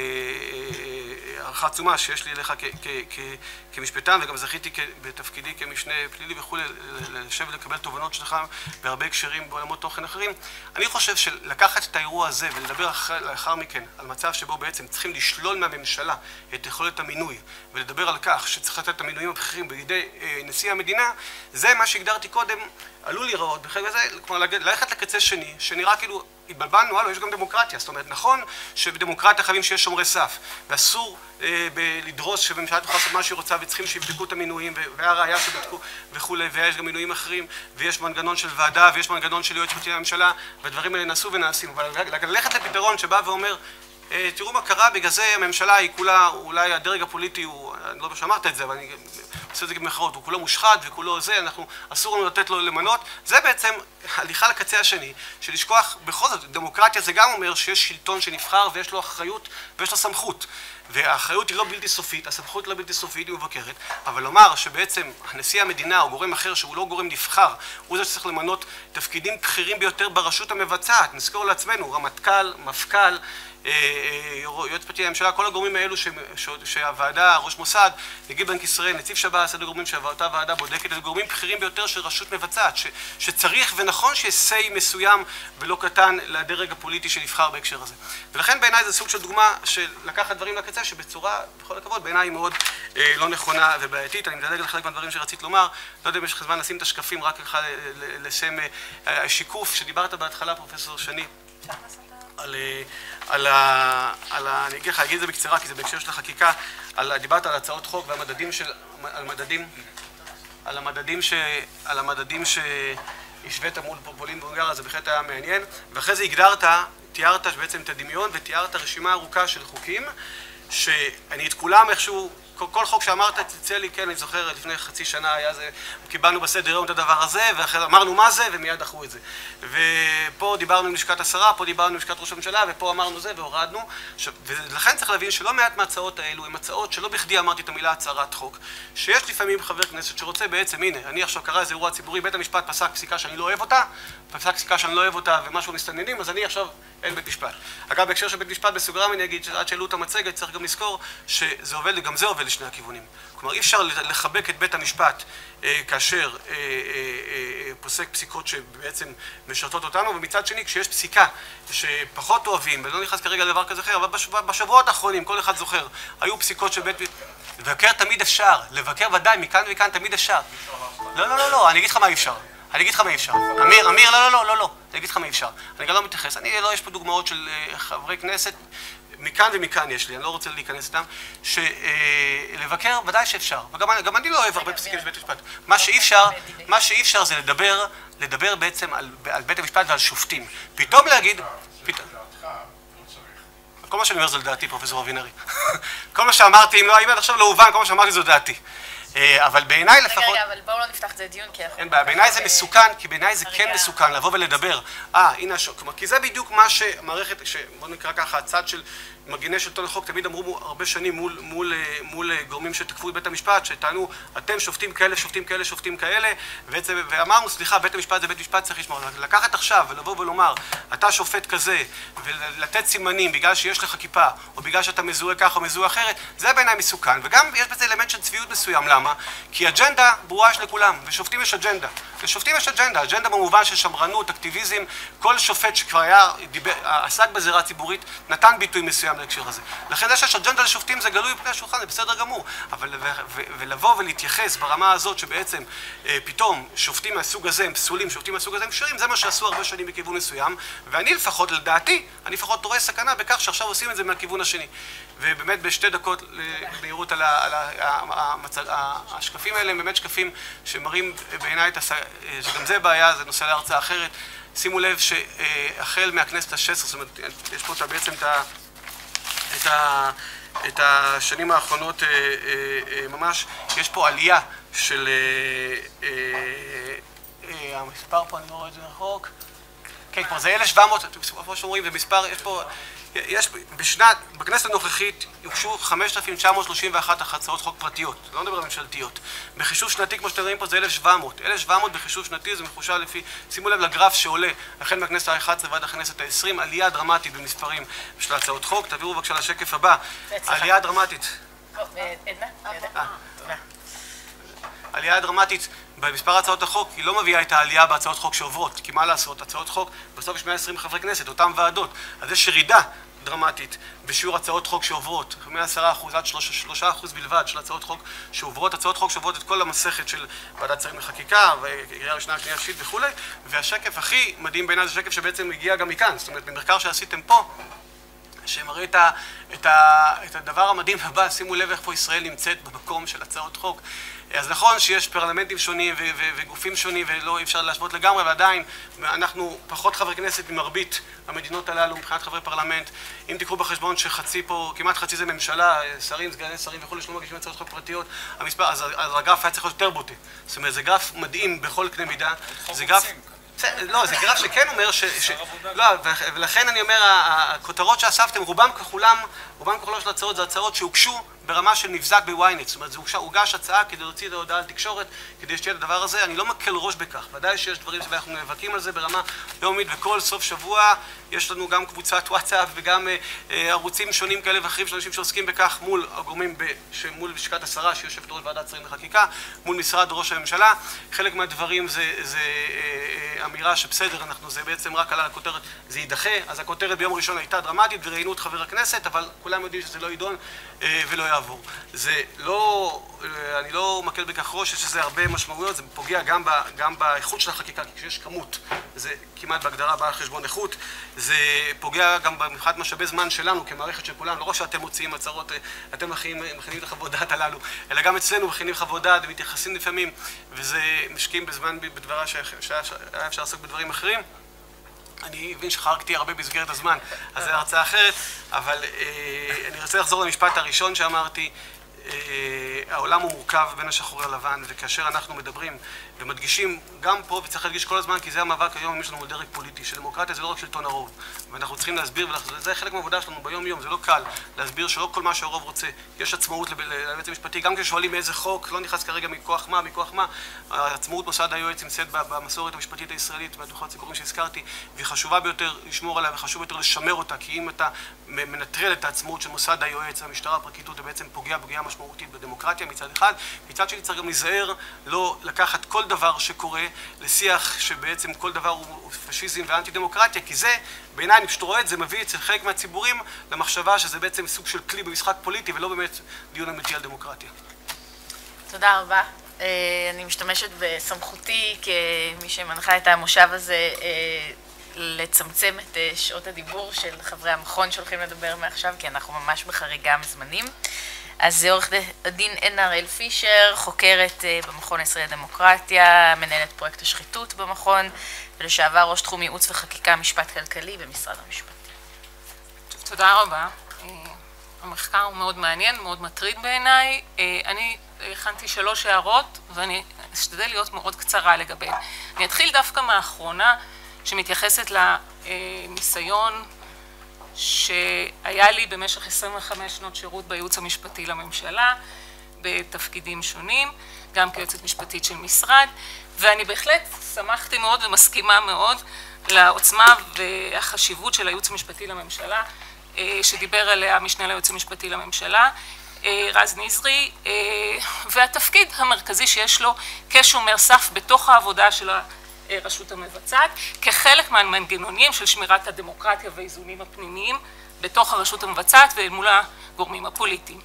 הערכה עצומה שיש לי אליך כמשפטן, וגם זכיתי בתפקידי כמשנה פלילי וכו', לשבת ולקבל תובנות שלך בהרבה הקשרים בעולמות תוכן אחרים. אני חושב שלקחת את האירוע הזה ולדבר לאחר מכן על מצב שבו בעצם צריכים לשלול מהממשלה את יכולת המינוי, ולדבר על כך שצריך לתת את המינויים הבכירים בידי נשיא המדינה, זה מה שהגדרתי קודם, עלול להיראות בחלק הזה, כלומר ללכת לקצה שני, שנראה כאילו התבלבלנו, הלו, יש גם דמוקרטיה, זאת אומרת, נכון שבדמוקרטיה חייבים שיש שומרי סף, ואסור אה, ב- לדרוס שבממשלה תוכל לעשות מה שהיא רוצה, וצריכים שיבדקו את המינויים, והראיה שבדקו וכו', ויש גם מינויים אחרים, ויש מנגנון של ועדה, ויש מנגנון של יועץ משפטי לממשלה, והדברים האלה נעשו ונעשים, אבל ללכת לפתרון שבא ואומר, תראו מה קרה, בגלל זה הממשלה היא כולה, אולי הדרג הפוליטי הוא, אני לא יודע שאמרת את זה, אבל אני עושה את זה במחאות, הוא כולו מושחת וכולו זה, אנחנו, אסור לנו לתת לו למנות, זה בעצם הליכה לקצה השני, של לשכוח, בכל זאת, דמוקרטיה זה גם אומר שיש שלטון שנבחר ויש לו אחריות ויש לו סמכות, והאחריות היא לא בלתי סופית, הסמכות לא בלתי סופית, היא מבקרת, אבל לומר שבעצם נשיא המדינה או גורם אחר שהוא לא גורם נבחר, הוא זה שצריך למנות תפקידים בכירים ביותר ברשות המבצעת, נזכור לעצמנו, רמטכ"ל, מפכ"ל, יועץ משפטי לממשלה, כל הגורמים האלו שהוועדה, ראש מוסד, נגיד בנק ישראל, נציב שב"ס, אלה גורמים שאותה ועדה בודקת, אלה גורמים בכירים ביותר של רשות מבצעת, שצריך ונכון שיש סי מסוים ולא קטן לדרג הפוליטי שנבחר בהקשר הזה. ולכן בעיניי זה סוג של דוגמה של לקחת דברים לקצה, שבצורה, בכל הכבוד, בעיניי היא מאוד לא נכונה ובעייתית. אני מדלג על חלק מהדברים שרצית לומר, לא יודע אם יש לך זמן לשים את השקפים רק לך לשם השיקוף שדיברת בהתחלה, פרופסור שני. על, על ה, על ה, אני אגיד לך, אגיד את זה בקצרה, כי זה בהקשר של החקיקה, על, דיברת על הצעות חוק והמדדים של, על מדדים, על המדדים ש, על המדדים שהשווית מול פולין והונגריה, זה בהחלט היה מעניין, ואחרי זה הגדרת, תיארת בעצם את הדמיון, ותיארת רשימה ארוכה של חוקים, שאני את כולם איכשהו, כל חוק שאמרת, תצא לי, כן, אני זוכר, לפני חצי שנה היה זה, קיבלנו בסדר יום את הדבר הזה, ואחרי אמרנו מה זה, ומיד דחו את זה. ופה דיברנו עם לשכת השרה, פה דיברנו עם לשכת ראש הממשלה, ופה אמרנו זה, והורדנו. ולכן צריך להבין שלא מעט מההצעות האלו, הן הצעות שלא בכדי אמרתי את המילה הצהרת חוק, שיש לפעמים חבר כנסת שרוצה בעצם, הנה, אני עכשיו קרא איזה אירוע ציבורי, בית המשפט פסק פסיקה שאני לא אוהב אותה, פסק פסיקה שאני לא אוהב אותה, ומשהו מסתננים, אז אני עכשיו אין בית משפט. אגב, בהקשר של בית משפט בסוגריים, אני אגיד שעד שהעלו את המצגת, צריך גם לזכור שזה עובד, גם זה עובד לשני הכיוונים. כלומר, אי אפשר לחבק את בית המשפט אה, כאשר אה, אה, אה, פוסק פסיקות שבעצם משרתות אותנו, ומצד שני, כשיש פסיקה שפחות אוהבים, ולא נכנס כרגע לדבר כזה אחר, אבל בשבוע, בשבועות האחרונים, כל אחד זוכר, היו פסיקות של בית... לבקר תמיד אפשר, לבקר ודאי, מכאן וכאן תמיד אפשר. לא, לא, לא, לא, אני אגיד לך מה אי אפשר. אני אגיד לך מה אפשר. אמיר, אמיר, לא, לא, לא, לא, לא. אני אגיד לך מה אפשר. אני גם לא מתייחס. אני לא, יש פה דוגמאות של חברי כנסת, מכאן ומכאן יש לי, אני לא רוצה להיכנס איתם, שלבקר ודאי שאפשר. וגם אני לא אוהב הרבה פסקים של בית המשפט. מה שאי אפשר, מה שאי אפשר זה לדבר, לדבר בעצם על, על בית המשפט ועל שופטים. פתאום להגיד, פתאום... כל מה שאני אומר זה לדעתי, פרופסור אבינרי. כל מה שאמרתי, אם לא, אם עד עכשיו לא הובן, כל מה שאמרתי זה לדעתי. אבל בעיניי לפחות... רגע, רגע, אבל בואו לא נפתח את זה דיון, כי... אין בעיה, בעיניי זה מסוכן, כי בעיניי זה כן מסוכן לבוא ולדבר. אה, הנה השוק. כלומר, כי זה בדיוק מה שמערכת, בוא נקרא ככה, הצד של מגיני שלטון החוק, תמיד אמרו הרבה שנים מול, מול, מול גורמים שתקפו את בית המשפט, שטענו, אתם שופטים כאלה, שופטים כאלה, שופטים כאלה, ובעצם, ואמרנו, סליחה, בית המשפט זה בית משפט, צריך לשמור. לקחת עכשיו ולבוא ולומר, אתה שופט כזה, ולתת סימנים בגלל שיש לך כיפה, או בגלל שאתה מזוהה כך או מזוהה אחרת, זה בעיניי מסוכן. וגם יש בזה אלמנט של צביעות מסוים. למה? כי אג'נדה ברורה יש לכולם, ושופטים יש אג'נדה. לשופטים יש אג'נדה, אג'נדה במובן של שמרנות, אקטיביזם, כל שופט שכבר היה, דיבר, עסק בזירה ציבורית, נתן ביטוי מסוים להקשר הזה. לכן זה שיש אג'נדה לשופטים זה גלוי בפני השולחן, זה בסדר גמור. אבל ו- ו- ולבוא ולהתייחס ברמה הזאת שבעצם אה, פתאום שופטים מהסוג הזה הם פסולים, שופטים מהסוג הזה הם כשרים, זה מה שעשו הרבה שנים בכיוון מסוים, ואני לפחות, לדעתי, אני לפחות רואה סכנה בכך שעכשיו עושים את זה מהכיוון השני. ובאמת בשתי דקות להירות על, ה- על ה- המצג, השקפים האלה הם באמת שקפים שמראים בעיניי את הס... שגם זה בעיה, זה נושא להרצאה אחרת. שימו לב שהחל מהכנסת ה-שש עשרה, זאת אומרת, יש פה בעצם את, ה... את, ה... את השנים האחרונות ממש, יש פה עלייה של... המספר פה, אני לא רואה את זה רחוק. כן, כבר זה אלף שבע מאות, כמו שאומרים, זה מספר, יש פה... יש בשנת, בכנסת הנוכחית יוגשו חמשת אלפים תשע מאות שלושים ואחת הצעות חוק פרטיות, לא נדבר על ממשלתיות. בחישוב שנתי, כמו שאתם רואים פה, זה אלף שבע מאות. אלף שבע מאות בחישוב שנתי זה מחושב לפי, שימו לב לגרף שעולה, החל מהכנסת ה-אחת עשרה ועד הכנסת ה-עשרים, עלייה דרמטית במספרים של הצעות חוק. תעבירו בבקשה לשקף הבא. עלייה דרמטית. עלייה דרמטית במספר הצעות החוק, היא לא מביאה את העלייה בהצעות חוק שעוברות, כי מה לעשות, הצעות חוק, בסוף יש מאה ועשרים חברי כנסת, אותם ועדות, אז יש ירידה דרמטית בשיעור הצעות חוק שעוברות, מ-עשרה אחוז עד שלושה אחוז בלבד של הצעות חוק שעוברות, הצעות חוק שעוברות את כל המסכת של ועדת שרים לחקיקה, וקריאה ראשונה, שנייה, שלישית וכו'. והשקף הכי מדהים בעיניי זה שקף שבעצם הגיע גם מכאן, זאת אומרת, במחקר שעשיתם פה, שמראה את, ה, את, ה, את הדבר המדהים הבא, שימו לב איך פה ישראל נמצאת במקום של הצעות חוק. אז נכון שיש פרלמנטים שונים ו- ו- וגופים שונים ולא אי אפשר להשוות לגמרי, ועדיין אנחנו פחות חברי כנסת ממרבית המדינות הללו מבחינת חברי פרלמנט. אם תיקחו בחשבון שחצי פה, כמעט חצי זה ממשלה, שרים, סגני שרים וכו' שלא מגישים הצעות חוק פרטיות, המספר, אז, אז הגרף היה צריך להיות יותר בוטה. זאת אומרת, זה גרף מדהים בכל קנה מידה. זה גרף... לא, זה גרף שכן אומר ש... ש... לא, ולכן אני אומר, הכותרות שאספתם, רובם ככולם, רובם ככולם של הצעות, זה הצעות שהוגשו ברמה של מבזק בוויינט. זאת אומרת, זה הוגש הצעה כדי להוציא את ההודעה על תקשורת, כדי שתהיה את הדבר הזה. אני לא מקל ראש בכך. ודאי שיש דברים שאנחנו נאבקים על זה ברמה יומית, וכל סוף שבוע יש לנו גם קבוצת וואטסאפ וגם אה, ערוצים שונים כאלה ואחרים של אנשים שעוסקים בכך מול הגורמים, ב... מול לשכת השרה, שיושבת ראש ועדת שרים לחקיקה, מול משרד ראש הממשלה. חלק מהדברים זה, זה אה, אמירה שבסדר, אנחנו, זה בעצם רק עלה לכותרת, זה יידחה. אז הכותרת ביום ראשון הייתה דרמטית וראיינו את חבר הכנסת, אבל כולם יודעים שזה לא יידון אה, ולא יעבור. זה לא, אני לא מקל בכך ראש, יש לזה הרבה משמעויות, זה פוגע גם, ב, גם באיכות של החקיקה, כי כשיש כמות, זה כמעט בהגדרה באה על חשבון איכות, זה פוגע גם במבחינת משאבי זמן שלנו כמערכת של כולם, לא רק שאתם מוציאים הצהרות, אתם מכינים, מכינים את החוות דעת הללו, אלא גם אצלנו מכינים חוות דעת ומתייחסים לפעמים, וזה משקיעים בזמן בדברה שהיה אפשר לעסוק בדברים אחרים. אני מבין שחרגתי הרבה במסגרת הזמן, אז זו הרצאה אחרת, אבל אה, אני רוצה לחזור למשפט הראשון שאמרתי, אה, העולם הוא מורכב בין השחור ללבן, וכאשר אנחנו מדברים ומדגישים גם פה, וצריך להדגיש כל הזמן, כי זה המאבק היום, אם יש לנו דרג פוליטי, שדמוקרטיה זה לא רק שלטון הרוב, ואנחנו צריכים להסביר, וזה חלק מהעבודה שלנו ביום יום, זה לא קל להסביר שלא כל מה שהרוב רוצה, יש עצמאות ליועץ המשפטי, גם כששואלים מאיזה חוק, לא נכנס כרגע מכוח מה, מכוח מה, העצמאות מוסד היועץ נמצאת במסורת המשפטית הישראלית, מהדוחות הציבוריים שהזכרתי, והיא חשובה ביותר לשמור עליה, וחשוב ביותר לשמר אותה, כי אם אתה מנטרל את העצמאות של מוסד היועץ, המשטרה, הפרקליטות, זה בעצם פוגע פגיעה משמעותית בדמוקרטיה מצד אחד, מצד שני צריך גם להיזהר לא לקחת כל דבר שקורה לשיח שבעצם כל דבר הוא פשיזם ואנטי דמוקרטיה, כי זה, בעיניי, אני פשוט רואה את זה, מביא אצל חלק מהציבורים למחשבה שזה בעצם סוג של כלי במשחק פוליטי ולא באמת דיון אמיתי על דמוקרטיה. תודה רבה. אני משתמשת בסמכותי כמי שמנחה את המושב הזה לצמצם את שעות הדיבור של חברי המכון שהולכים לדבר מעכשיו, כי אנחנו ממש בחריגה מזמנים. אז זה עורך הדין עדנה הראל פישר, חוקרת במכון הישראלי לדמוקרטיה, מנהלת פרויקט השחיתות במכון, ולשעבר ראש תחום ייעוץ וחקיקה משפט כלכלי במשרד המשפטים. תודה רבה. המחקר הוא מאוד מעניין, מאוד מטריד בעיניי. אני הכנתי שלוש הערות, ואני אשתדל להיות מאוד קצרה לגביהן. אני אתחיל דווקא מהאחרונה, שמתייחסת לניסיון שהיה לי במשך עשרים וחמש שנות שירות בייעוץ המשפטי לממשלה, בתפקידים שונים, גם כיועצת משפטית של משרד, ואני בהחלט שמחתי מאוד ומסכימה מאוד לעוצמה והחשיבות של הייעוץ המשפטי לממשלה, שדיבר עליה המשנה ליועץ המשפטי לממשלה, רז נזרי, והתפקיד המרכזי שיש לו כשומר סף בתוך העבודה של הרשות המבצעת, כחלק מהמנגנונים של שמירת הדמוקרטיה והאיזונים הפנימיים בתוך הרשות המבצעת ומול הגורמים הפוליטיים.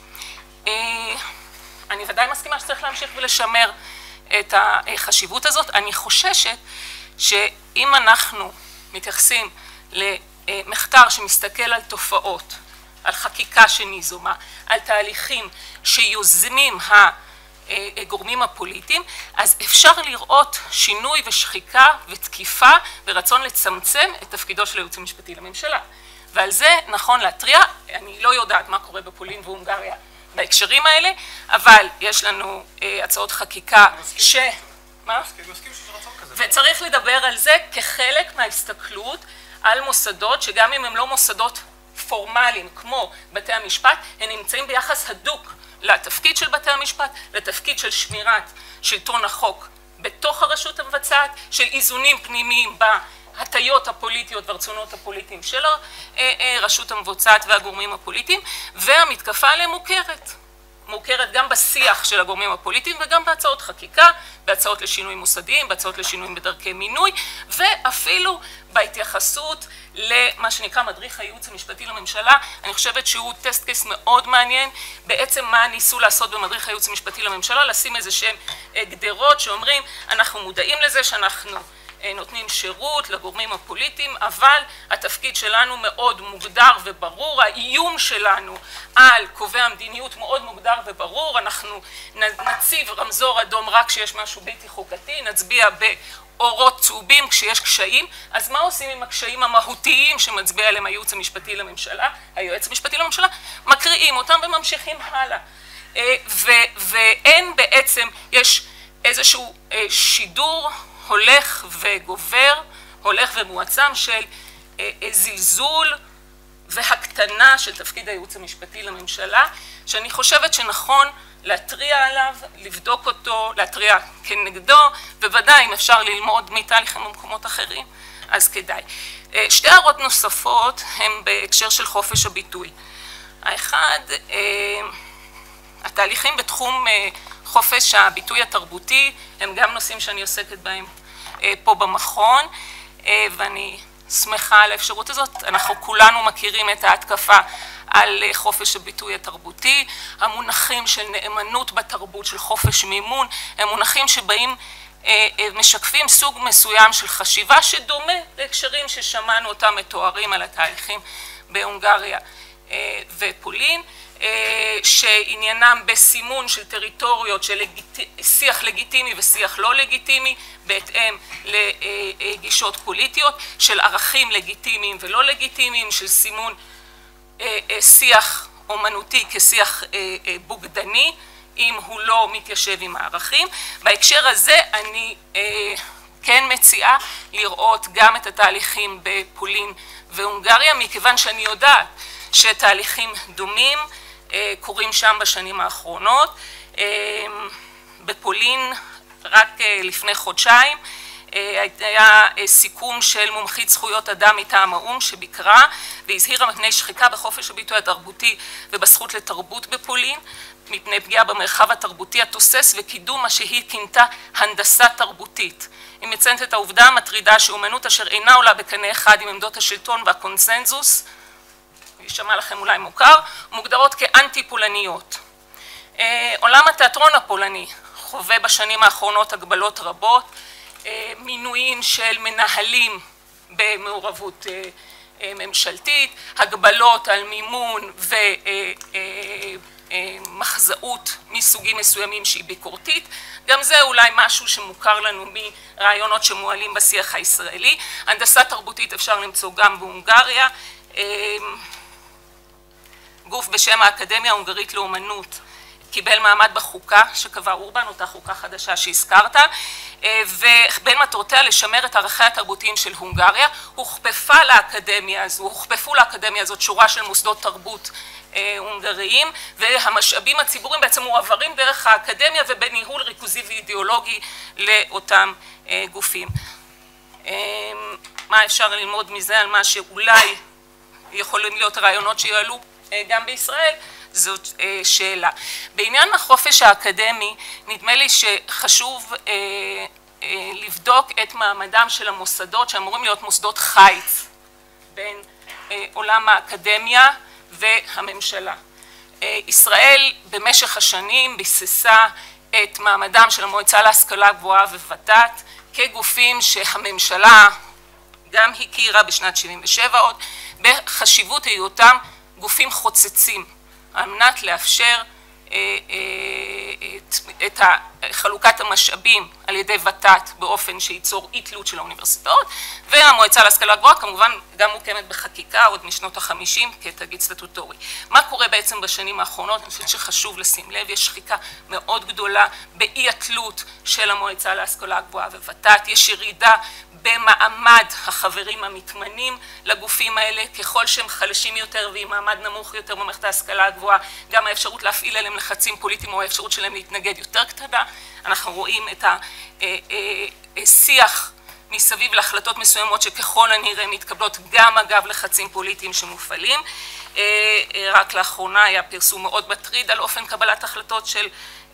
אני ודאי מסכימה שצריך להמשיך ולשמר את החשיבות הזאת. אני חוששת שאם אנחנו מתייחסים למחקר שמסתכל על תופעות, על חקיקה שניזומה, על תהליכים שיוזמים הגורמים הפוליטיים, אז אפשר לראות שינוי ושחיקה ותקיפה ורצון לצמצם את תפקידו של הייעוץ המשפטי לממשלה. ועל זה נכון להתריע. אני לא יודעת מה קורה בפולין והונגריה בהקשרים האלה, אבל יש לנו אה, הצעות חקיקה ש... מה? וצריך לדבר על זה כחלק מההסתכלות על מוסדות שגם אם הם לא מוסדות פורמליים כמו בתי המשפט, הם נמצאים ביחס הדוק לתפקיד של בתי המשפט, לתפקיד של שמירת שלטון החוק בתוך הרשות המבצעת, של איזונים פנימיים בהטיות הפוליטיות והרצונות הפוליטיים של הרשות המבצעת והגורמים הפוליטיים, והמתקפה עליהם מוכרת. מוכרת גם בשיח של הגורמים הפוליטיים וגם בהצעות חקיקה, בהצעות לשינויים מוסדיים, בהצעות לשינויים בדרכי מינוי, ואפילו בהתייחסות למה שנקרא מדריך הייעוץ המשפטי לממשלה. אני חושבת שהוא טסט קייס מאוד מעניין. בעצם מה ניסו לעשות במדריך הייעוץ המשפטי לממשלה? לשים איזה שהם גדרות שאומרים, אנחנו מודעים לזה שאנחנו נותנים שירות לגורמים הפוליטיים, אבל התפקיד שלנו מאוד מוגדר וברור, האיום שלנו על קובעי המדיניות מאוד מוגדר וברור, אנחנו נציב רמזור אדום רק כשיש משהו בלתי חוקתי, נצביע באורות צהובים כשיש קשיים. אז מה עושים עם הקשיים המהותיים שמצביע עליהם הייעוץ המשפטי לממשלה, היועץ המשפטי לממשלה? מקריאים אותם וממשיכים הלאה. ואין בעצם, יש איזשהו שידור הולך וגובר, הולך ומועצם של זלזול והקטנה של תפקיד הייעוץ המשפטי לממשלה, שאני חושבת שנכון להתריע עליו, לבדוק אותו, להתריע כנגדו, ובוודאי אם אפשר ללמוד מתהליכים במקומות אחרים, אז כדאי. שתי הערות נוספות הן בהקשר של חופש הביטוי. האחד, התהליכים בתחום חופש הביטוי התרבותי הם גם נושאים שאני עוסקת בהם פה במכון, ואני שמחה על האפשרות הזאת. אנחנו כולנו מכירים את ההתקפה על חופש הביטוי התרבותי. המונחים של נאמנות בתרבות, של חופש מימון, הם מונחים שבאים משקפים סוג מסוים של חשיבה שדומה להקשרים ששמענו אותם מתוארים על התהליכים בהונגריה ופולין, שעניינם בסימון של טריטוריות של שיח לגיטימי ושיח לא לגיטימי בהתאם לגישות פוליטיות, של ערכים לגיטימיים ולא לגיטימיים, של סימון שיח אומנותי כשיח בוגדני, אם הוא לא מתיישב עם הערכים. בהקשר הזה אני כן מציעה לראות גם את התהליכים בפולין והונגריה, מכיוון שאני יודעת שתהליכים דומים קורים שם בשנים האחרונות. בפולין רק לפני חודשיים היה סיכום של מומחית זכויות אדם מטעם האו"ם שביקרה והזהירה מפני שחיקה בחופש הביטוי התרבותי ובזכות לתרבות בפולין, מפני פגיעה במרחב התרבותי התוסס וקידום מה שהיא כינתה הנדסה תרבותית. היא מציינת את העובדה המטרידה שאומנות אשר אינה עולה בקנה אחד עם עמדות השלטון והקונסנזוס, יישמע לכם אולי מוכר, מוגדרות כאנטי פולניות. עולם התיאטרון הפולני חווה בשנים האחרונות הגבלות רבות, מינויים של מנהלים במעורבות ממשלתית, הגבלות על מימון ומחזאות מסוגים מסוימים שהיא ביקורתית. גם זה אולי משהו שמוכר לנו מרעיונות שמועלים בשיח הישראלי. הנדסה תרבותית אפשר למצוא גם בהונגריה. גוף בשם האקדמיה ההונגרית לאומנות קיבל מעמד בחוקה שקבע אורבן, אותה חוקה חדשה שהזכרת, ובין מטרותיה לשמר את ערכיה התרבותיים של הונגריה. הוכפפה לאקדמיה הזו, הוכפפו לאקדמיה הזאת שורה של מוסדות תרבות הונגריים, והמשאבים הציבוריים בעצם מועברים דרך האקדמיה ובניהול ריכוזי ואידיאולוגי לאותם גופים. מה אפשר ללמוד מזה על מה שאולי יכולים להיות רעיונות שיעלו גם בישראל? זאת שאלה. בעניין החופש האקדמי, נדמה לי שחשוב לבדוק את מעמדם של המוסדות שאמורים להיות מוסדות חיץ בין עולם האקדמיה והממשלה. ישראל במשך השנים ביססה את מעמדם של המועצה להשכלה גבוהה וות"ת כגופים שהממשלה גם הכירה בשנת שבעים ושבע עוד בחשיבות היותם גופים חוצצים, על מנת לאפשר את חלוקת המשאבים על ידי ות"ת באופן שייצור אי תלות של האוניברסיטאות, והמועצה להשכלה גבוהה כמובן גם מוקמת בחקיקה עוד משנות החמישים כתאגיד סטטוטורי. מה קורה בעצם בשנים האחרונות? אני חושבת שחשוב לשים לב, יש שחיקה מאוד גדולה באי התלות של המועצה להשכלה גבוהה וות"ת, יש ירידה במעמד החברים המתמנים לגופים האלה, ככל שהם חלשים יותר ועם מעמד נמוך יותר במערכת ההשכלה הגבוהה, גם האפשרות להפעיל עליהם לחצים פוליטיים או האפשרות שלהם להתנגד יותר קטנה. אנחנו רואים את השיח מסביב להחלטות מסוימות שככל הנראה מתקבלות גם אגב לחצים פוליטיים שמופעלים. רק לאחרונה היה פרסום מאוד מטריד על אופן קבלת החלטות של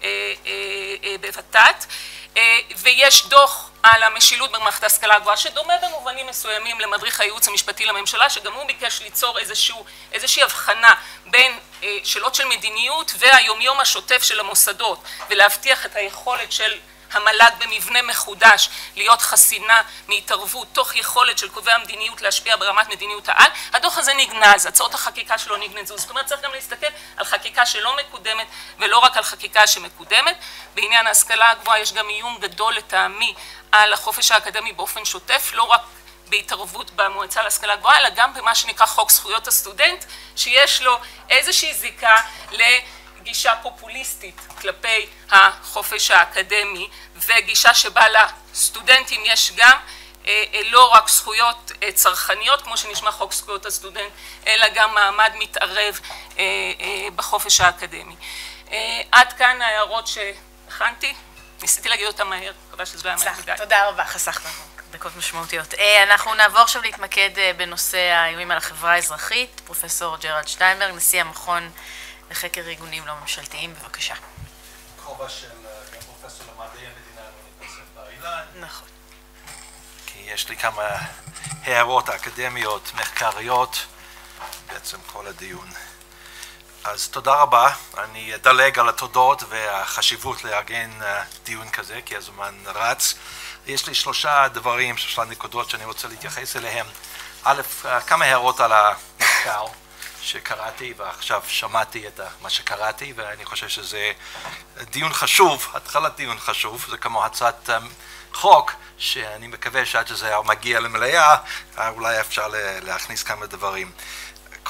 בוות"ת, ויש דוח על המשילות במערכת ההשכלה הגבוהה שדומה במובנים מסוימים למדריך הייעוץ המשפטי לממשלה, שגם הוא ביקש ליצור איזשהו, איזושהי הבחנה בין שאלות של מדיניות והיומיום השוטף של המוסדות, ולהבטיח את היכולת של המל"ג במבנה מחודש להיות חסינה מהתערבות תוך יכולת של קובעי המדיניות להשפיע ברמת מדיניות העל. הדוח הזה נגנז, הצעות החקיקה שלו נגנזו, זאת אומרת צריך גם להסתכל על חקיקה שלא מקודמת ולא רק על חקיקה שמקודמת. בעניין ההשכלה הגבוהה יש גם איום גדול לטעמי על החופש האקדמי באופן שוטף, לא רק בהתערבות במועצה להשכלה גבוהה, אלא גם במה שנקרא חוק זכויות הסטודנט, שיש לו איזושהי זיקה ל... גישה פופוליסטית כלפי החופש האקדמי, וגישה שבה לסטודנטים יש גם לא רק זכויות צרכניות כמו שנשמע חוק זכויות הסטודנט, אלא גם מעמד מתערב בחופש האקדמי. עד כאן ההערות שהכנתי, ניסיתי להגיד אותם מהר, מקווה שזה לא היה מהר מדי. תודה רבה, חסכת לנו דקות משמעותיות. אנחנו נעבור עכשיו להתמקד בנושא האיומים על החברה האזרחית. פרופסור ג'רלד שטיינברג, נשיא המכון לחקר ארגונים לא ממשלתיים, בבקשה. בכובע של פרופסור למדעי המדינה באוניברסיטת בר אילן. נכון. כי יש לי כמה הערות אקדמיות, מחקריות, בעצם כל הדיון. אז תודה רבה, אני אדלג על התודות והחשיבות לארגן דיון כזה, כי הזמן רץ. יש לי שלושה דברים, שלושה נקודות שאני רוצה להתייחס אליהם. א', כמה הערות על המחקר שקראתי, ועכשיו שמעתי את מה שקראתי, ואני חושב שזה דיון חשוב, התחלת דיון חשוב, זה כמו הצעת חוק, שאני מקווה שעד שזה מגיע למלאה, אולי אפשר להכניס כמה דברים.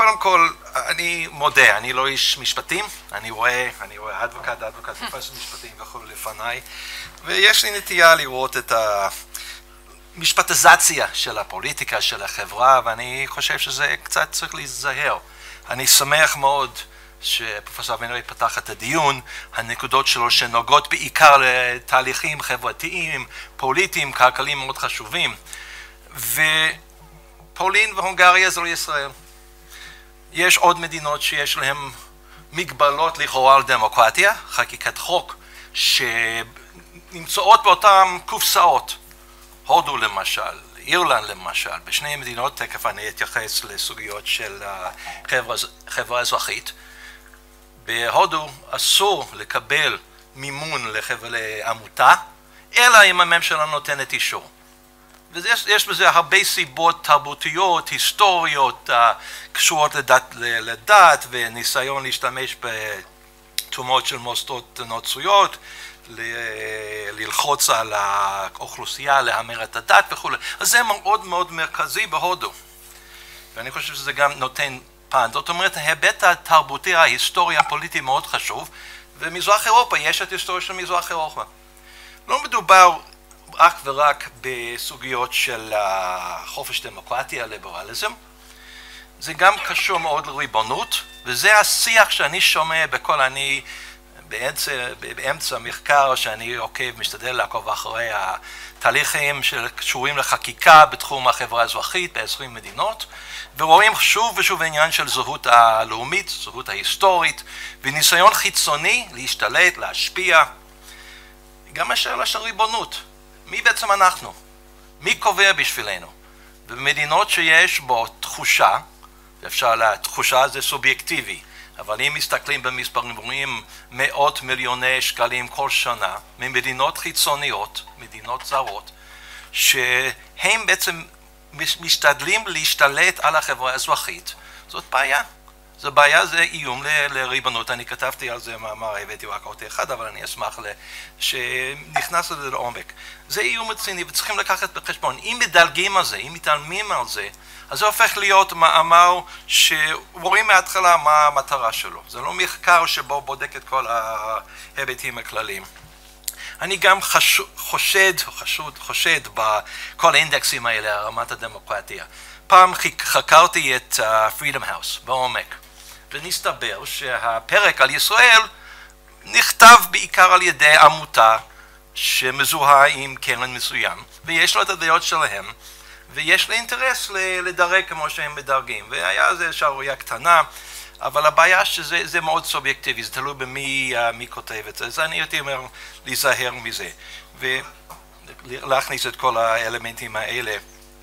קודם כל, אני מודה, אני לא איש משפטים, אני רואה, אני רואה אדבוקט, אדבוקט, פרופסור משפטים וכו' לפניי, ויש לי נטייה לראות את המשפטיזציה של הפוליטיקה, של החברה, ואני חושב שזה קצת צריך להיזהר. אני שמח מאוד שפרופסור אבינרי פתח את הדיון, הנקודות שלו שנוגעות בעיקר לתהליכים חברתיים, פוליטיים, כלכליים מאוד חשובים, ופולין והונגריה זה לא ישראל. יש עוד מדינות שיש להן מגבלות לכאורה על דמוקרטיה, חקיקת חוק, שנמצאות באותן קופסאות. הודו למשל, אירלנד למשל, בשני מדינות, תכף אני אתייחס לסוגיות של חברה, חברה אזרחית. בהודו אסור לקבל מימון לעמותה, אלא אם הממשלה נותנת אישור. ויש בזה הרבה סיבות תרבותיות, היסטוריות, קשורות לדת, לדת וניסיון להשתמש בתרומות של מוסדות נוצריות, ללחוץ על האוכלוסייה, להמר את הדת וכו'. אז זה מאוד מאוד מרכזי בהודו. ואני חושב שזה גם נותן פן. זאת אומרת, ההיבט התרבותי, ההיסטוריה הפוליטי מאוד חשוב, ומזרח אירופה, יש את ההיסטוריה של מזרח אירופה. לא מדובר רק ורק בסוגיות של חופש דמוקרטיה, ליברליזם. זה גם קשור מאוד לריבונות, וזה השיח שאני שומע בכל אני, באמצע, באמצע המחקר שאני עוקב, משתדל לעקוב אחרי התהליכים שקשורים לחקיקה בתחום החברה האזרחית בעשרים מדינות, ורואים שוב ושוב עניין של זהות הלאומית, זהות ההיסטורית, וניסיון חיצוני להשתלט, להשפיע, גם השאלה של ריבונות. מי בעצם אנחנו? מי קובע בשבילנו? ובמדינות שיש בו תחושה, ואפשר לה, תחושה זה סובייקטיבי, אבל אם מסתכלים במספרים רואים מאות מיליוני שקלים כל שנה ממדינות חיצוניות, מדינות זרות, שהם בעצם משתדלים להשתלט על החברה האזרחית. זאת בעיה. זו בעיה, זה איום ל- לריבונות. אני כתבתי על זה מאמר, הבאתי רק עוד אחד, אבל אני אשמח ל- שנכנס לזה לעומק. זה איום רציני וצריכים לקחת בחשבון. אם מדלגים על זה, אם מתעלמים על זה, אז זה הופך להיות מאמר שרואים מההתחלה מה המטרה שלו. זה לא מחקר שבו בודק את כל ההיבטים הכלליים. אני גם חשוד, חושד, חשוד, חושד בכל האינדקסים האלה, רמת הדמוקרטיה. פעם חקרתי את Freedom House בעומק, ונסתבר שהפרק על ישראל נכתב בעיקר על ידי עמותה שמזוהה עם קרן מסוים, ויש לו את הדעות שלהם, ויש לה אינטרס לדרג כמו שהם מדרגים, והיה איזו שערורייה קטנה, אבל הבעיה שזה זה מאוד סובייקטיבי, זה תלוי במי מי כותב את זה, אז אני הייתי אומר להיזהר מזה, ולהכניס את כל האלמנטים האלה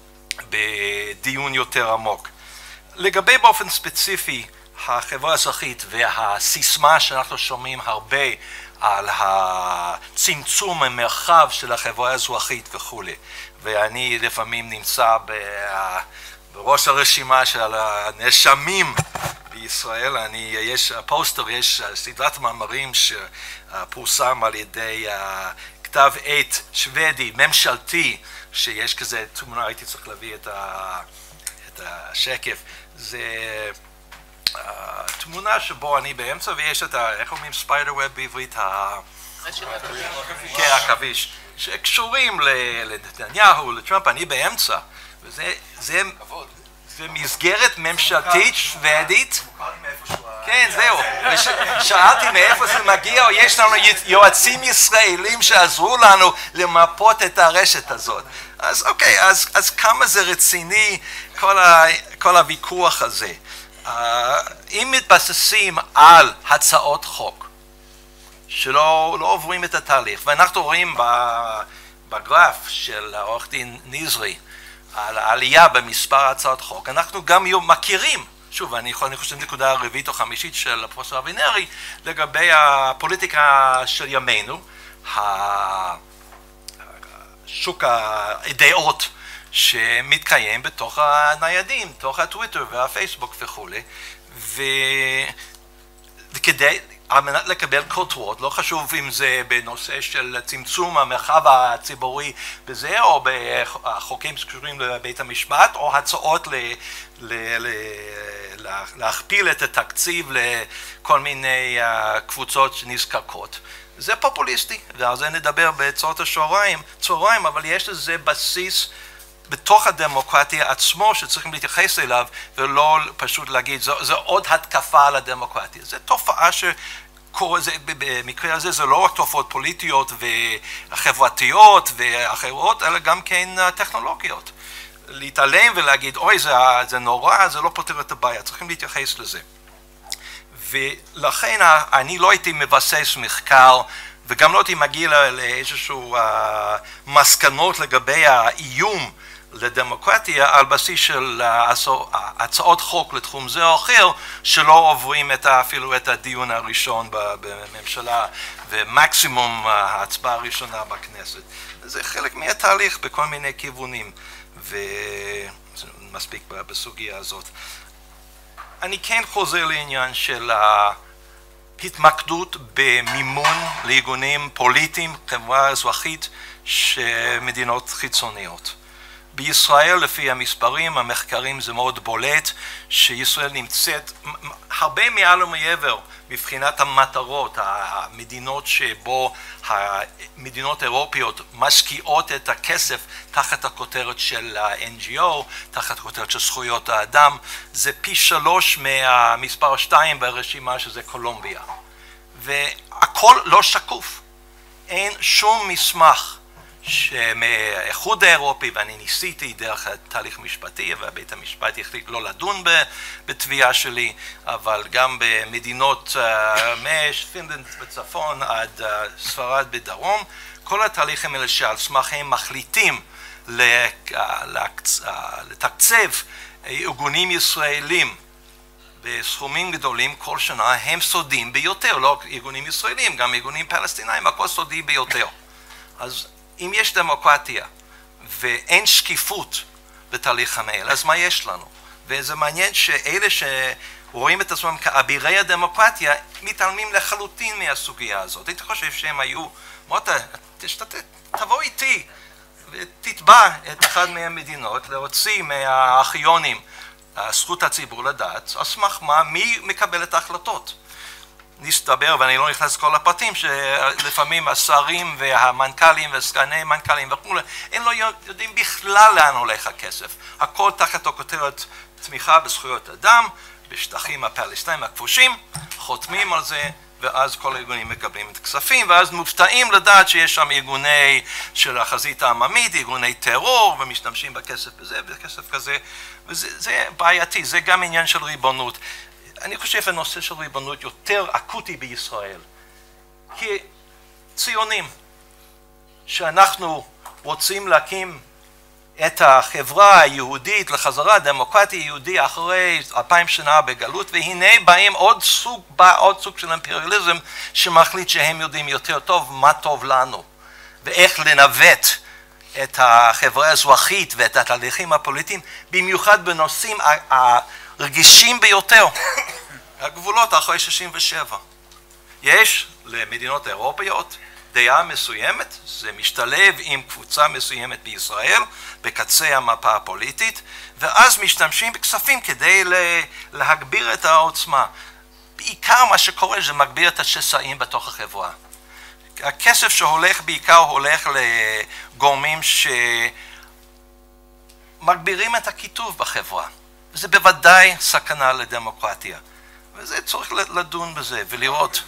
בדיון יותר עמוק. לגבי באופן ספציפי החברה האזרחית והסיסמה שאנחנו שומעים הרבה על הצמצום המרחב של החברה האזרחית וכו', ואני לפעמים נמצא בראש הרשימה של הנאשמים בישראל. אני, יש פוסטר, יש סדרת מאמרים שפורסם על ידי כתב עת שוודי ממשלתי, שיש כזה תמונה, הייתי צריך להביא את, ה, את השקף, זה התמונה שבו אני באמצע ויש את ה... איך אומרים ספיידר ווב בעברית? כן, עכביש, שקשורים לנתניהו, לטראמפ, אני באמצע, וזה זה, זה מסגרת ממשלתית שוודית. כן, זהו, שאלתי מאיפה זה מגיע, או יש לנו יועצים ישראלים שעזרו לנו למפות את הרשת הזאת. אז אוקיי, אז, אז כמה זה רציני כל, ה, כל הוויכוח הזה. Uh, אם מתבססים על הצעות חוק שלא לא עוברים את התהליך, ואנחנו רואים בגרף של עורך דין נזרי על העלייה במספר הצעות חוק, אנחנו גם מכירים, שוב, אני, אני חושב נקודה רביעית או חמישית של פרופסור אבינרי, לגבי הפוליטיקה של ימינו, שוק הדעות שמתקיים בתוך הניידים, בתוך הטוויטר והפייסבוק וכו', וכדי, על מנת לקבל כותרות, לא חשוב אם זה בנושא של צמצום המרחב הציבורי בזה, או בחוקים שקשורים לבית המשפט, או הצעות ל, ל, ל, להכפיל את התקציב לכל מיני קבוצות שנזקקות. זה פופוליסטי, ועל זה נדבר בצורת השעוריים, צהריים, אבל יש לזה בסיס בתוך הדמוקרטיה עצמו שצריכים להתייחס אליו, ולא פשוט להגיד, זו, זו עוד התקפה על הדמוקרטיה. זו תופעה שקורה, זה, במקרה הזה זה לא רק תופעות פוליטיות וחברתיות ואחרות, אלא גם כן טכנולוגיות. להתעלם ולהגיד, אוי, זה, זה נורא, זה לא פותר את הבעיה, צריכים להתייחס לזה. ולכן אני לא הייתי מבסס מחקר, וגם לא הייתי מגיע לאיזשהו uh, מסקנות לגבי האיום לדמוקרטיה על בסיס של uh, הצעות חוק לתחום זה או אחר, שלא עוברים את, אפילו את הדיון הראשון בממשלה, ומקסימום uh, ההצבעה הראשונה בכנסת. זה חלק מהתהליך בכל מיני כיוונים, ומספיק בסוגיה הזאת. אני כן חוזר לעניין של ההתמקדות במימון לארגונים פוליטיים, חברה אזרחית, שמדינות חיצוניות. בישראל, לפי המספרים, המחקרים זה מאוד בולט, שישראל נמצאת הרבה מעל ומעבר מבחינת המטרות, המדינות שבו המדינות האירופיות משקיעות את הכסף תחת הכותרת של ה-אן ג'י או, תחת הכותרת של זכויות האדם, זה פי שלוש מהמספר שתיים ברשימה שזה קולומביה. והכל לא שקוף. אין שום מסמך שמאיחוד האירופי, ואני ניסיתי דרך תהליך משפטי, ובית המשפט החליט לא לדון בתביעה שלי, אבל גם במדינות מפינלנד בצפון עד ספרד בדרום, כל התהליכים האלה שעל סמך הם מחליטים לתקצב ארגונים ישראלים בסכומים גדולים כל שנה, הם סודיים ביותר, לא ארגונים ישראלים, גם ארגונים פלסטינאים, הכל סודי ביותר. אז אם יש דמוקרטיה ואין שקיפות בתהליך המייל, אז מה יש לנו? וזה מעניין שאלה שרואים את עצמם כאבירי הדמוקרטיה, מתעלמים לחלוטין מהסוגיה הזאת. הייתי חושב שהם היו, מוטה, תבוא איתי ותתבע את אחד מהמדינות, להוציא מהארכיונים זכות הציבור לדעת, על סמך מה, מי מקבל את ההחלטות. נסתבר, ואני לא נכנס לכל הפרטים, שלפעמים השרים והמנכ"לים וסגני מנכ"לים וכו', הם לא יודעים בכלל לאן הולך הכסף. הכל תחת הכותרת תמיכה בזכויות אדם, בשטחים הפלסטיניים הכבושים, חותמים על זה, ואז כל הארגונים מקבלים את הכספים, ואז מופתעים לדעת שיש שם ארגוני של החזית העממית, ארגוני טרור, ומשתמשים בכסף בזה, בכסף כזה, וזה בעייתי, זה גם עניין של ריבונות. אני חושב שהנושא של ריבונות יותר אקוטי בישראל, כי ציונים שאנחנו רוצים להקים את החברה היהודית לחזרה, דמוקרטיה יהודי אחרי אלפיים שנה בגלות, והנה באים עוד סוג, בא עוד סוג של אימפריאליזם שמחליט שהם יודעים יותר טוב מה טוב לנו, ואיך לנווט את החברה האזרחית ואת התהליכים הפוליטיים, במיוחד בנושאים הרגישים ביותר, הגבולות אחרי שישים ושבע. יש למדינות אירופיות דעה מסוימת, זה משתלב עם קבוצה מסוימת בישראל, בקצה המפה הפוליטית, ואז משתמשים בכספים כדי להגביר את העוצמה. בעיקר מה שקורה זה מגביר את השסעים בתוך החברה. הכסף שהולך בעיקר הולך לגורמים שמגבירים את הקיטוב בחברה. וזה בוודאי סכנה לדמוקרטיה. וזה צריך לדון בזה ולראות.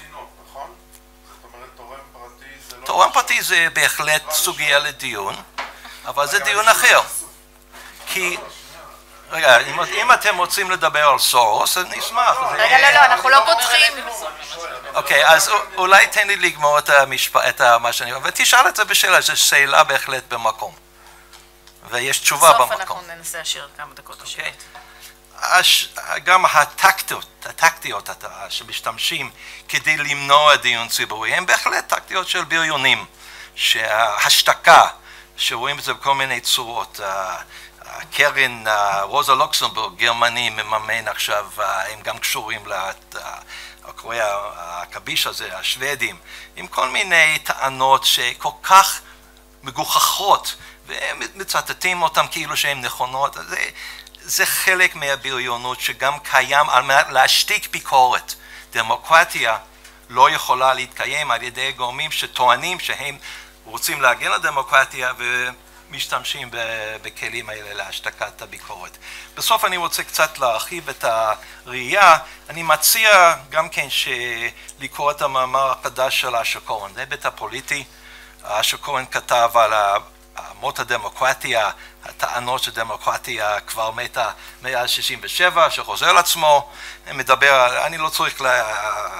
תורם פרטי זה בהחלט סוגיה לדיון, אבל זה דיון אחר. כי, רגע, אם אתם רוצים לדבר על סורוס, אני אשמח. רגע, לא, לא, אנחנו לא פותחים. אוקיי, אז אולי תן לי לגמור את מה שאני אומר, ותשאל את זה בשאלה, זו שאלה בהחלט במקום. ויש תשובה במקום. בסוף אנחנו ננסה להשאיר כמה דקות לשאלות. גם הטקטיות, הטקטיות שמשתמשים כדי למנוע דיון ציבורי, הן בהחלט טקטיות של בריונים, שהשתקה, שרואים את זה בכל מיני צורות. קרן רוזה לוקסמבורג, גרמני, מממן עכשיו, הם גם קשורים לקוראי הקביש הזה, השוודים, עם כל מיני טענות שכל כך מגוחכות, ומצטטים אותם כאילו שהן נכונות. זה זה חלק מהבריונות שגם קיים על מנת להשתיק ביקורת. דמוקרטיה לא יכולה להתקיים על ידי גורמים שטוענים שהם רוצים להגן על דמוקרטיה ומשתמשים בכלים האלה להשתקת הביקורת. בסוף אני רוצה קצת להרחיב את הראייה. אני מציע גם כן לקרוא את המאמר החדש של אשר כהן, זה היבט הפוליטי. אשר כהן כתב על מות הדמוקרטיה, הטענות שדמוקרטיה כבר מתה מאז שישים ושבע, שחוזר לעצמו, מדבר, אני לא צריך לה...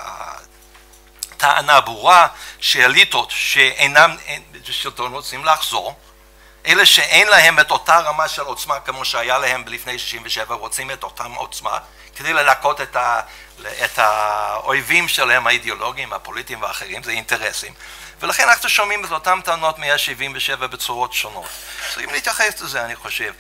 טענה ברורה שאליטות שאינם שלטון רוצים לחזור, אלה שאין להם את אותה רמה של עוצמה כמו שהיה להם לפני שישים ושבע, רוצים את אותם עוצמה כדי ללקות את, ה... את האויבים שלהם האידיאולוגיים, הפוליטיים ואחרים, זה אינטרסים. ולכן אנחנו שומעים את אותם טענות מאה שבעים ושבע בצורות שונות. אז אם נתייחס לזה, אני חושב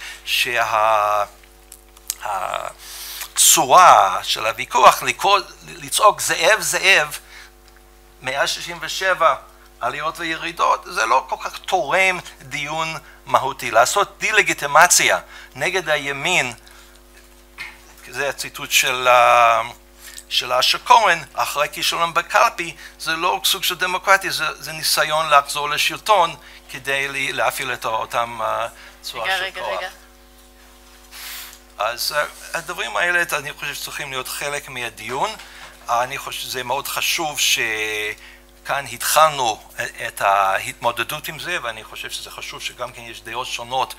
שהצורה של הוויכוח לצעוק זאב זאב מאה שישים ושבע עליות וירידות, זה לא כל כך תורם דיון מהותי. לעשות דה-לגיטימציה נגד הימין, זה הציטוט של... של אשר כהן, אחרי כישלון בקלפי, זה לא סוג של דמוקרטיה, זה, זה ניסיון לחזור לשלטון כדי להפעיל את אותם צורה של רגע, כוח. רגע, רגע. אז הדברים האלה, אני חושב שצריכים להיות חלק מהדיון. אני חושב שזה מאוד חשוב שכאן התחלנו את ההתמודדות עם זה, ואני חושב שזה חשוב שגם כן יש דעות שונות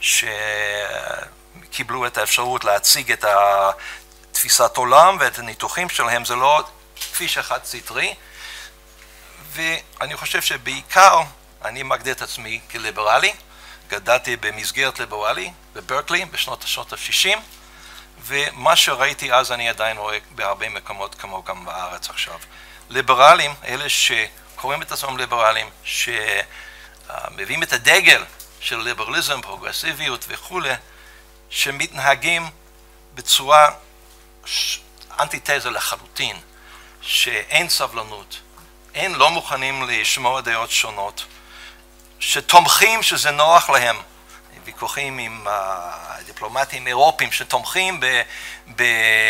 שקיבלו את האפשרות להציג את ה... תפיסת עולם ואת הניתוחים שלהם, זה לא כפי שחד סטרי, ואני חושב שבעיקר אני מגדיר את עצמי כליברלי, גדלתי במסגרת ליברלי בברקלי בשנות השנות ה-שישים, ומה שראיתי אז אני עדיין רואה בהרבה מקומות כמו גם בארץ עכשיו. ליברלים, אלה שקוראים את עצמם ליברלים, שמביאים את הדגל של ליברליזם, פרוגרסיביות וכו', שמתנהגים בצורה אנטיתזה לחלוטין, שאין סבלנות, אין, לא מוכנים לשמוע דעות שונות, שתומכים שזה נוח להם, ויכוחים עם דיפלומטים אירופיים שתומכים ב... ב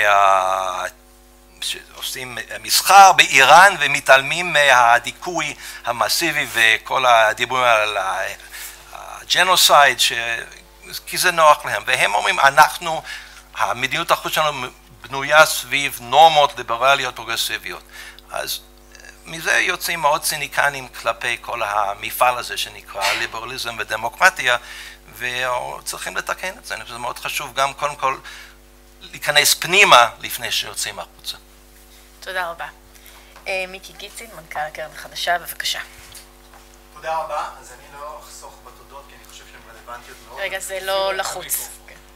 שעושים מסחר באיראן ומתעלמים מהדיכוי המסיבי וכל הדיבורים על הג'נוסייד, ש... כי זה נוח להם, והם אומרים, אנחנו, המדיניות החוץ שלנו בנויה סביב נורמות ליברליות פרוגרסיביות. אז מזה יוצאים מאוד ציניקנים כלפי כל המפעל הזה שנקרא ליברליזם ודמוקרטיה, וצריכים לתקן את זה. אני חושב שזה מאוד חשוב גם קודם כל להיכנס פנימה לפני שיוצאים החוצה. תודה רבה. מיקי גיצין, מנכ"ל הקרן החדשה, בבקשה. תודה רבה. אז אני לא אחסוך בתודות, כי אני חושב שהן רלוונטיות מאוד. רגע, זה לא לחוץ.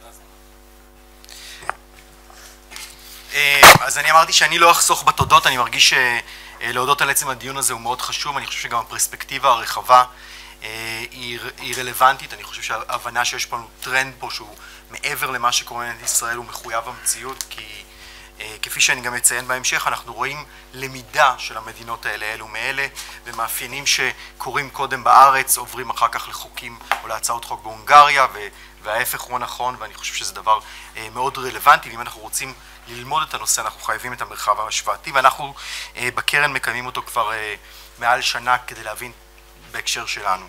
אז אני אמרתי שאני לא אחסוך בתודות, אני מרגיש שלהודות על עצם הדיון הזה הוא מאוד חשוב, אני חושב שגם הפרספקטיבה הרחבה היא, היא רלוונטית, אני חושב שההבנה שיש פה טרנד פה שהוא מעבר למה שקורה במדינת ישראל הוא מחויב המציאות, כי כפי שאני גם אציין בהמשך, אנחנו רואים למידה של המדינות האלה אלו מאלה, ומאפיינים שקורים קודם בארץ, עוברים אחר כך לחוקים או להצעות חוק בהונגריה, וההפך הוא נכון, ואני חושב שזה דבר מאוד רלוונטי, ואם אנחנו רוצים ללמוד את הנושא, אנחנו חייבים את המרחב ההשוואתי, ואנחנו בקרן מקיימים אותו כבר מעל שנה כדי להבין בהקשר שלנו.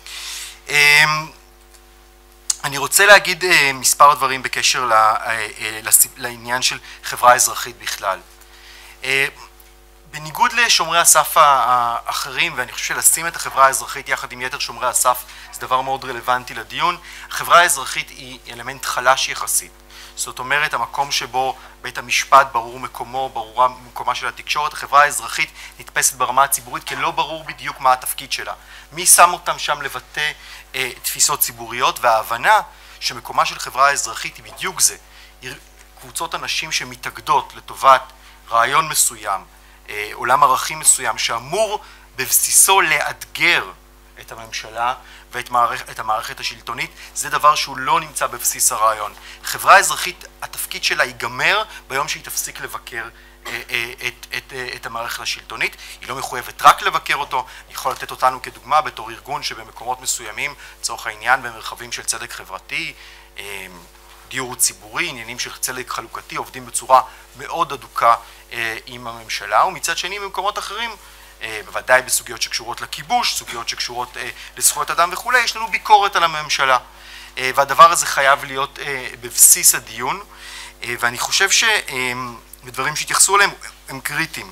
אני רוצה להגיד מספר דברים בקשר לעניין של חברה אזרחית בכלל. בניגוד לשומרי הסף האחרים, ואני חושב שלשים את החברה האזרחית יחד עם יתר שומרי הסף זה דבר מאוד רלוונטי לדיון, החברה האזרחית היא אלמנט חלש יחסית. זאת אומרת, המקום שבו בית המשפט ברור מקומו, ברורה מקומה של התקשורת, החברה האזרחית נתפסת ברמה הציבורית כי לא ברור בדיוק מה התפקיד שלה. מי שם אותם שם לבטא אה, תפיסות ציבוריות, וההבנה שמקומה של חברה האזרחית היא בדיוק זה. קבוצות אנשים שמתאגדות לטובת רעיון מסוים, אה, עולם ערכים מסוים, שאמור בבסיסו לאתגר את הממשלה ואת מערכ... את המערכת השלטונית, זה דבר שהוא לא נמצא בבסיס הרעיון. חברה אזרחית, התפקיד שלה ייגמר ביום שהיא תפסיק לבקר אה, אה, את, את, אה, את המערכת השלטונית. היא לא מחויבת רק לבקר אותו, היא יכולה לתת אותנו כדוגמה בתור ארגון שבמקומות מסוימים, לצורך העניין במרחבים של צדק חברתי, אה, דיור ציבורי, עניינים של צדק חלוקתי, עובדים בצורה מאוד אדוקה עם הממשלה, ומצד שני במקומות אחרים, בוודאי בסוגיות שקשורות לכיבוש, סוגיות שקשורות לזכויות אדם וכו', יש לנו ביקורת על הממשלה. והדבר הזה חייב להיות בבסיס הדיון, ואני חושב שדברים שהתייחסו אליהם הם קריטיים.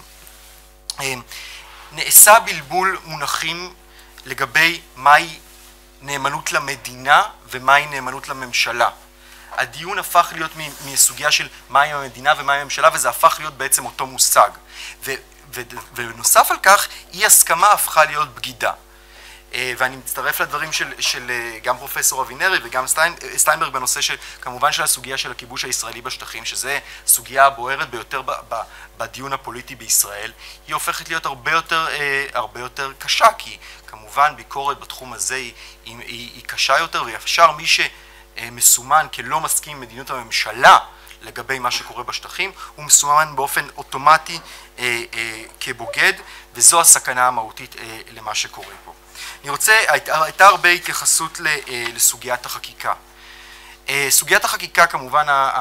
נעשה בלבול מונחים לגבי מהי נאמנות למדינה ומהי נאמנות לממשלה. הדיון הפך להיות מסוגיה של מהי המדינה ומהי הממשלה, וזה הפך להיות בעצם אותו מושג. ו- ו- ונוסף על כך, אי הסכמה הפכה להיות בגידה. ואני מצטרף לדברים של, של גם פרופסור אבינרי וגם סטיין, סטיינברג בנושא של, כמובן של הסוגיה של הכיבוש הישראלי בשטחים, שזה סוגיה הבוערת ביותר ב, ב, בדיון הפוליטי בישראל. היא הופכת להיות הרבה יותר, הרבה יותר קשה, כי כמובן ביקורת בתחום הזה היא, היא, היא קשה יותר, וישר מי שמסומן כלא מסכים עם מדיניות הממשלה לגבי מה שקורה בשטחים, הוא מסומן באופן אוטומטי אה, אה, כבוגד, וזו הסכנה המהותית אה, למה שקורה פה. אני רוצה, הייתה, הייתה הרבה התייחסות לסוגיית החקיקה. סוגיית החקיקה כמובן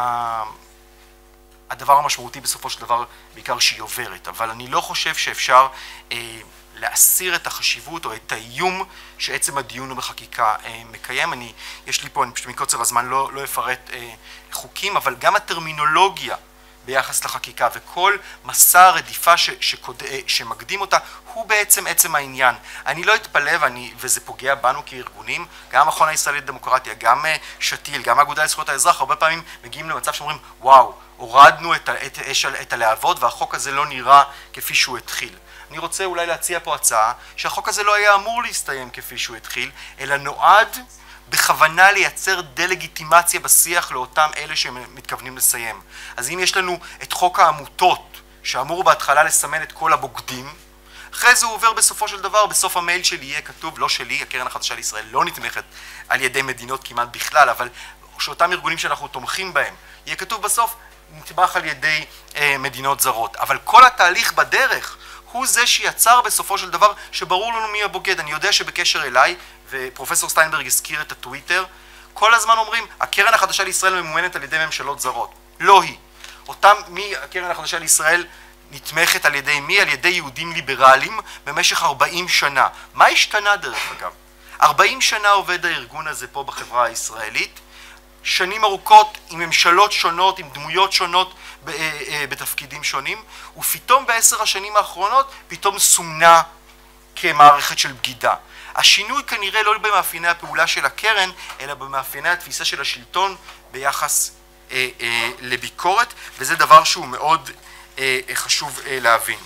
הדבר המשמעותי בסופו של דבר בעיקר שהיא עוברת, אבל אני לא חושב שאפשר להסיר את החשיבות או את האיום שעצם הדיון בחקיקה מקיים. אני, יש לי פה, אני פשוט מקוצר הזמן לא, לא אפרט חוקים, אבל גם הטרמינולוגיה ביחס לחקיקה וכל מסע הרדיפה ש, שקוד, שמקדים אותה הוא בעצם עצם העניין. אני לא אתפלא, ואני, וזה פוגע בנו כארגונים, גם המכון הישראלי לדמוקרטיה, גם שתיל, גם האגודה לזכויות האזרח, הרבה פעמים מגיעים למצב שאומרים, וואו, הורדנו את, את, את, את הלהבות והחוק הזה לא נראה כפי שהוא התחיל. אני רוצה אולי להציע פה הצעה שהחוק הזה לא היה אמור להסתיים כפי שהוא התחיל, אלא נועד בכוונה לייצר דה-לגיטימציה בשיח לאותם אלה שהם מתכוונים לסיים. אז אם יש לנו את חוק העמותות, שאמור בהתחלה לסמן את כל הבוגדים, אחרי זה הוא עובר בסופו של דבר, בסוף המייל שלי יהיה כתוב, לא שלי, הקרן החדשה לישראל לא נתמכת על ידי מדינות כמעט בכלל, אבל שאותם ארגונים שאנחנו תומכים בהם, יהיה כתוב בסוף, נתמך על ידי אה, מדינות זרות. אבל כל התהליך בדרך הוא זה שיצר בסופו של דבר שברור לנו מי הבוגד. אני יודע שבקשר אליי, ופרופסור סטיינברג הזכיר את הטוויטר, כל הזמן אומרים, הקרן החדשה לישראל ממומנת על ידי ממשלות זרות. לא היא. אותם, מי הקרן החדשה לישראל נתמכת על ידי מי? על ידי יהודים ליברליים במשך ארבעים שנה. מה השתנה דרך אגב? ארבעים שנה עובד הארגון הזה פה בחברה הישראלית, שנים ארוכות עם ממשלות שונות, עם דמויות שונות בתפקידים שונים, ופתאום בעשר השנים האחרונות פתאום סומנה כמערכת של בגידה. השינוי כנראה לא במאפייני הפעולה של הקרן, אלא במאפייני התפיסה של השלטון ביחס אה, אה, לביקורת, וזה דבר שהוא מאוד אה, חשוב אה, להבין.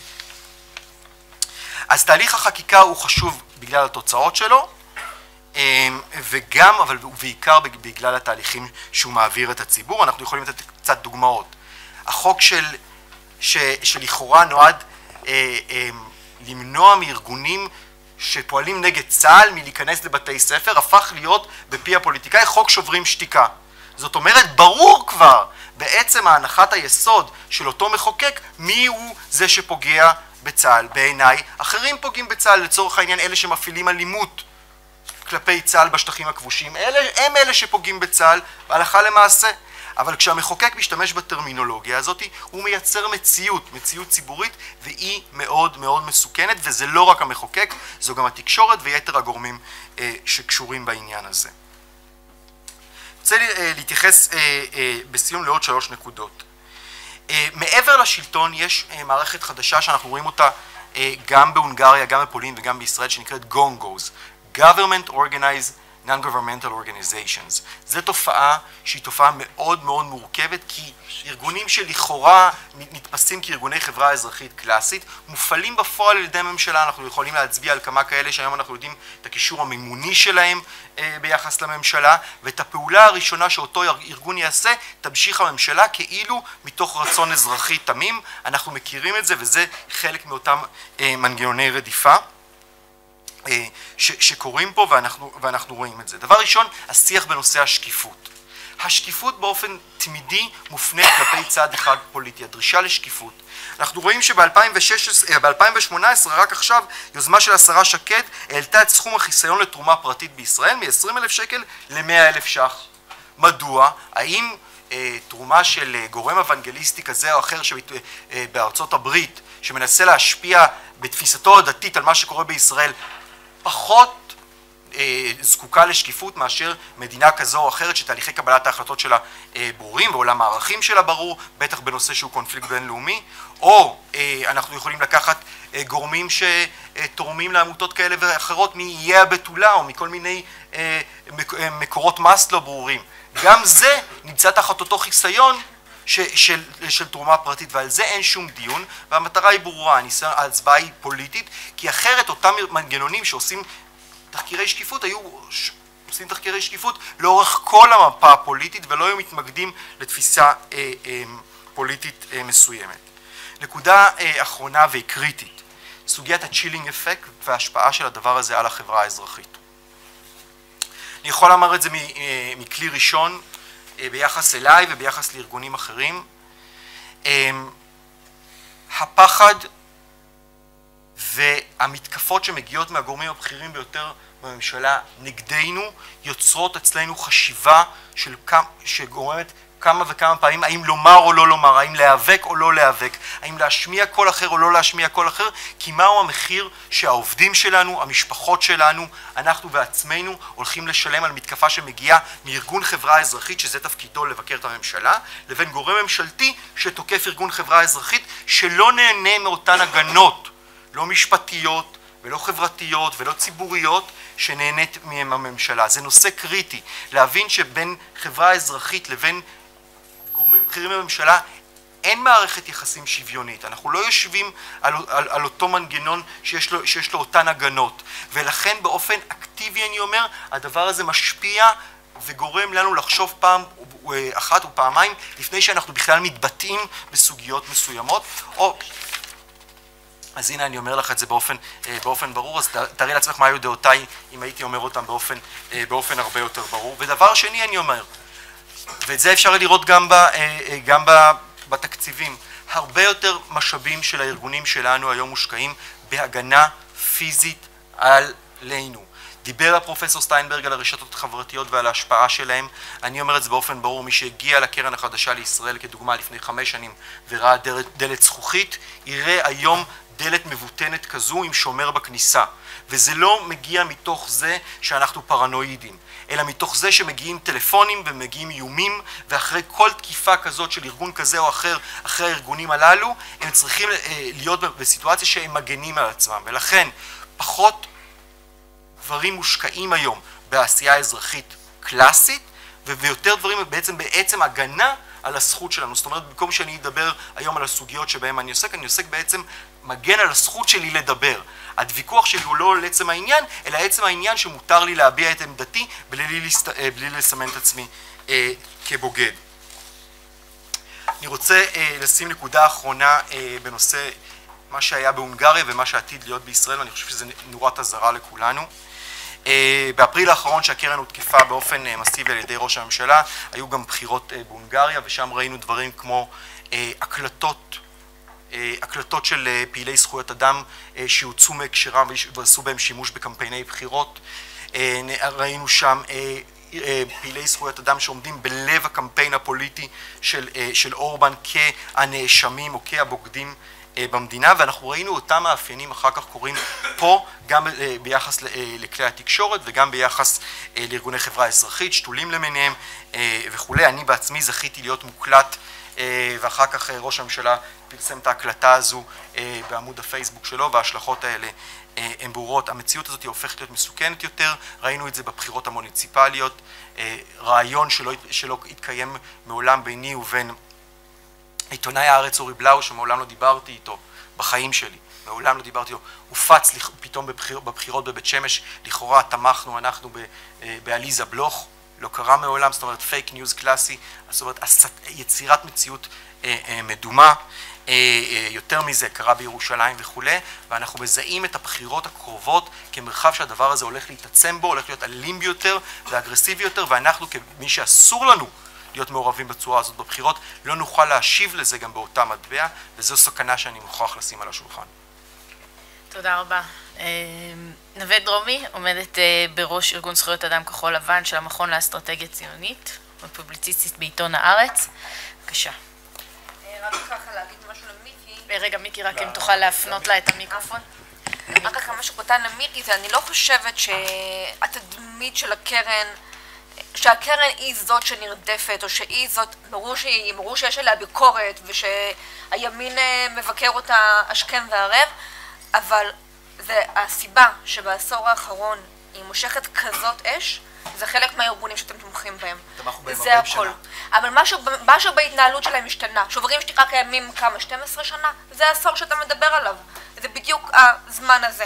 אז תהליך החקיקה הוא חשוב בגלל התוצאות שלו, אה, וגם, אבל בעיקר בגלל התהליכים שהוא מעביר את הציבור. אנחנו יכולים לתת קצת דוגמאות. החוק של, ש, שלכאורה נועד אה, אה, למנוע מארגונים שפועלים נגד צה"ל מלהיכנס לבתי ספר, הפך להיות בפי הפוליטיקאי חוק שוברים שתיקה. זאת אומרת, ברור כבר בעצם ההנחת היסוד של אותו מחוקק מי הוא זה שפוגע בצה"ל. בעיניי, אחרים פוגעים בצה"ל, לצורך העניין אלה שמפעילים אלימות כלפי צה"ל בשטחים הכבושים, אלה, הם אלה שפוגעים בצה"ל בהלכה למעשה. אבל כשהמחוקק משתמש בטרמינולוגיה הזאת, הוא מייצר מציאות, מציאות ציבורית, והיא מאוד מאוד מסוכנת, וזה לא רק המחוקק, זו גם התקשורת ויתר הגורמים אה, שקשורים בעניין הזה. רוצה אה, להתייחס אה, אה, בסיום לעוד שלוש נקודות. אה, מעבר לשלטון יש אה, מערכת חדשה שאנחנו רואים אותה אה, גם בהונגריה, גם בפולין וגם בישראל, שנקראת גונגוז, Government Organized Non-Governmental Organizations. זו תופעה שהיא תופעה מאוד מאוד מורכבת, כי ארגונים שלכאורה נתפסים כארגוני חברה אזרחית קלאסית, מופעלים בפועל על ידי הממשלה. אנחנו יכולים להצביע על כמה כאלה שהיום אנחנו יודעים את הקישור המימוני שלהם אה, ביחס לממשלה, ואת הפעולה הראשונה שאותו ארגון יעשה, תמשיך הממשלה כאילו מתוך רצון אזרחי תמים. אנחנו מכירים את זה, וזה חלק מאותם אה, מנגנוני רדיפה ש, שקוראים פה, ואנחנו, ואנחנו רואים את זה. דבר ראשון, השיח בנושא השקיפות. השקיפות באופן תמידי מופנית כלפי צד אחד פוליטי, הדרישה לשקיפות. אנחנו רואים שב-אלפיים ושמונה עשרה, רק עכשיו, יוזמה של השרה שקד העלתה את סכום החיסיון לתרומה פרטית בישראל מ-עשרים אלף שקל ל-מאה אלף ש"ח. מדוע? האם אה, תרומה של אה, גורם אוונגליסטי כזה או אחר שבת, אה, בארצות הברית, שמנסה להשפיע בתפיסתו הדתית על מה שקורה בישראל, פחות אה, זקוקה לשקיפות מאשר מדינה כזו או אחרת שתהליכי קבלת ההחלטות שלה אה, ברורים ועולם הערכים שלה ברור, בטח בנושא שהוא קונפליקט בינלאומי, או אה, אנחנו יכולים לקחת אה, גורמים שתורמים לעמותות כאלה ואחרות מאיי הבתולה או מכל מיני אה, מק, אה, מקורות מס לא ברורים. גם זה נמצא תחת אותו חיסיון ש, של, של תרומה פרטית, ועל זה אין שום דיון, והמטרה היא ברורה, ההצבעה היא פוליטית, כי אחרת אותם מנגנונים שעושים תחקירי שקיפות היו עושים תחקירי שקיפות לאורך כל המפה הפוליטית ולא היו מתמקדים לתפיסה אה, אה, פוליטית אה, מסוימת. נקודה אה, אחרונה והיא קריטית, סוגיית הצ'ילינג אפקט וההשפעה של הדבר הזה על החברה האזרחית. אני יכול לומר את זה אה, מכלי ראשון אה, ביחס אליי וביחס לארגונים אחרים. אה, הפחד והמתקפות שמגיעות מהגורמים הבכירים ביותר בממשלה נגדנו יוצרות אצלנו חשיבה של כמה, שגורמת כמה וכמה פעמים האם לומר או לא לומר, האם להיאבק או לא להיאבק, האם להשמיע קול אחר או לא להשמיע קול אחר, כי מהו המחיר שהעובדים שלנו, המשפחות שלנו, אנחנו בעצמנו הולכים לשלם על מתקפה שמגיעה מארגון חברה אזרחית, שזה תפקידו לבקר את הממשלה, לבין גורם ממשלתי שתוקף ארגון חברה אזרחית שלא נהנה מאותן הגנות, לא משפטיות ולא חברתיות ולא ציבוריות שנהנית מהם הממשלה. זה נושא קריטי, להבין שבין חברה אזרחית לבין גורמים בכירים בממשלה אין מערכת יחסים שוויונית. אנחנו לא יושבים על, על, על אותו מנגנון שיש לו, שיש לו אותן הגנות, ולכן באופן אקטיבי אני אומר, הדבר הזה משפיע וגורם לנו לחשוב פעם אחת או פעמיים לפני שאנחנו בכלל מתבטאים בסוגיות מסוימות, או אז הנה אני אומר לך את זה באופן, באופן ברור, אז תראי לעצמך מה היו דעותיי אם הייתי אומר אותם באופן, באופן הרבה יותר ברור. ודבר שני אני אומר, ואת זה אפשר לראות גם, ב, גם ב, בתקציבים, הרבה יותר משאבים של הארגונים שלנו היום מושקעים בהגנה פיזית עלינו. דיבר הפרופסור סטיינברג על הרשתות החברתיות ועל ההשפעה שלהם. אני אומר את זה באופן ברור, מי שהגיע לקרן החדשה לישראל כדוגמה לפני חמש שנים וראה דלת, דלת זכוכית, יראה היום דלת מבוטנת כזו עם שומר בכניסה. וזה לא מגיע מתוך זה שאנחנו פרנואידים, אלא מתוך זה שמגיעים טלפונים ומגיעים איומים, ואחרי כל תקיפה כזאת של ארגון כזה או אחר, אחרי הארגונים הללו, הם צריכים להיות בסיטואציה שהם מגנים על עצמם. ולכן פחות דברים מושקעים היום בעשייה אזרחית קלאסית, ויותר דברים בעצם בעצם הגנה על הזכות שלנו. זאת אומרת, במקום שאני אדבר היום על הסוגיות שבהן אני עוסק, אני עוסק בעצם מגן על הזכות שלי לדבר. הדוויכוח שלי הוא לא על עצם העניין, אלא עצם העניין שמותר לי להביע את עמדתי בלי, לסת... בלי לסמן את עצמי אה, כבוגד. אני רוצה אה, לשים נקודה אחרונה אה, בנושא מה שהיה בהונגריה ומה שעתיד להיות בישראל, ואני חושב שזה נורת אזהרה לכולנו. באפריל האחרון שהקרן הותקפה באופן מסיבי על ידי ראש הממשלה, היו גם בחירות בהונגריה, ושם ראינו דברים כמו הקלטות, הקלטות של פעילי זכויות אדם שהוצאו מהקשרם ועשו בהם שימוש בקמפייני בחירות. ראינו שם פעילי זכויות אדם שעומדים בלב הקמפיין הפוליטי של, של אורבן כהנאשמים או כהבוגדים במדינה, ואנחנו ראינו אותם מאפיינים אחר כך קוראים פה גם ביחס לכלי התקשורת וגם ביחס לארגוני חברה אזרחית, שתולים למיניהם וכולי. אני בעצמי זכיתי להיות מוקלט, ואחר כך ראש הממשלה פרסם את ההקלטה הזו בעמוד הפייסבוק שלו, וההשלכות האלה הן ברורות. המציאות הזאת היא הופכת להיות מסוכנת יותר, ראינו את זה בבחירות המוניציפליות, רעיון שלא, שלא התקיים מעולם ביני ובין עיתונאי הארץ אורי בלאו, שמעולם לא דיברתי איתו בחיים שלי, מעולם לא דיברתי איתו, הופץ פתאום בבחיר, בבחירות בבית שמש, לכאורה תמכנו אנחנו בעליזה בלוך, לא קרה מעולם, זאת אומרת פייק ניוז קלאסי, זאת אומרת יצירת מציאות מדומה, יותר מזה קרה בירושלים וכו', ואנחנו מזהים את הבחירות הקרובות כמרחב שהדבר הזה הולך להתעצם בו, הולך להיות אלים ביותר ואגרסיבי יותר, ואנחנו כמי שאסור לנו להיות מעורבים בצורה הזאת בבחירות, לא נוכל להשיב לזה גם באותה מטבע, וזו סכנה שאני מוכרח לשים על השולחן. תודה רבה. נווה דרומי עומדת בראש ארגון זכויות אדם כחול לבן של המכון לאסטרטגיה ציונית. פובליציסטית בעיתון הארץ. בבקשה. רק ככה להגיד משהו למיקי. רגע, מיקי, רק אם תוכל להפנות לה את המיקרופון. רק ככה משהו קטן למיקי, זה אני לא חושבת שהתדמית של הקרן, שהקרן היא זאת שנרדפת, או שהיא זאת, ברור שהיא, ברור שיש עליה ביקורת, ושהימין מבקר אותה השכם והערב, אבל זה הסיבה שבעשור האחרון היא מושכת כזאת אש, זה חלק מהארגונים שאתם תומכים בהם. זה הכל. אבל משהו, משהו בהתנהלות שלהם השתנה. שוברים שתיקה קיימים כמה? שתים עשרה שנה? זה העשור שאתה מדבר עליו. זה בדיוק הזמן הזה.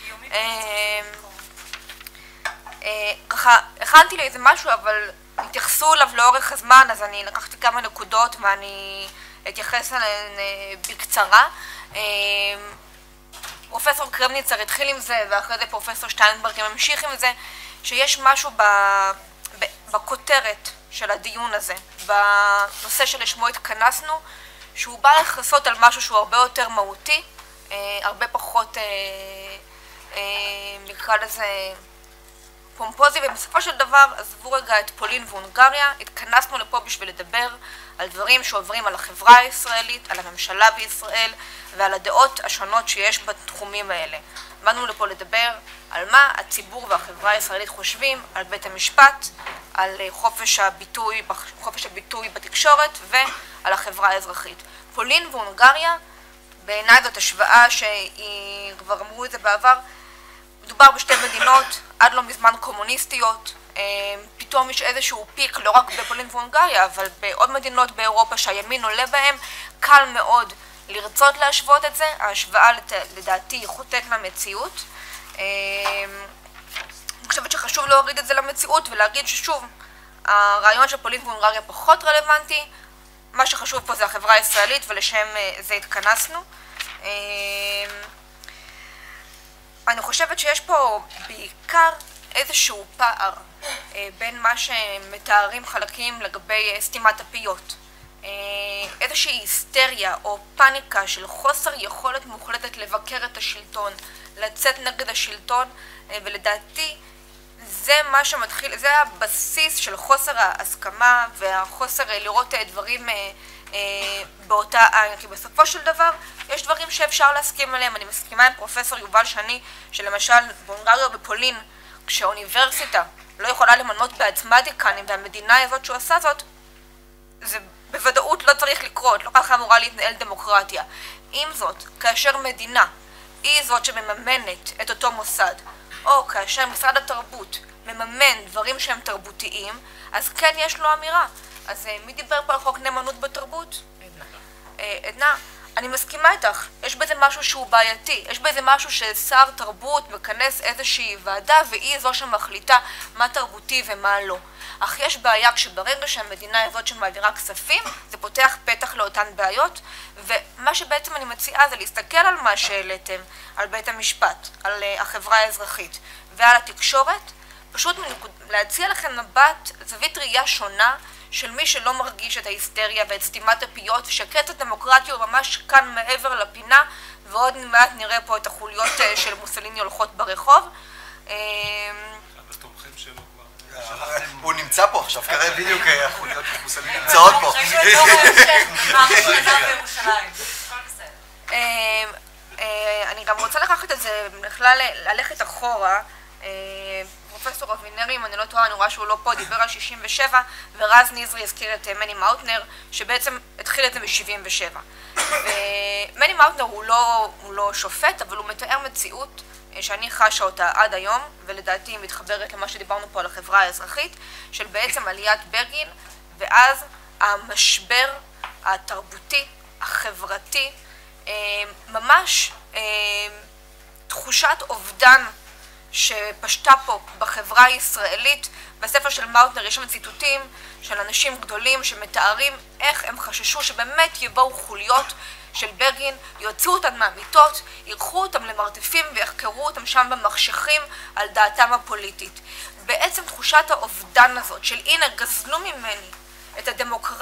ככה, הכנתי לי איזה משהו, אבל התייחסו אליו לאורך הזמן, אז אני לקחתי כמה נקודות ואני אתייחס אליהן בקצרה. פרופסור קרמניצר התחיל עם זה, ואחרי זה פרופסור שטיינברג ממשיך עם זה, שיש משהו ב, ב, בכותרת של הדיון הזה, בנושא שלשמו התכנסנו, שהוא בא לחסות על משהו שהוא הרבה יותר מהותי, אה, הרבה פחות, אה, אה, נקרא לזה פומפוזי, ובסופו של דבר עזבו רגע את פולין והונגריה, התכנסנו לפה בשביל לדבר על דברים שעוברים על החברה הישראלית, על הממשלה בישראל ועל הדעות השונות שיש בתחומים האלה. באנו לפה לדבר על מה הציבור והחברה הישראלית חושבים על בית המשפט, על חופש הביטוי, חופש הביטוי בתקשורת ועל החברה האזרחית. פולין והונגריה, בעיניי זאת השוואה שהיא, כבר אמרו את זה בעבר, מדובר בשתי מדינות עד לא מזמן קומוניסטיות, פתאום יש איזשהו פיק לא רק בפולין והונגריה, אבל בעוד מדינות באירופה שהימין עולה בהם, קל מאוד לרצות להשוות את זה. ההשוואה לדעתי היא חוטאת מהמציאות. אני חושבת שחשוב להוריד את זה למציאות ולהגיד ששוב, הרעיון של פולין והונגריה פחות רלוונטי, מה שחשוב פה זה החברה הישראלית ולשם זה התכנסנו. אני חושבת שיש פה בעיקר איזשהו פער בין מה שמתארים חלקים לגבי סתימת הפיות. איזושהי היסטריה או פאניקה של חוסר יכולת מוחלטת לבקר את השלטון, לצאת נגד השלטון, ולדעתי זה מה שמתחיל, זה הבסיס של חוסר ההסכמה והחוסר לראות דברים באותה עין, כי בסופו של דבר יש דברים שאפשר להסכים עליהם. אני מסכימה עם פרופסור יובל שני, שלמשל בהונגריה ובפולין, כשהאוניברסיטה לא יכולה למנות בעצמה דיקנים והמדינה הזאת שהוא עשה זאת, זה בוודאות לא צריך לקרות, לא ככה אמורה להתנהל דמוקרטיה. עם זאת, כאשר מדינה היא זאת שמממנת את אותו מוסד, או כאשר משרד התרבות מממן דברים שהם תרבותיים, אז כן יש לו אמירה. אז מי דיבר פה על חוק נאמנות בתרבות? עדנה. עדנה, אני מסכימה איתך, יש בזה משהו שהוא בעייתי, יש בזה משהו ששר תרבות מכנס איזושהי ועדה והיא זו שמחליטה מה תרבותי ומה לא. אך יש בעיה כשברגע שהמדינה היא זאת שמעבירה כספים, זה פותח פתח לאותן בעיות, ומה שבעצם אני מציעה זה להסתכל על מה שהעליתם, על בית המשפט, על החברה האזרחית ועל התקשורת, פשוט להציע לכם מבט, זווית ראייה שונה, של מי שלא מרגיש את ההיסטריה ואת סתימת הפיות, שקץ הדמוקרטיה הוא ממש כאן מעבר לפינה, ועוד מעט נראה פה את החוליות של מוסליני הולכות ברחוב. הוא נמצא פה עכשיו, קרא בדיוק החוליות של מוסליני נמצאות פה. אני גם רוצה לקחת את זה, בכלל ללכת אחורה. פרופסור אבינרי, אם אני לא טועה, אני רואה שהוא לא פה, דיבר על שישים ושבע, ורז נזרי הזכיר את מני מאוטנר, שבעצם התחיל את זה ב-שבעים ושבע. ומני מאוטנר הוא לא, הוא לא שופט, אבל הוא מתאר מציאות שאני חשה אותה עד היום, ולדעתי היא מתחברת למה שדיברנו פה על החברה האזרחית, של בעצם עליית בגין, ואז המשבר התרבותי, החברתי, ממש תחושת אובדן שפשטה פה בחברה הישראלית. בספר של מאוטנר יש שם ציטוטים של אנשים גדולים שמתארים איך הם חששו שבאמת יבואו חוליות של בגין, יוצאו אותם מהמיטות, ייקחו אותם למרתפים ויחקרו אותם שם במחשכים על דעתם הפוליטית. בעצם תחושת האובדן הזאת של הנה גזלו ממני את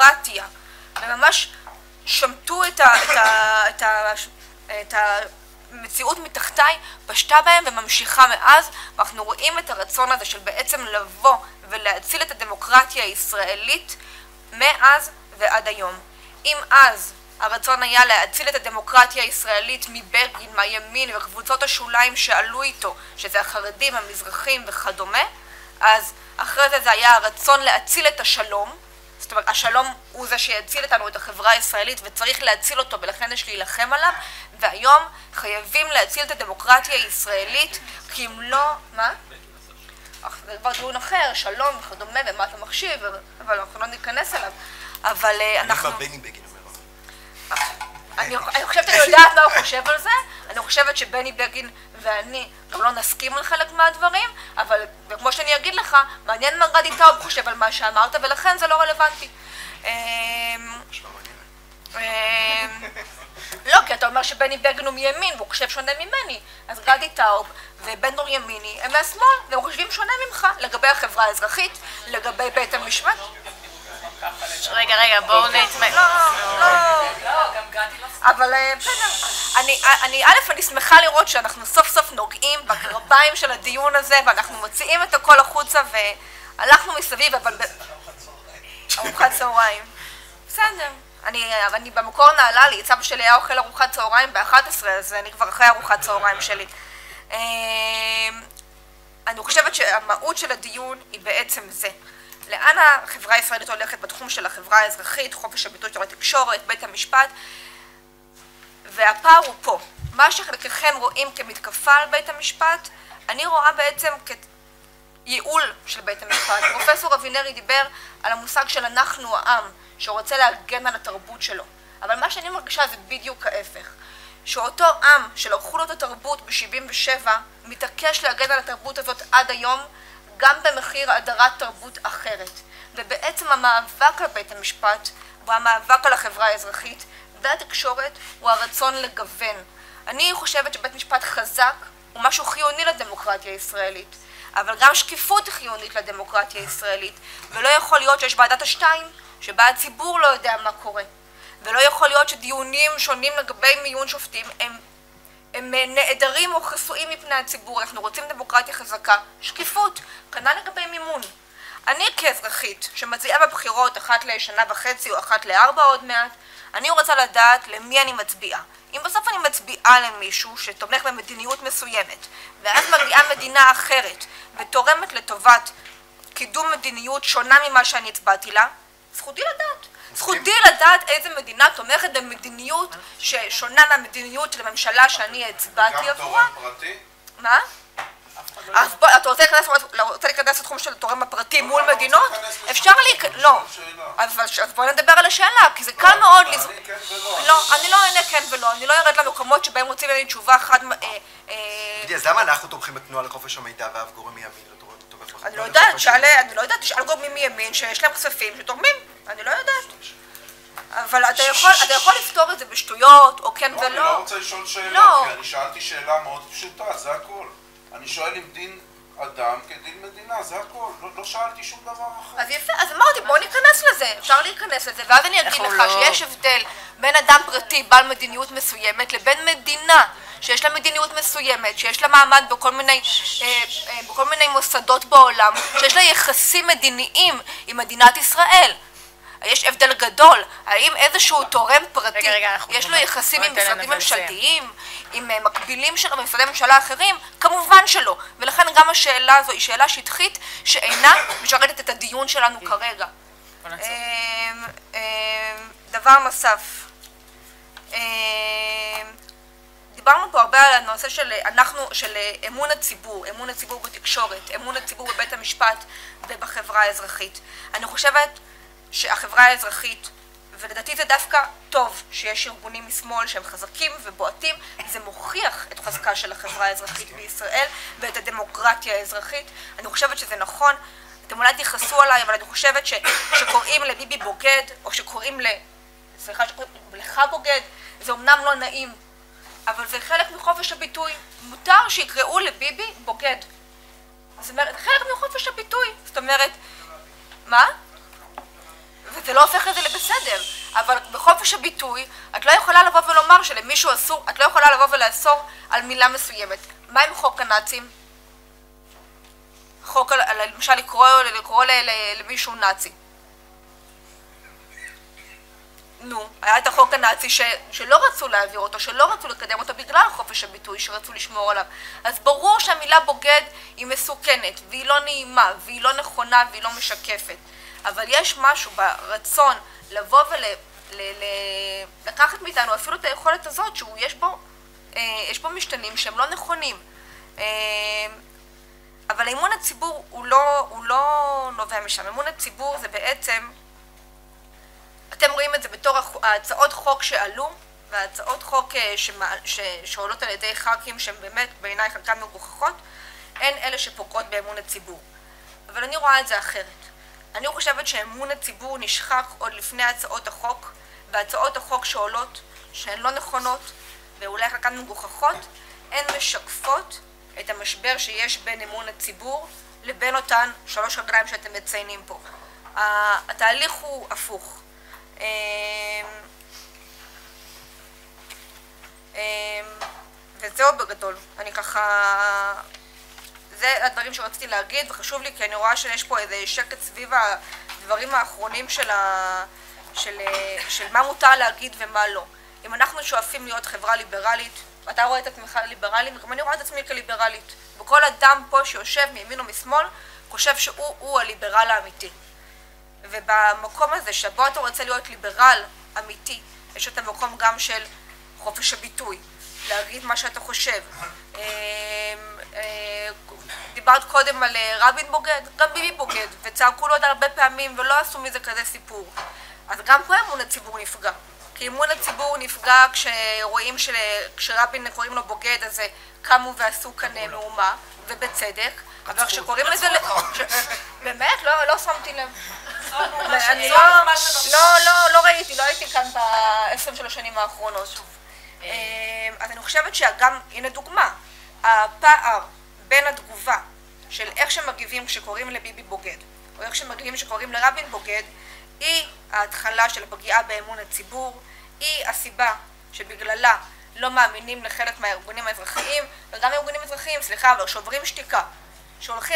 הדמוקרטיה וממש שמטו את ה... את ה... את ה... את ה... המציאות מתחתיי פשטה בהם וממשיכה מאז, ואנחנו רואים את הרצון הזה של בעצם לבוא ולהציל את הדמוקרטיה הישראלית מאז ועד היום. אם אז הרצון היה להציל את הדמוקרטיה הישראלית מבגין, מהימין וקבוצות השוליים שעלו איתו, שזה החרדים, המזרחים וכדומה, אז אחרי זה זה היה הרצון להציל את השלום, זאת אומרת, השלום הוא זה שיציל אותנו, את החברה הישראלית, וצריך להציל אותו, ולכן יש להילחם עליו, והיום חייבים להציל את הדמוקרטיה הישראלית, כי אם לא, מה? זה כבר דיון אחר, שלום וכדומה, ומה אתה מחשיב, אבל אנחנו לא ניכנס אליו, אבל אנחנו... אני בני בגין אומר. אני חושבת שאני יודעת מה הוא חושב על זה, אני חושבת שבני בגין ואני גם לא נסכים על חלק מהדברים, אבל כמו שאני אגיד לך, מעניין מה גדי טאוב חושב על מה שאמרת, ולכן זה לא רלוונטי. לא, כי אתה אומר שבני בגין הוא מימין, והוא חושב שונה ממני, אז גדי טאוב ובן דור ימיני הם מהשמאל, והם חושבים שונה ממך לגבי החברה האזרחית, לגבי בית המשפט. רגע, רגע, בואו נתמד. לא, לא. אבל בסדר. אני, א', אני שמחה לראות שאנחנו סוף סוף נוגעים בקרביים של הדיון הזה, ואנחנו מוציאים את הכל החוצה, והלכנו מסביב, אבל... ארוחת צהריים. בסדר. אני במקור נעלה לי, סבא שלי היה אוכל ארוחת צהריים ב-אחת עשרה, אז אני כבר אחרי ארוחת צהריים שלי. אני חושבת שהמהות של הדיון היא בעצם זה. לאן החברה הישראלית הולכת בתחום של החברה האזרחית, חופש הביטוי של התקשורת, בית המשפט, והפער הוא פה. מה שחלקכם רואים כמתקפה על בית המשפט, אני רואה בעצם כייעול של בית המשפט. פרופסור אבינרי דיבר על המושג של אנחנו העם, שרוצה להגן על התרבות שלו. אבל מה שאני מרגישה זה בדיוק ההפך. שאותו עם שלקחו לו את התרבות ב-שבעים ושבע, מתעקש להגן על התרבות הזאת עד היום, גם במחיר הדרת תרבות אחרת. ובעצם המאבק על בית המשפט, והמאבק על החברה האזרחית, והתקשורת, הוא הרצון לגוון. אני חושבת שבית משפט חזק הוא משהו חיוני לדמוקרטיה הישראלית, אבל גם שקיפות היא חיונית לדמוקרטיה הישראלית, ולא יכול להיות שיש ועדת השתיים, שבה הציבור לא יודע מה קורה. ולא יכול להיות שדיונים שונים לגבי מיון שופטים הם הם נעדרים או חסויים מפני הציבור. אנחנו רוצים דמוקרטיה חזקה, שקיפות, כנ"ל לגבי מימון. אני כאזרחית שמציעה בבחירות אחת לשנה וחצי או אחת לארבע עוד מעט, אני רוצה לדעת למי אני מצביעה. אם בסוף אני מצביעה למישהו שתומך במדיניות מסוימת, ואז מגיעה מדינה אחרת ותורמת לטובת קידום מדיניות שונה ממה שאני הצבעתי לה, זכותי לדעת. זכותי לדעת איזה מדינה תומכת במדיניות ששונה מהמדיניות של הממשלה שאני הצבעתי עבורה. גם תורם פרטי? מה? אז בוא, אתה רוצה להיכנס לתחום של תורם הפרטי מול מדינות? אפשר להיכנס, לא. אז בוא נדבר על השאלה, כי זה קל מאוד לזרוק. לא, אני לא אענה כן ולא, אני לא ארד למקומות שבהם רוצים לי תשובה חד... אז למה אנחנו תומכים בתנועה לחופש המידע ואף גורם מימין לא תומך? אני לא יודעת, אני לא יודעת, תשאל גורמים מימין שיש להם כספים שתורמים, אני לא יודעת. אבל אתה יכול לפתור את זה בשטויות, או כן ולא. אני לא רוצה לשאול שאלה, כי אני שאלתי שאלה מאוד פשוטה, זה הכל. אני שואל אם דין אדם כדין מדינה, זה הכל. לא שאלתי שום דבר אחר. אז יפה, אז אמרתי, בוא ניכנס לזה, אפשר להיכנס לזה, ואז אני אגיד לך שיש הבדל בין אדם פרטי בעל מדיניות מסוימת לבין מדינה שיש לה מדיניות מסוימת, שיש לה מעמד בכל מיני, בכל מיני מוסדות בעולם, שיש לה יחסים מדיניים עם מדינת ישראל. יש הבדל גדול, האם איזשהו תורם פרטי, רגע, רגע, יש לו יחסים עם משרדים ממשלתיים, עם מקבילים שלו במשרדי ממשלה אחרים? כמובן שלא, ולכן גם השאלה הזו היא שאלה שטחית שאינה משרתת את הדיון שלנו כרגע. דבר נוסף, דיברנו פה הרבה על הנושא של, אנחנו, של אמון הציבור, אמון הציבור בתקשורת, אמון הציבור בבית המשפט ובחברה האזרחית. אני חושבת שהחברה האזרחית, ולדעתי זה דווקא טוב שיש ארגונים משמאל שהם חזקים ובועטים, זה מוכיח את חזקה של החברה האזרחית בישראל ואת הדמוקרטיה האזרחית. אני חושבת שזה נכון, אתם אולי תכעסו עליי, אבל אני חושבת ש, שקוראים לביבי בוגד, או שקוראים ל... סליחה, שקוראים לך בוגד, זה אמנם לא נעים, אבל זה חלק מחופש הביטוי. מותר שיקראו לביבי בוגד. זאת אומרת, חלק מחופש הביטוי. זאת אומרת, מה? וזה לא הופך את זה לבסדר. אבל בחופש הביטוי, את לא יכולה לבוא ולומר שלמישהו אסור, את לא יכולה לבוא ולאסור על מילה מסוימת. מה עם חוק הנאצים? חוק, למשל, לקרוא, לקרוא למישהו נאצי. נו, היה את החוק הנאצי ש, שלא רצו להעביר אותו, שלא רצו לקדם אותו בגלל חופש הביטוי שרצו לשמור עליו. אז ברור שהמילה בוגד היא מסוכנת, והיא לא נעימה, והיא לא נכונה, והיא לא משקפת. אבל יש משהו ברצון לבוא ולקחת מאיתנו אפילו את היכולת הזאת, שיש בו, אה, יש בו משתנים שהם לא נכונים. אה, אבל אמון הציבור הוא לא, הוא לא נובע משם. אמון הציבור זה בעצם, אתם רואים את זה בתור ההצעות חוק שעלו, וההצעות חוק שעולות על ידי ח"כים שהן באמת בעיניי חלקן מגוחכות, הן אלה שפוגעות באמון הציבור. אבל אני רואה את זה אחרת. אני חושבת שאמון הציבור נשחק עוד לפני הצעות החוק, והצעות החוק שעולות, שהן לא נכונות, ואולי חלקן מגוחכות, הן משקפות את המשבר שיש בין אמון הציבור לבין אותן שלוש רגליים שאתם מציינים פה. התהליך הוא הפוך. וזהו בגדול. אני ככה... זה הדברים שרציתי להגיד, וחשוב לי כי אני רואה שיש פה איזה שקט סביב הדברים האחרונים של, ה... של... של מה מותר להגיד ומה לא. אם אנחנו שואפים להיות חברה ליברלית, ואתה רואה את עצמך ליברלית, וגם אני רואה את עצמי כליברלית. וכל אדם פה שיושב מימין או משמאל, חושב שהוא הוא הליברל האמיתי. ובמקום הזה שבו אתה רוצה להיות ליברל אמיתי, יש את המקום גם של חופש הביטוי, להגיד מה שאתה חושב. דיברת קודם על רבין בוגד, גם ביבי בוגד, וצעקו לו עוד הרבה פעמים ולא עשו מזה כזה סיפור. אז גם פה אמון הציבור נפגע. כי אמון הציבור נפגע כשרואים שרבין קוראים לו בוגד, אז קמו ועשו כאן מהומה, ובצדק. אבל כשקוראים לזה... באמת? לא שמתי לב. אני לא ראיתי, לא הייתי כאן בעשרים של השנים האחרונות. אז אני חושבת שגם, הנה דוגמה, הפער בין התגובה של איך שמגיבים כשקוראים לביבי בוגד, או איך שמגיבים כשקוראים לרבין בוגד, היא ההתחלה של הפגיעה באמון הציבור, היא הסיבה שבגללה לא מאמינים לחלק מהארגונים האזרחיים, וגם הארגונים האזרחיים, סליחה, אבל שוברים שתיקה, שהולכים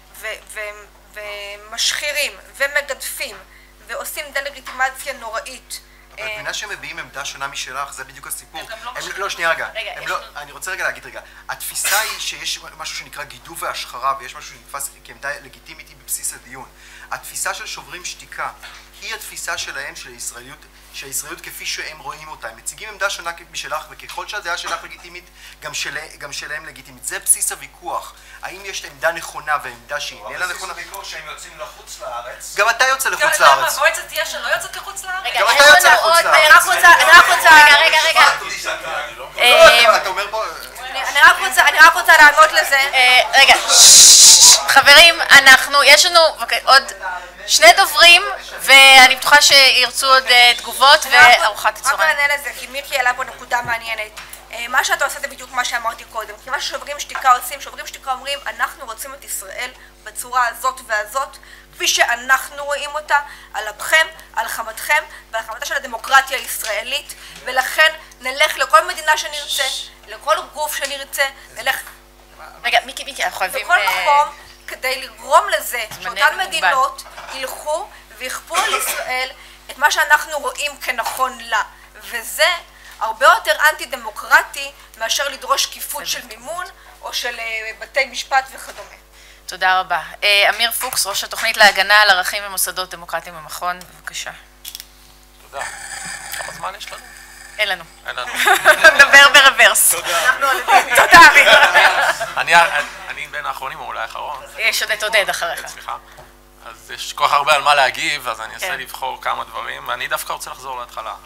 ומשחירים ומגדפים ועושים דלגיטימציה נוראית. אבל מבינה שהם מביאים עמדה שונה משלך, זה בדיוק הסיפור. לא, שנייה רגע. אני רוצה רגע להגיד רגע. התפיסה היא שיש משהו שנקרא גידוף והשחרה, ויש משהו שנתפס כעמדה לגיטימית בבסיס הדיון. התפיסה של שוברים שתיקה היא התפיסה שלהם, של הישראליות, של הישראליות כפי שהם רואים אותה. הם מציגים עמדה שונה משלך, וככל שהדעה שלך לגיטימית, גם שלהם לגיטימית. זה בסיס הוויכוח. האם יש עמדה נכונה ועמדה שהיא איננה נכונה? בסיס הוויכוח שהם יוצאים לחוץ לארץ. גם אתה יוצא לחוץ לארץ. מועצת תהיה שלא יוצאת לחוץ לארץ? גם אתה יוצא לחוץ לארץ. אני רק רוצה, אני רק רוצה, רגע, רגע, רגע. אתה אומר פה... אני רק רוצה לענות לזה. רגע, חברים, אנחנו, יש לנו עוד שני דוברים, ואני בטוחה שירצו עוד תגובות וארוחת הצהריים. רק נענה לזה, כי מיקי העלה פה נקודה מעניינת. מה שאתה עושה זה בדיוק מה שאמרתי קודם, כי מה ששוברים שתיקה עושים, שוברים שתיקה אומרים, אנחנו רוצים את ישראל בצורה הזאת והזאת, כפי שאנחנו רואים אותה, על אפכם, על חמתכם, ועל חמתה של הדמוקרטיה הישראלית, ולכן נלך לכל מדינה שנרצה, לכל גוף שנרצה, נלך... רגע, מיקי, מיקי, אנחנו חייבים... בכל מקום, כדי לגרום לזה שאותן מדינות ילכו ויכפו על ישראל את מה שאנחנו רואים כנכון לה, וזה הרבה יותר אנטי-דמוקרטי מאשר לדרוש שקיפות של מימון או של בתי משפט וכדומה. תודה רבה. אמיר פוקס, ראש התוכנית להגנה על ערכים ומוסדות דמוקרטיים במכון, בבקשה. תודה. כמה זמן יש לנו? אין לנו. אין לנו. נדבר ברוורס. תודה. תודה, אמיר. אני בין האחרונים או אולי האחרון. יש עוד את עודד אחריך. סליחה. אז יש כל כך הרבה על מה להגיב, אז אני אנסה לבחור כמה דברים, ואני דווקא רוצה לחזור להתחלה.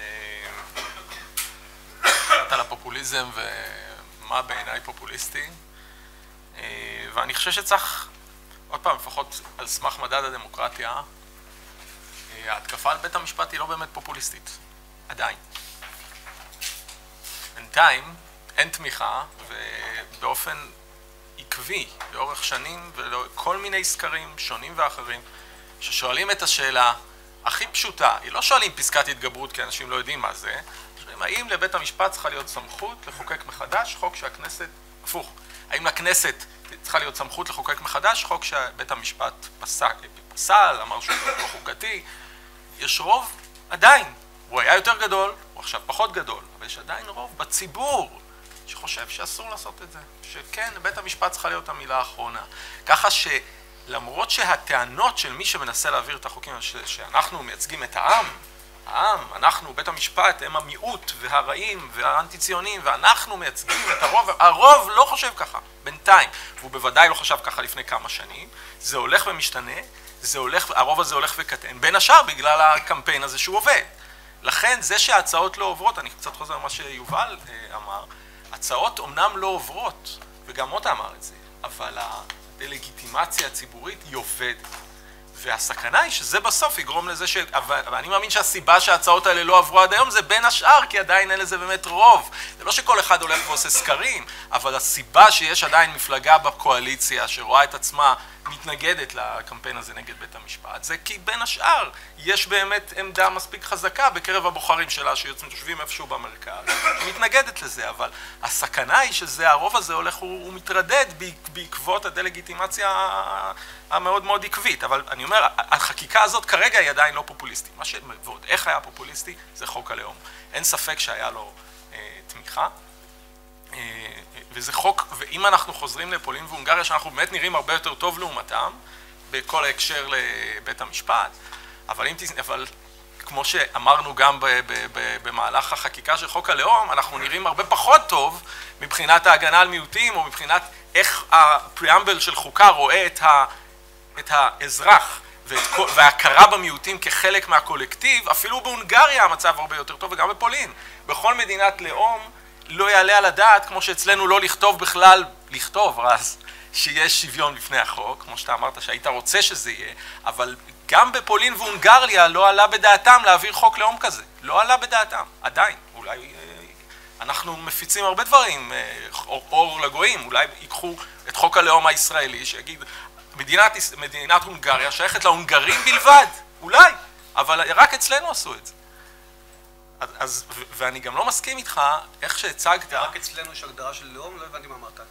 קצת על הפופוליזם ומה בעיניי פופוליסטי. ואני חושב שצריך, עוד פעם, לפחות על סמך מדד הדמוקרטיה, ההתקפה על בית המשפט היא לא באמת פופוליסטית. עדיין. בינתיים אין תמיכה, ובאופן עקבי, לאורך שנים, וכל מיני סקרים שונים ואחרים, ששואלים את השאלה, הכי פשוטה, היא לא שואלים פסקת התגברות כי אנשים לא יודעים מה זה, שואלים האם לבית המשפט צריכה להיות סמכות לחוקק מחדש חוק שהכנסת, הפוך, האם לכנסת צריכה להיות סמכות לחוקק מחדש חוק שבית המשפט פסק, פסל, אמר שהוא לא חוקתי, יש רוב עדיין, הוא היה יותר גדול, הוא עכשיו פחות גדול, אבל יש עדיין רוב בציבור שחושב שאסור לעשות את זה, שכן, בית המשפט צריכה להיות המילה האחרונה, ככה ש... למרות שהטענות של מי שמנסה להעביר את החוקים, ש- שאנחנו מייצגים את העם, העם, אנחנו, בית המשפט, הם המיעוט והרעים והאנטי-ציונים, ואנחנו מייצגים את הרוב, הרוב לא חושב ככה, בינתיים, והוא בוודאי לא חשב ככה לפני כמה שנים, זה הולך ומשתנה, זה הולך, הרוב הזה הולך וקטן, בין השאר בגלל הקמפיין הזה שהוא עובד. לכן, זה שההצעות לא עוברות, אני קצת חוזר למה שיובל אה, אמר, הצעות אומנם לא עוברות, וגם מוטה אמר את זה, אבל הלגיטימציה הציבורית היא עובדת. והסכנה היא שזה בסוף יגרום לזה ש... אבל אני מאמין שהסיבה שההצעות האלה לא עברו עד היום זה בין השאר, כי עדיין אין לזה באמת רוב. זה לא שכל אחד הולך ועושה סקרים, אבל הסיבה שיש עדיין מפלגה בקואליציה שרואה את עצמה מתנגדת לקמפיין הזה נגד בית המשפט, זה כי בין השאר יש באמת עמדה מספיק חזקה בקרב הבוחרים שלה שיושבים איפשהו במרכז, מתנגדת לזה, אבל הסכנה היא שזה, הרוב הזה הולך, הוא, הוא מתרדד בעקבות הדלגיטימציה המאוד מאוד עקבית, אבל אני אומר, החקיקה הזאת כרגע היא עדיין לא פופוליסטית, מה ש... ועוד איך היה פופוליסטי זה חוק הלאום, אין ספק שהיה לו אה, תמיכה, אה, וזה חוק, ואם אנחנו חוזרים לפולין והונגריה, שאנחנו באמת נראים הרבה יותר טוב לעומתם, בכל ההקשר לבית המשפט, אבל, אם, אבל כמו שאמרנו גם ב, ב, ב, במהלך החקיקה של חוק הלאום, אנחנו נראים הרבה פחות טוב מבחינת ההגנה על מיעוטים, או מבחינת איך הפריאמבל של חוקה רואה את, ה, את האזרח, ואת, וההכרה במיעוטים כחלק מהקולקטיב, אפילו בהונגריה המצב הרבה יותר טוב, וגם בפולין. בכל מדינת לאום לא יעלה על הדעת, כמו שאצלנו לא לכתוב בכלל, לכתוב, רז, שיש שוויון בפני החוק, כמו שאתה אמרת שהיית רוצה שזה יהיה, אבל גם בפולין והונגריה לא עלה בדעתם להעביר חוק לאום כזה. לא עלה בדעתם, עדיין. אולי אנחנו מפיצים הרבה דברים, אור, אור לגויים, אולי ייקחו את חוק הלאום הישראלי, שיגיד, מדינת, מדינת הונגריה שייכת להונגרים בלבד, אולי, אבל רק אצלנו עשו את זה. אז, ואני גם לא מסכים איתך, איך שהצגת... רק אצלנו יש הגדרה של לאום, לא הבנתי מה אמרת.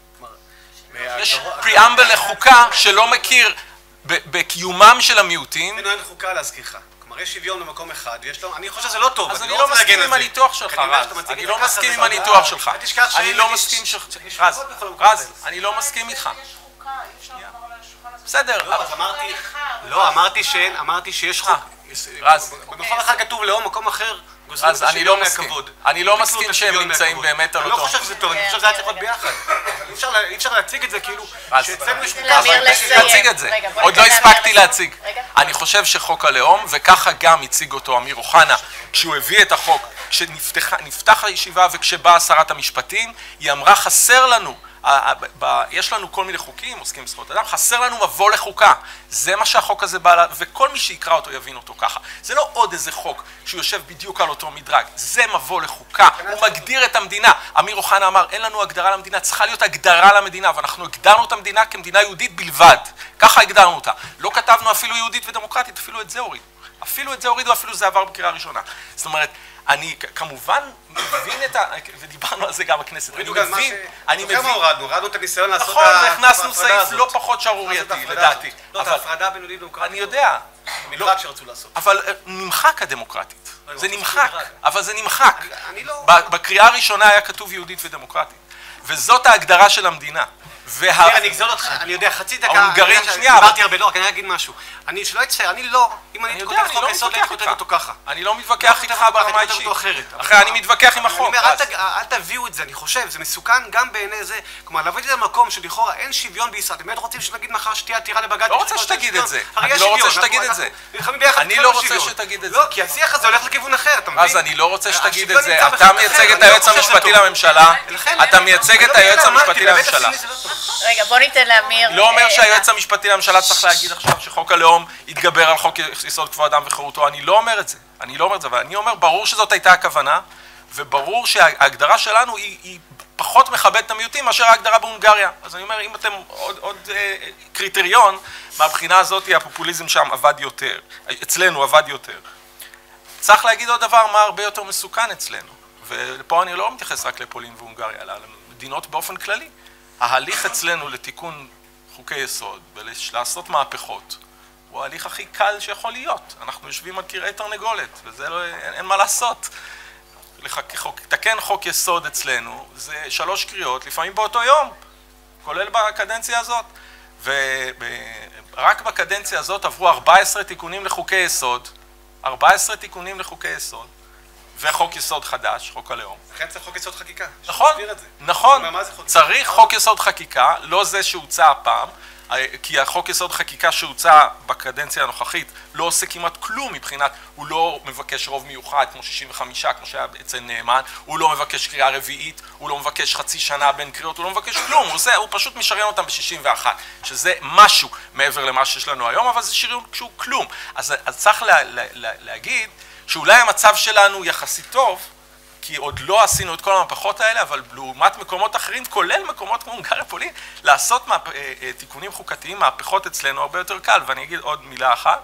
יש פריאמבל לחוקה שלא מכיר בקיומם של המיעוטים. אין חוקה להזכירך. כלומר, יש שוויון במקום אחד, ויש לו... אני חושב שזה לא טוב, אז אני לא מסכים עם הניתוח שלך, רז. אני לא מסכים עם הניתוח שלך. אני לא מסכים ש... רז, רז, אני לא מסכים איתך. בסדר. לא, אמרתי שאין, אמרתי שיש חוק. רז. במקום אחד כתוב לאום, מקום אחר... אז אני לא מסכים. אני לא מסכים שהם נמצאים באמת על אותו. אני לא חושב שזה טוב, אני חושב שזה היה צריך להיות ביחד. אי אפשר להציג את זה כאילו שאצלנו יש חוקה. להציג את זה. עוד לא הספקתי להציג. אני חושב שחוק הלאום, וככה גם הציג אותו אמיר אוחנה, כשהוא הביא את החוק, כשנפתח הישיבה וכשבאה שרת המשפטים, היא אמרה חסר לנו, יש לנו כל מיני חוקים, עוסקים בזכויות אדם, חסר לנו מבוא לחוקה. זה מה שהחוק הזה בא, וכל מי שיקרא אותו יבין אותו ככה. זה לא עוד איזה חוק שהוא יושב בדיוק על אותו מדרג, זה מבוא לחוקה, הוא מגדיר את המדינה. אמיר אוחנה אמר, אין לנו הגדרה למדינה, צריכה להיות הגדרה למדינה, ואנחנו הגדרנו את המדינה כמדינה יהודית בלבד. ככה הגדרנו אותה. לא כתבנו אפילו יהודית ודמוקרטית, אפילו את זה הורידו. אפילו את זה הורידו, אפילו זה עבר בקריאה ראשונה. זאת אומרת, אני כמובן מבין את ה... ודיברנו על זה גם בכנסת. אני מבין, אני מבין... כמה הורדנו? הורדנו את הניסיון לעשות... נכון, והכנסנו סעיף לא פחות שערורייתי, לדעתי. לא, את ההפרדה בין יהודית ודמוקרטית. אני יודע. מדרג שרצו לעשות. אבל נמחק הדמוקרטית. זה נמחק, אבל זה נמחק. בקריאה הראשונה היה כתוב יהודית ודמוקרטית. וזאת ההגדרה של המדינה. אני אגזול אותך, אני יודע, חצי דקה, ההונגרים, שנייה, דיברתי הרבה, לא, אני אגיד משהו. אני שלא אצטער, אני לא, אם אני כותב חוק היסוד, אני כותב אותו ככה. אני לא מתווכח איתך ברמה אישית. אחרי, אני מתווכח עם החוק. אני אומר, אל תביאו את זה, אני חושב, זה מסוכן גם בעיני זה. כלומר, להביא את זה למקום שלכאורה אין שוויון בישראל. באמת רוצים שנגיד מחר שתהיה עתירה לבג"ץ. לא רוצה שתגיד את זה. אני לא רוצה שתגיד את זה. אני לא רוצה שתגיד את זה. לא, כי השיח הזה הולך לכיוון אחר, אתה מבין? אז אני לא רוצה שתגיד את זה. אתה מייצג את היועץ המשפטי לממשלה. אתה מייצג את היועץ המשפטי לממשלה. רגע, בוא ניתן לאמיר... לא אומר שהיועץ המשפטי לממשלה צריך להגיד עכשיו שחוק הלאום יתגבר על חוק יסוד כבוד האדם וחירותו, אני לא אומר את זה, אני לא אומר את זה, אבל אני אומר, ברור שזאת הייתה הכוונה, וברור שההגדרה שלנו היא, היא פחות מכבדת את המיעוטים מאשר ההגדרה בהונגריה. אז אני אומר, אם אתם עוד, עוד אה, קריטריון, מהבחינה הזאת הפופוליזם שם עבד יותר, אצלנו עבד יותר. צריך להגיד עוד דבר, מה הרבה יותר מסוכן אצלנו, ופה אני לא מתייחס רק לפולין והונגריה, אלא למדינות באופן כללי. ההליך אצלנו לתיקון חוקי יסוד ולעשות מהפכות, הוא ההליך הכי קל שיכול להיות. אנחנו יושבים על קרעי תרנגולת, וזה לא, אין, אין מה לעשות. לתקן חוק יסוד אצלנו, זה שלוש קריאות, לפעמים באותו יום, כולל בקדנציה הזאת. ורק בקדנציה הזאת עברו ארבעה עשר תיקונים לחוקי יסוד, ארבעה עשר תיקונים לחוקי יסוד, וחוק יסוד חדש, חוק הלאום. לכן צריך חוק יסוד חקיקה. נכון, נכון, צריך חוק יסוד חקיקה, לא זה שהוצע הפעם, כי החוק יסוד חקיקה שהוצע בקדנציה הנוכחית לא עושה כמעט כלום מבחינת, הוא לא מבקש רוב מיוחד כמו שישים וחמישה, כמו שהיה אצל נאמן, הוא לא מבקש קריאה רביעית, הוא לא מבקש חצי שנה בין קריאות, הוא לא מבקש כלום, הוא, עושה, הוא פשוט משריין אותם ב-שישים ואחת, שזה משהו מעבר למה שיש לנו היום, אבל זה שריון שהוא כלום. אז, אז צריך לה, לה, לה, להגיד שאולי המצב שלנו יחסית טוב, כי עוד לא עשינו את כל המהפכות האלה, אבל לעומת מקומות אחרים, כולל מקומות כמו הונגריה פולין, לעשות מהפ... תיקונים חוקתיים, מהפכות אצלנו הרבה יותר קל. ואני אגיד עוד מילה אחת.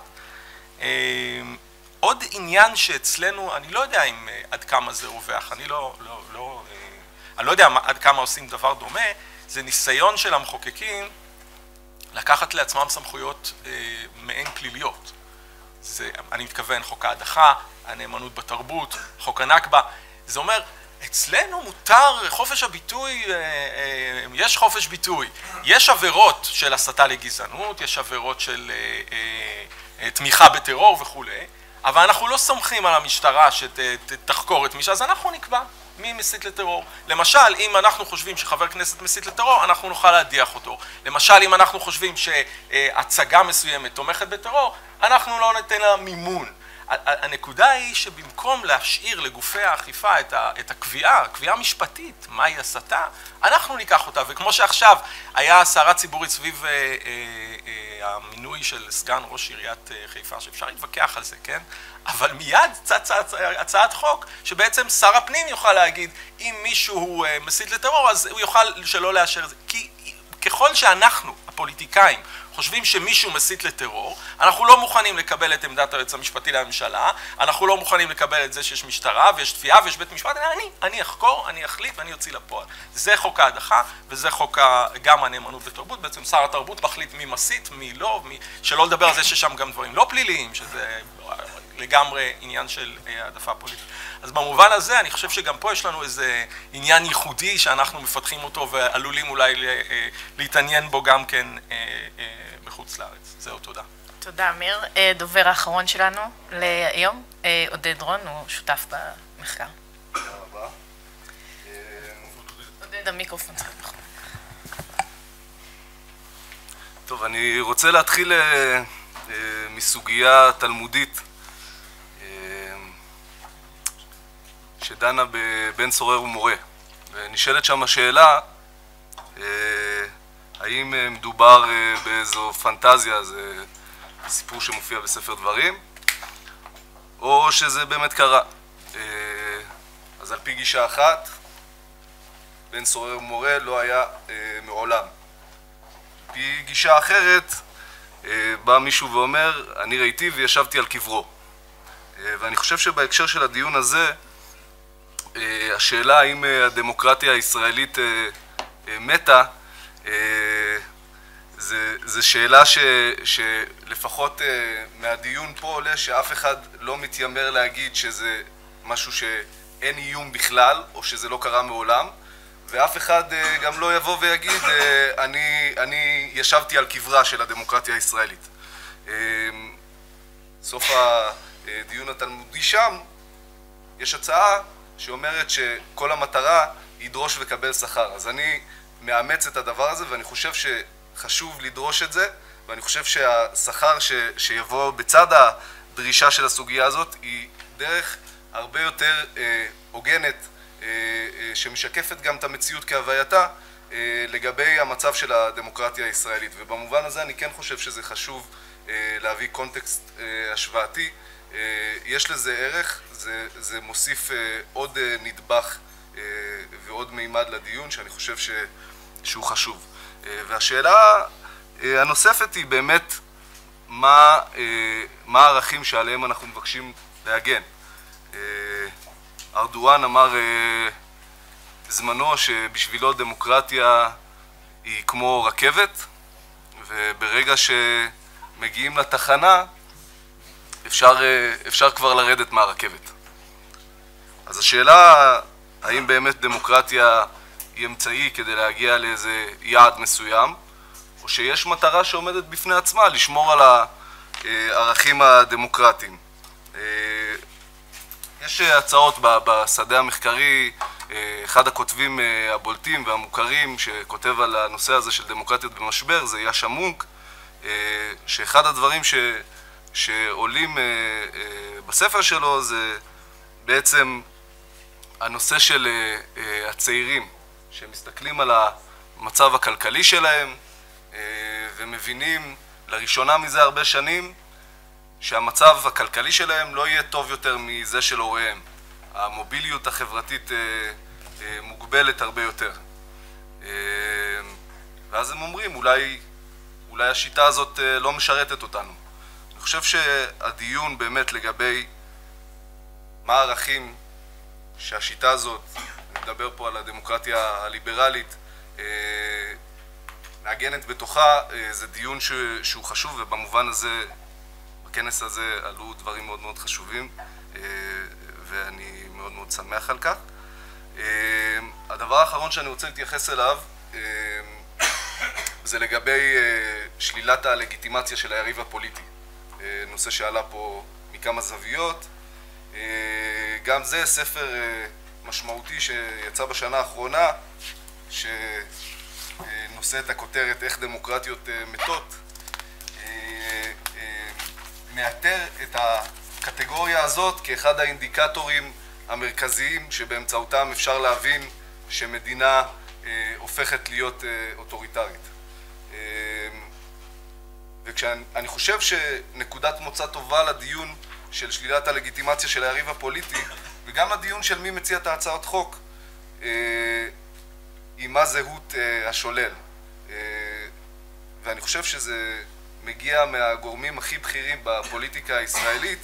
עוד עניין שאצלנו, אני לא יודע אם עד כמה זה רווח, אני לא, לא, לא, אני לא יודע עד כמה עושים דבר דומה, זה ניסיון של המחוקקים לקחת לעצמם סמכויות מעין פליליות. זה, אני מתכוון חוק ההדחה, הנאמנות בתרבות, חוק הנכבה. זה אומר, אצלנו מותר חופש הביטוי, יש חופש ביטוי, יש עבירות של הסתה לגזענות, יש עבירות של תמיכה בטרור וכו', אבל אנחנו לא סומכים על המשטרה שתחקור את מי, אז אנחנו נקבע מי מסית לטרור. למשל, אם אנחנו חושבים שחבר כנסת מסית לטרור, אנחנו נוכל להדיח אותו. למשל, אם אנחנו חושבים שהצגה מסוימת תומכת בטרור, אנחנו לא ניתן לה מימון. הנקודה היא שבמקום להשאיר לגופי האכיפה את הקביעה, הקביעה משפטית, מהי הסתה, אנחנו ניקח אותה. וכמו שעכשיו היה סערה ציבורית סביב המינוי של סגן ראש עיריית חיפה, שאפשר להתווכח על זה, כן? אבל מיד צצה הצעת חוק שבעצם שר הפנים יוכל להגיד, אם מישהו מסית לטרור, אז הוא יוכל שלא לאשר את זה. כי ככל שאנחנו, הפוליטיקאים, חושבים שמישהו מסית לטרור, אנחנו לא מוכנים לקבל את עמדת היועץ המשפטי לממשלה, אנחנו לא מוכנים לקבל את זה שיש משטרה ויש תביעה ויש בית משפט, אני, אני אחקור, אני אחליט ואני אוציא לפועל. זה חוק ההדחה וזה חוק גם הנאמנות בתרבות, בעצם שר התרבות מחליט מי מסית, מי לא, מי, שלא לדבר על זה ששם גם דברים לא פליליים, שזה לגמרי עניין של העדפה פוליטית. אז במובן הזה אני חושב שגם פה יש לנו איזה עניין ייחודי שאנחנו מפתחים אותו ועלולים אולי להתעניין בו גם כן מחוץ לארץ. זהו, תודה. תודה, אמיר. דובר האחרון שלנו להיום, עודד רון, הוא שותף במחקר. תודה רבה. עודד, המיקרופון צריך נכון. טוב, אני רוצה להתחיל מסוגיה תלמודית שדנה בבן סורר ומורה, ונשאלת שם השאלה האם מדובר באיזו פנטזיה, זה סיפור שמופיע בספר דברים, או שזה באמת קרה. אז על פי גישה אחת, בן סורר ומורה לא היה מעולם. על פי גישה אחרת, בא מישהו ואומר, אני ראיתי וישבתי על קברו. ואני חושב שבהקשר של הדיון הזה, השאלה האם הדמוקרטיה הישראלית מתה, זו שאלה ש, שלפחות מהדיון פה עולה שאף אחד לא מתיימר להגיד שזה משהו שאין איום בכלל, או שזה לא קרה מעולם, ואף אחד גם לא יבוא ויגיד, אני, אני ישבתי על קברה של הדמוקרטיה הישראלית. סוף הדיון התלמודי שם, יש הצעה שאומרת שכל המטרה ידרוש וקבל שכר. אז אני מאמץ את הדבר הזה, ואני חושב שחשוב לדרוש את זה, ואני חושב שהשכר ש, שיבוא בצד הדרישה של הסוגיה הזאת היא דרך הרבה יותר אה, הוגנת, אה, אה, שמשקפת גם את המציאות כהווייתה אה, לגבי המצב של הדמוקרטיה הישראלית. ובמובן הזה אני כן חושב שזה חשוב אה, להביא קונטקסט אה, השוואתי, יש לזה ערך, זה, זה מוסיף עוד נדבך ועוד מימד לדיון שאני חושב ש, שהוא חשוב. והשאלה הנוספת היא באמת מה, מה הערכים שעליהם אנחנו מבקשים להגן. ארדואן אמר זמנו שבשבילו דמוקרטיה היא כמו רכבת, וברגע שמגיעים לתחנה אפשר, אפשר כבר לרדת מהרכבת. אז השאלה האם באמת דמוקרטיה היא אמצעי כדי להגיע לאיזה יעד מסוים, או שיש מטרה שעומדת בפני עצמה לשמור על הערכים הדמוקרטיים. יש הצעות בשדה המחקרי, אחד הכותבים הבולטים והמוכרים שכותב על הנושא הזה של דמוקרטיות במשבר זה יאשה מונק, שאחד הדברים ש, שעולים בספר שלו זה בעצם הנושא של הצעירים שמסתכלים על המצב הכלכלי שלהם ומבינים לראשונה מזה הרבה שנים שהמצב הכלכלי שלהם לא יהיה טוב יותר מזה של הוריהם. המוביליות החברתית מוגבלת הרבה יותר. ואז הם אומרים, אולי, אולי השיטה הזאת לא משרתת אותנו. אני חושב שהדיון באמת לגבי מה הערכים שהשיטה הזאת, אני מדבר פה על הדמוקרטיה הליברלית, מעגנת בתוכה, זה דיון שהוא חשוב, ובמובן הזה, בכנס הזה עלו דברים מאוד מאוד חשובים, ואני מאוד מאוד שמח על כך. הדבר האחרון שאני רוצה להתייחס אליו זה לגבי שלילת הלגיטימציה של היריב הפוליטי. נושא שעלה פה מכמה זוויות. גם זה ספר משמעותי שיצא בשנה האחרונה, שנושא את הכותרת איך דמוקרטיות מתות, מאתר את הקטגוריה הזאת כאחד האינדיקטורים המרכזיים שבאמצעותם אפשר להבין שמדינה אה, הופכת להיות אה, אוטוריטרית. אה, וכשאני חושב שנקודת מוצא טובה לדיון של שלילת הלגיטימציה של היריב הפוליטי וגם לדיון של מי מציע את ההצעות חוק אה, היא מה זהות אה, השולל. אה, ואני חושב שזה מגיע מהגורמים הכי בכירים בפוליטיקה הישראלית,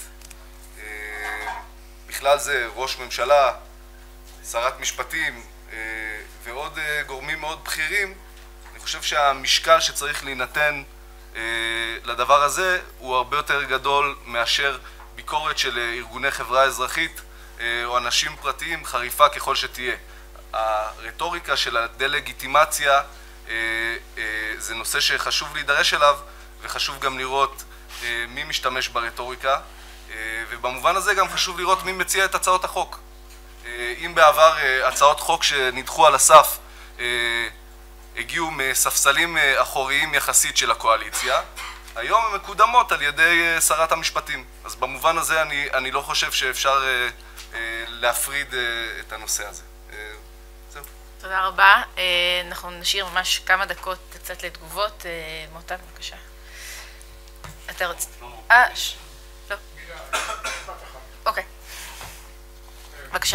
בכלל זה ראש ממשלה, שרת משפטים ועוד גורמים מאוד בכירים. אני חושב שהמשקל שצריך להינתן לדבר הזה הוא הרבה יותר גדול מאשר ביקורת של ארגוני חברה אזרחית או אנשים פרטיים, חריפה ככל שתהיה. הרטוריקה של הדה-לגיטימציה זה נושא שחשוב להידרש אליו, וחשוב גם לראות מי משתמש ברטוריקה, ובמובן הזה גם חשוב לראות מי מציע את הצעות החוק. אם בעבר הצעות חוק שנדחו על הסף הגיעו מספסלים אחוריים יחסית של הקואליציה, היום הן מקודמות על ידי שרת המשפטים. אז במובן הזה אני, אני לא חושב שאפשר להפריד את הנושא הזה. זהו. תודה רבה. אנחנו נשאיר ממש כמה דקות קצת לתגובות. מוטב, בבקשה. אתה רוצה? אה, לא. אוקיי. בבקשה.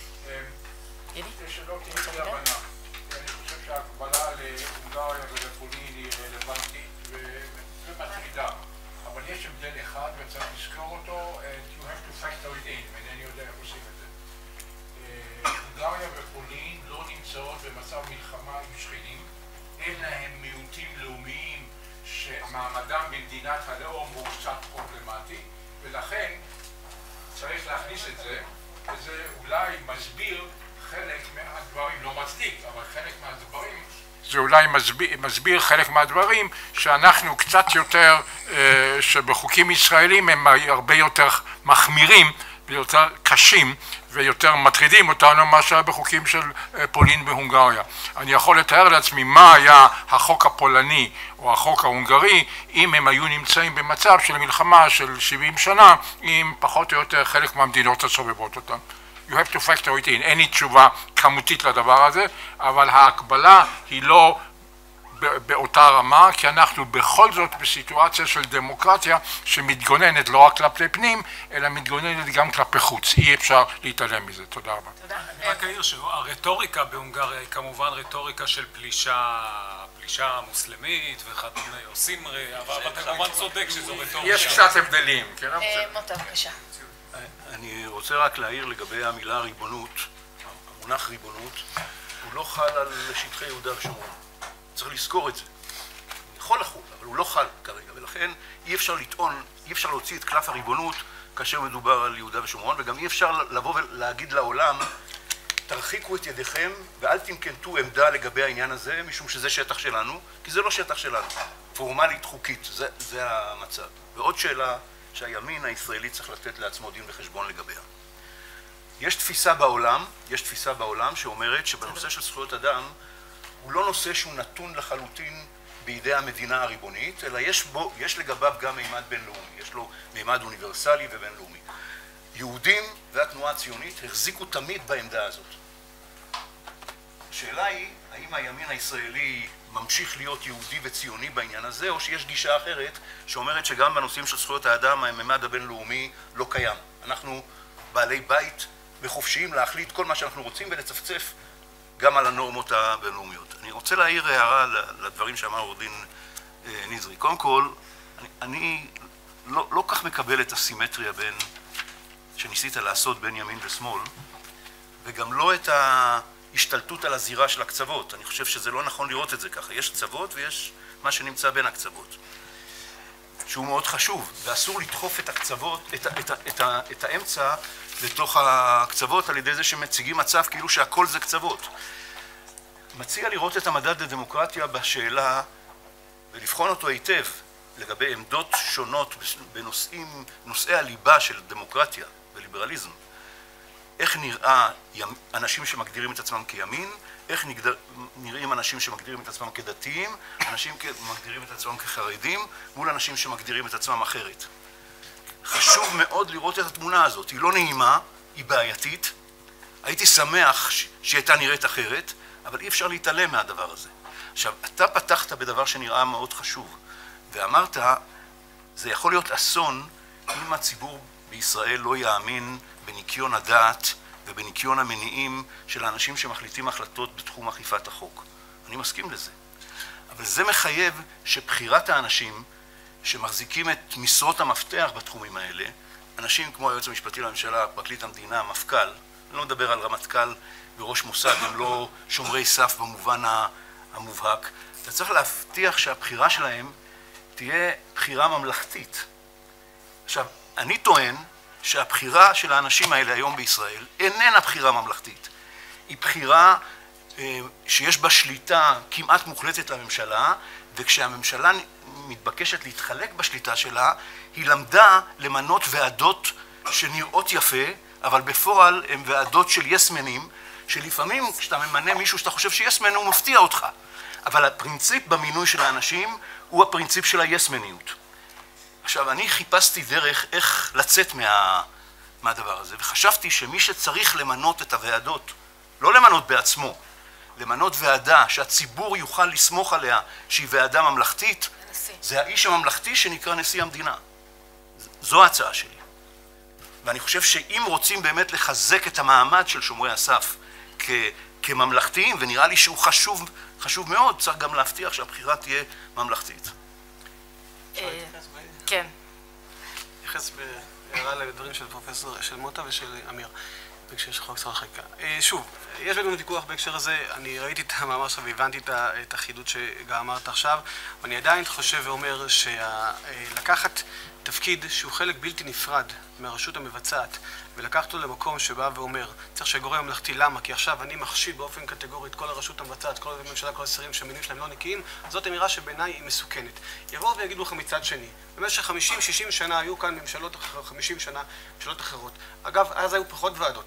גידי? יש שאלות עם אי הבנה. אני חושב שההקבלה להונגריה ולפולין היא רלוונטית ומטרידה. אבל יש הבדל אחד וצריך לזכור אותו, you have to factor it in, ואינני יודע איך עושים את זה. הונגריה ופולין לא נמצאות במצב מלחמה עם שכנים, אין להם מיעוטים לאומיים שמעמדם במדינת הלאום הוא קצת פרובלמטי, ולכן צריך להכניס את זה, וזה אולי מסביר חלק מהדברים, לא מצדיק, אבל חלק מהדברים, זה אולי מסביר, מסביר חלק מהדברים שאנחנו קצת יותר, שבחוקים ישראלים הם הרבה יותר מחמירים ויותר קשים ויותר מטרידים אותנו מאשר בחוקים של פולין והונגריה. אני יכול לתאר לעצמי מה היה החוק הפולני או החוק ההונגרי אם הם היו נמצאים במצב של מלחמה של שבעים שנה עם פחות או יותר חלק מהמדינות הסובבות אותם. You have to factor it in. אין לי תשובה כמותית לדבר הזה, אבל ההקבלה היא לא באותה רמה, כי אנחנו בכל זאת בסיטואציה של דמוקרטיה שמתגוננת לא רק כלפי פנים, אלא מתגוננת גם כלפי חוץ. אי אפשר להתעלם מזה. תודה רבה. תודה. רק העיר שהרטוריקה בהונגריה היא כמובן רטוריקה של פלישה, פלישה מוסלמית וכדומה, עושים, אבל אתה כמובן צודק שזו רטוריקה. יש קצת הבדלים, כן? מוטה, בבקשה. אני רוצה רק להעיר לגבי המילה ריבונות, המונח ריבונות, הוא לא חל על שטחי יהודה ושומרון. צריך לזכור את זה. הוא יכול לחול, אבל הוא לא חל כרגע, ולכן אי אפשר לטעון, אי אפשר להוציא את קלף הריבונות כאשר מדובר על יהודה ושומרון, וגם אי אפשר לבוא ולהגיד לעולם, תרחיקו את ידיכם ואל תנקטו עמדה לגבי העניין הזה, משום שזה שטח שלנו, כי זה לא שטח שלנו, פורמלית חוקית, זה, זה המצב. ועוד שאלה שהימין הישראלי צריך לתת לעצמו דין וחשבון לגביה. יש תפיסה בעולם, יש תפיסה בעולם שאומרת שבנושא של זכויות אדם הוא לא נושא שהוא נתון לחלוטין בידי המדינה הריבונית, אלא יש בו, יש לגביו גם מימד בינלאומי, יש לו מימד אוניברסלי ובינלאומי. יהודים והתנועה הציונית החזיקו תמיד בעמדה הזאת. השאלה היא, האם הימין הישראלי ממשיך להיות יהודי וציוני בעניין הזה, או שיש גישה אחרת שאומרת שגם בנושאים של זכויות האדם הממד הבינלאומי לא קיים. אנחנו בעלי בית וחופשיים להחליט כל מה שאנחנו רוצים ולצפצף גם על הנורמות הבינלאומיות. אני רוצה להעיר הערה לדברים שאמר עורך דין נזרי. קודם כל, אני, אני לא, לא כך מקבל את הסימטריה בין, שניסית לעשות בין ימין ושמאל, וגם לא את ההשתלטות על הזירה של הקצוות. אני חושב שזה לא נכון לראות את זה ככה. יש קצוות ויש מה שנמצא בין הקצוות, שהוא מאוד חשוב, ואסור לדחוף את הקצוות, את, את, את, את, את האמצע לתוך הקצוות על ידי זה שמציגים מצב כאילו שהכל זה קצוות. מציע לראות את המדד לדמוקרטיה בשאלה ולבחון אותו היטב לגבי עמדות שונות בנושאים, נושאי הליבה של דמוקרטיה וליברליזם. איך נראה אנשים שמגדירים את עצמם כימין, איך נגדר, נראים אנשים שמגדירים את עצמם כדתיים, אנשים שמגדירים את עצמם כחרדים, מול אנשים שמגדירים את עצמם אחרת. חשוב מאוד לראות את התמונה הזאת, היא לא נעימה, היא בעייתית. הייתי שמח שהיא הייתה נראית אחרת, אבל אי אפשר להתעלם מהדבר הזה. עכשיו, אתה פתחת בדבר שנראה מאוד חשוב, ואמרת, זה יכול להיות אסון אם הציבור בישראל לא יאמין בניקיון הדעת ובניקיון המניעים של האנשים שמחליטים החלטות בתחום אכיפת החוק. אני מסכים לזה. אבל זה מחייב שבחירת האנשים שמחזיקים את משרות המפתח בתחומים האלה, אנשים כמו היועץ המשפטי לממשלה, פרקליט המדינה, מפכ"ל, אני לא מדבר על רמטכ"ל וראש מוסד, הם לא שומרי סף במובן המובהק, אתה צריך להבטיח שהבחירה שלהם תהיה בחירה ממלכתית. עכשיו, אני טוען שהבחירה של האנשים האלה היום בישראל איננה בחירה ממלכתית. היא בחירה אה, שיש בה שליטה כמעט מוחלטת לממשלה, וכשהממשלה מתבקשת להתחלק בשליטה שלה, היא למדה למנות ועדות שנראות יפה, אבל בפועל הן ועדות של יסמנים, שלפעמים כשאתה ממנה מישהו שאתה חושב שיסמן הוא מפתיע אותך. אבל הפרינציפ במינוי של האנשים הוא הפרינציפ של היסמניות. עכשיו, אני חיפשתי דרך איך לצאת מה, מהדבר הזה, וחשבתי שמי שצריך למנות את הוועדות, לא למנות בעצמו, למנות ועדה שהציבור יוכל לסמוך עליה שהיא ועדה ממלכתית, זה האיש הממלכתי שנקרא נשיא המדינה. זו ההצעה שלי. ואני חושב שאם רוצים באמת לחזק את המעמד של שומרי הסף כ, כממלכתיים, ונראה לי שהוא חשוב, חשוב מאוד, צריך גם להבטיח שהבחירה תהיה ממלכתית. כן. נכנס בהערה לדברים של פרופסור, של מוטה ושל אמיר, בהקשר של חוק שר החקיקה. שוב, יש לנו ויכוח בהקשר הזה, אני ראיתי את המאמר שלך והבנתי את החידוד שגם אמרת עכשיו, ואני עדיין חושב ואומר שלקחת תפקיד שהוא חלק בלתי נפרד מהרשות המבצעת, ולקחת אותו למקום שבא ואומר, צריך שהגורם הממלכתי, למה? כי עכשיו אני מחשיד באופן קטגורי את כל הרשות המבצעת, כל הממשלה, כל השרים שהמינים שלהם לא נקיים, זאת אמירה שבעיניי היא מסוכנת. יבואו ויגידו לך מצד שני, במשך חמישים שישים שנה היו כאן ממשלות אחרות, חמישים שנה, ממשלות אחרות. אגב, אז היו פחות ועדות.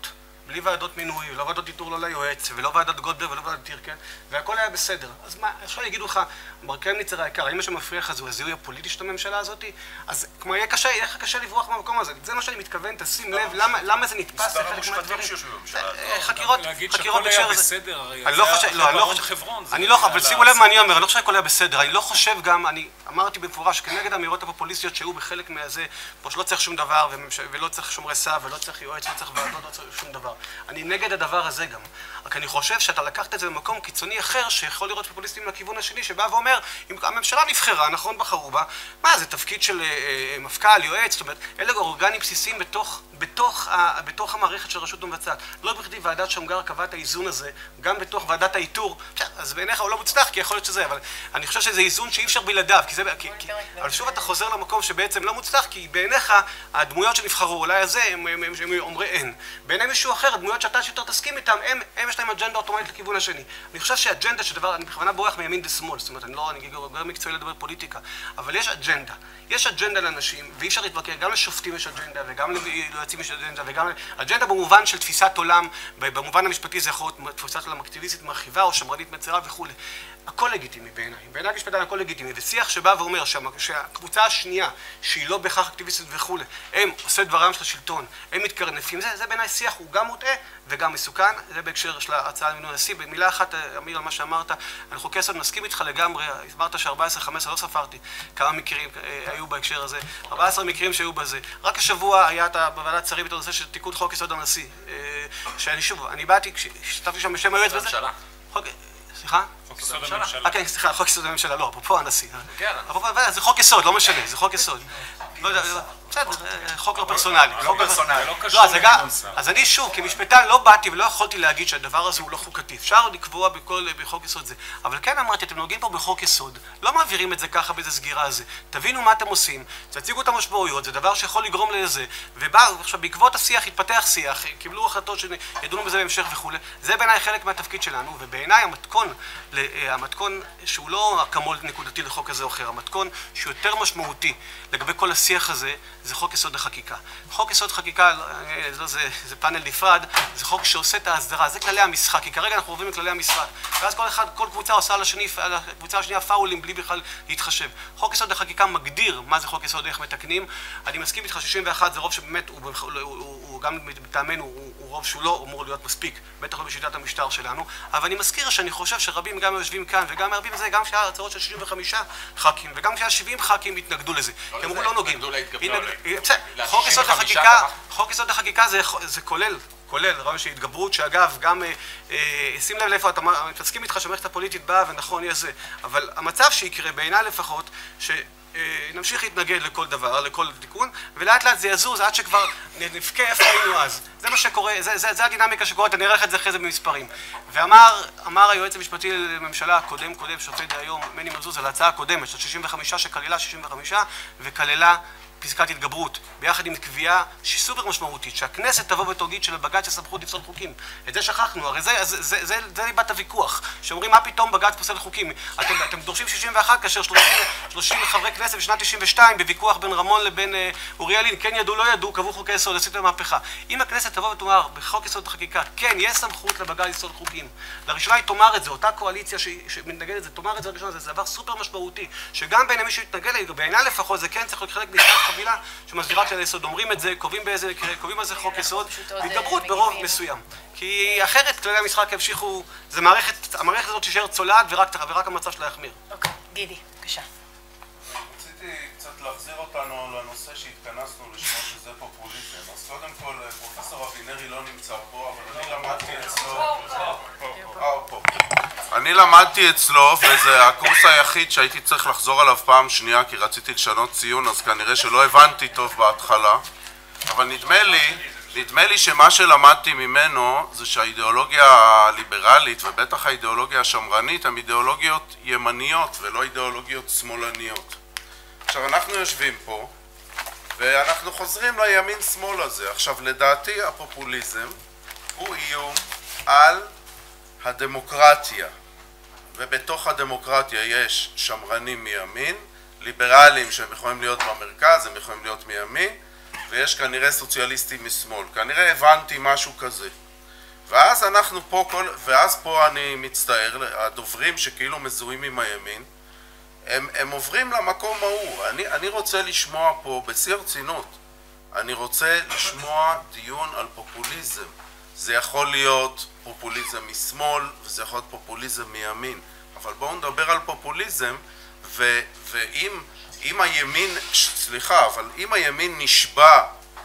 בלי ועדות מינוי, ולא ועדות איתור לא ליועץ, ולא ועדת גולדברג ולא ועדת טירקל, והכל היה בסדר. אז מה, עכשיו יגידו לך, מר קרמניצר היקר, האם מה שמפריע לך זה הזיהוי הפוליטי של הממשלה הזאת? אז כמו יהיה קשה, יהיה לך קשה לברוח מהמקום הזה. זה מה שאני מתכוון, תשים לב, למה, למה זה נתפס לחלק מהדברים? חקירות, חקירות בהקשר הזה. אני לא חושב, לא, אני לא חושב, אני לא, אבל שימו לב מה אני אומר, אני לא חושב שהכל היה בסדר, אני לא חושב גם, אני אמרתי במפורש, כנגד האמירות הפופוליסטיות שהיו בחלק מהזה, פה שלא צריך שום דבר, ולא צריך שומרי סף, ולא צריך יועץ, לא צריך ועדות, לא צריך שום דבר. אני נגד הדבר הזה גם. רק אני חושב שאתה לקחת את זה במקום קיצוני אחר, שיכול לראות פופוליסטים לכיוון השני, שבא ואומר, אם הממשלה נבחרה, נכון, בחרו בה, מה, זה תפקיד של מפכ"ל, יועץ, זאת אומרת, אלה אורגנים בסיסיים בתוך, בתוך, בתוך המערכת של רשות המבצעת. לא בכדי ועדת שמגר קבעה את האיזון הזה, גם בתוך ועדת האיתור. אז בעיניך הוא לא מוצלח, כי יכול להיות שזה, אבל אני חושב שזה איזון שאי אפשר בלעדיו, כי זה, כי, כי, אבל שוב אתה חוזר למקום שבעצם לא מוצלח, כי בעיניך הדמויות שנבחרו, אולי הזה, הם, הם, הם, הם אומרי אין. בעיני מישהו אחר, הדמויות שאתה שיותר תסכים איתם, הם, הם יש להם אג'נדה אוטומטית לכיוון השני. אני חושב שהאג'נדה שדבר, אני בכוונה בורח מימין ושמאל, זאת אומרת, אני לא, אני גם מקצועי לדבר פוליטיקה, אבל יש אג'נדה. יש אג'נדה לאנשים, ואי אפשר להתווכח, גם לשופטים יש אג'נדה, וגם ליועצים יש אג'נדה, וגם אג'נדה במובן של תפיסת עולם, במובן המשפטי זה יכול להיות תפיסת עולם אקטיביסטית מרחיבה או שמרנית מצרה וכו'. הכל לגיטימי בעיניי, בעיניי משפטן הכל לגיטימי, ושיח שבא ואומר שהקבוצה השנייה, שהיא לא בהכרח אקטיביסטית וכו', הם עושה דברם של השלטון, הם מתקרנפים, זה, זה בעיניי שיח, הוא גם מוטעה וגם מסוכן, זה בהקשר של ההצעה למינוי הנשיא. במילה אחת, אמיר, על מה שאמרת, אני חוקי יסוד מסכים איתך לגמרי, הסברת ש-ארבע עשרה חמש עשרה, לא ספרתי כמה מקרים היו בהקשר הזה, ארבעה עשר מקרים שהיו בזה. רק השבוע היה בוועדת שרים את הנושא של תיקון חוק יסוד הנשיא, שאני שוב, אני באתי, כששתפתי שם בשם היועץ בזה, סליחה? חוק יסוד הממשלה. אה כן, סליחה, חוק יסוד הממשלה, לא, אפרופו הנשיא. זה חוק יסוד, לא משנה, זה חוק יסוד. לא יודע, בסדר, חוק לא פרסונלי. לא פרסונלי. אז אני שוב, כמשפטן לא באתי ולא יכולתי להגיד שהדבר הזה הוא לא חוקתי. אפשר לקבוע בחוק יסוד זה. אבל כן אמרתי, אתם נוגעים פה בחוק יסוד, לא מעבירים את זה ככה באיזה סגירה הזה. תבינו מה אתם עושים, תציגו את המשמעויות, זה דבר שיכול לגרום לזה. ועכשיו, בעקבות השיח התפתח שיח, קיבלו החלטות שידונו בזה בהמשך וכו'. זה בעיניי חלק מהתפקיד שלנו, ובעיניי המתכון, המתכון שהוא לא אקמול נקודתי לחוק הזה או אחר, המתכון שהוא יותר משמעותי לגבי כל השיח הזה, זה חוק יסוד החקיקה. חוק יסוד חקיקה, זה, זה, זה פאנל נפרד, זה חוק שעושה את ההסדרה, זה כללי המשחק, כי כרגע אנחנו עוברים לכללי המשחק, ואז כל אחד, כל קבוצה עושה על השני, על הקבוצה השנייה פאולים בלי בכלל להתחשב. חוק יסוד החקיקה מגדיר מה זה חוק יסוד, איך מתקנים. אני מסכים איתך, שישים ואחת זה רוב שבאמת, הוא, הוא, הוא, הוא גם מטעמנו, הוא, הוא רוב שהוא לא אמור להיות מספיק, בטח לא בשיטת המשטר שלנו, אבל אני מזכיר שאני חושב שרבים גם יושבים כאן וגם מרבים בזה, גם כשהיה הצעות של שישים וחמישה ח"כים, וגם כשהיה שבעים ח"כים התנגדו לזה. כי אמרו לא נוגעים. חוק יסוד החקיקה, חוק יסוד החקיקה זה כולל, כולל רעיון של התגברות, שאגב, גם, שים לב לאיפה, אתה מתעסקים איתך שהמערכת הפוליטית באה ונכון יש זה, אבל המצב שיקרה בעיניי לפחות, שנמשיך להתנגד לכל דבר, לכל תיקון, ולאט לאט זה יזוז עד שכבר נפקה איפה היינו אז. זה מה שקורה, זה, זה, זה הדינמיקה שקורית, אני אראה את זה אחרי זה במספרים. ואמר, אמר היועץ המשפטי לממשלה הקודם, קודם, שופט היום, מני מזוז, על ההצעה הקודמת, של שישים וחמש, שכללה שישים וחמש, וכללה פסקת התגברות, ביחד עם קביעה שהיא סופר משמעותית, שהכנסת תבוא ותגיד שלבג"ץ יש סמכות לפסול חוקים. את זה שכחנו, הרי זה, זה, זה, זה, זה ליבת הוויכוח, שאומרים מה פתאום בג"ץ פוסל חוקים. אתם, אתם דורשים שישים ואחת כאשר שלושים חברי כנסת בשנת תשעים ושתיים בוויכוח בין רמון לבין אה, אוריאל לין, כן ידעו, לא ידעו, קבעו חוקי יסוד, עשיתם מהפכה. אם הכנסת תבוא ותאמר בחוק יסוד החקיקה, כן, יש סמכות לבג"ץ לפסול חוקים. לראשונה היא תאמר את זה, אותה קואליציה שמתנגדת את זה, תאמר את זה לראשונה, זה דבר סופר משמעותי, שגם בין מי שמתנגד, בעיניי לפחות, זה כן צריך להיות חלק חבילה שמסדירה כללי יסוד, אומרים את זה, קובעים באיזה, קובעים על זה חוק יסוד, והתגברות ברוב מסוים. כי אחרת כללי המשחק ימשיכו, זה מערכת, המערכת הזאת תישאר צולעת ורק, ורק המצב שלה יחמיר. אוקיי, גידי, בבקשה. רציתי קצת להחזיר אותנו לנושא שהתכנסנו לשמו, שזה פופוליזם. אז קודם כל, פרופסור אבינרי לא נמצא פה, אבל אני למדתי אצלו... אני למדתי אצלו, וזה הקורס היחיד שהייתי צריך לחזור עליו פעם שנייה, כי רציתי לשנות ציון, אז כנראה שלא הבנתי טוב בהתחלה. אבל נדמה לי, נדמה לי שמה שלמדתי ממנו זה שהאידיאולוגיה הליברלית, ובטח האידיאולוגיה השמרנית, הן אידיאולוגיות ימניות ולא אידיאולוגיות שמאלניות. עכשיו, אנחנו יושבים פה, ואנחנו חוזרים לימין-שמאל הזה. עכשיו, לדעתי, הפופוליזם הוא איום על הדמוקרטיה. ובתוך הדמוקרטיה יש שמרנים מימין, ליברלים שהם יכולים להיות במרכז, הם יכולים להיות מימין, ויש כנראה סוציאליסטים משמאל. כנראה הבנתי משהו כזה. ואז אנחנו פה, כל, ואז פה אני מצטער, הדוברים שכאילו מזוהים עם הימין, הם, הם עוברים למקום ההוא. אני, אני רוצה לשמוע פה, בשיא הרצינות, אני רוצה לשמוע דיון על פופוליזם. זה יכול להיות פופוליזם משמאל, וזה יכול להיות פופוליזם מימין. אבל בואו נדבר על פופוליזם, ו, ואם אם הימין, סליחה, אבל אם הימין נשבע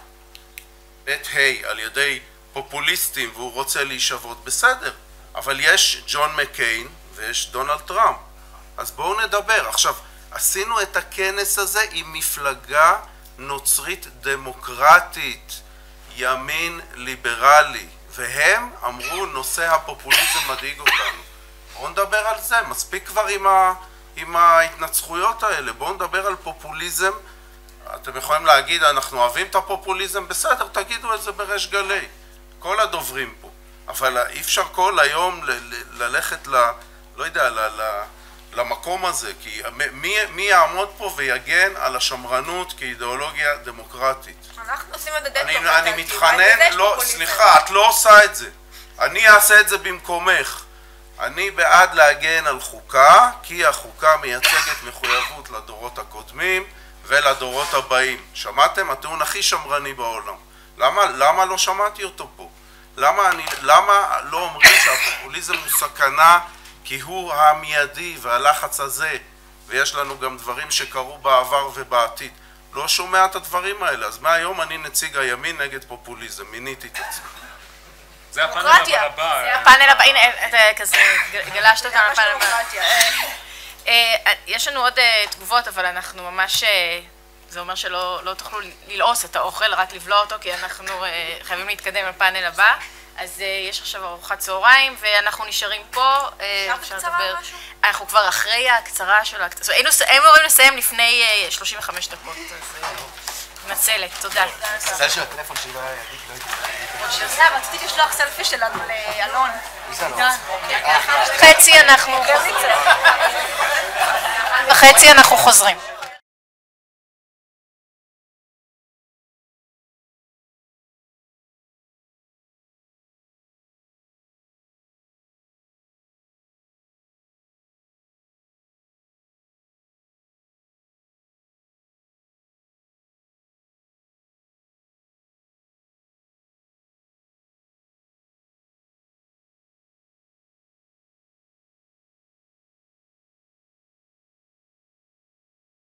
את ה' על ידי פופוליסטים והוא רוצה להישבות, בסדר. אבל יש ג'ון מקיין ויש דונלד טראמפ. אז בואו נדבר. עכשיו, עשינו את הכנס הזה עם מפלגה נוצרית דמוקרטית, ימין ליברלי, והם אמרו נושא הפופוליזם מדאיג אותנו. בואו נדבר על זה, מספיק כבר עם, ה, עם ההתנצחויות האלה. בואו נדבר על פופוליזם. אתם יכולים להגיד, אנחנו אוהבים את הפופוליזם, בסדר, תגידו את זה בריש גלי. כל הדוברים פה. אבל אי אפשר כל היום ל- ל- ללכת ל... לא יודע, ל... ל- למקום הזה, כי מי, מי יעמוד פה ויגן על השמרנות כאידיאולוגיה דמוקרטית? אנחנו עושים את זה די אני, טוב. אני מתחנן, לא, סליחה, את לא עושה את זה. אני אעשה את זה במקומך. אני בעד להגן על חוקה, כי החוקה מייצגת מחויבות לדורות הקודמים ולדורות הבאים. שמעתם? הטיעון הכי שמרני בעולם. למה, למה לא שמעתי אותו פה? למה, אני, למה לא אומרים שהפופוליזם הוא סכנה כי הוא המיידי והלחץ הזה, ויש לנו גם דברים שקרו בעבר ובעתיד. לא שומע את הדברים האלה, אז מהיום אני נציג הימין נגד פופוליזם, מיניתי את עצמי. זה הפאנל הבא. זה הפאנל הבא, הנה, אתה כזה גלשת אותנו לפאנל הבא. יש לנו עוד תגובות, אבל אנחנו ממש, זה אומר שלא תוכלו ללעוס את האוכל, רק לבלוע אותו, כי אנחנו חייבים להתקדם לפאנל הבא. אז יש עכשיו ארוחת צהריים, ואנחנו נשארים פה. אפשר קצרה משהו? אנחנו כבר אחרי הקצרה של הקצרה. היינו אמורים לסיים לפני שלושים וחמש דקות, אז נצלת. תודה. מזל שהטלפון שלי לא היה ידיק, לא הייתי... זה, רציתי לשלוח סלפי שלנו לאלון. חצי אנחנו חוזרים. בחצי אנחנו חוזרים.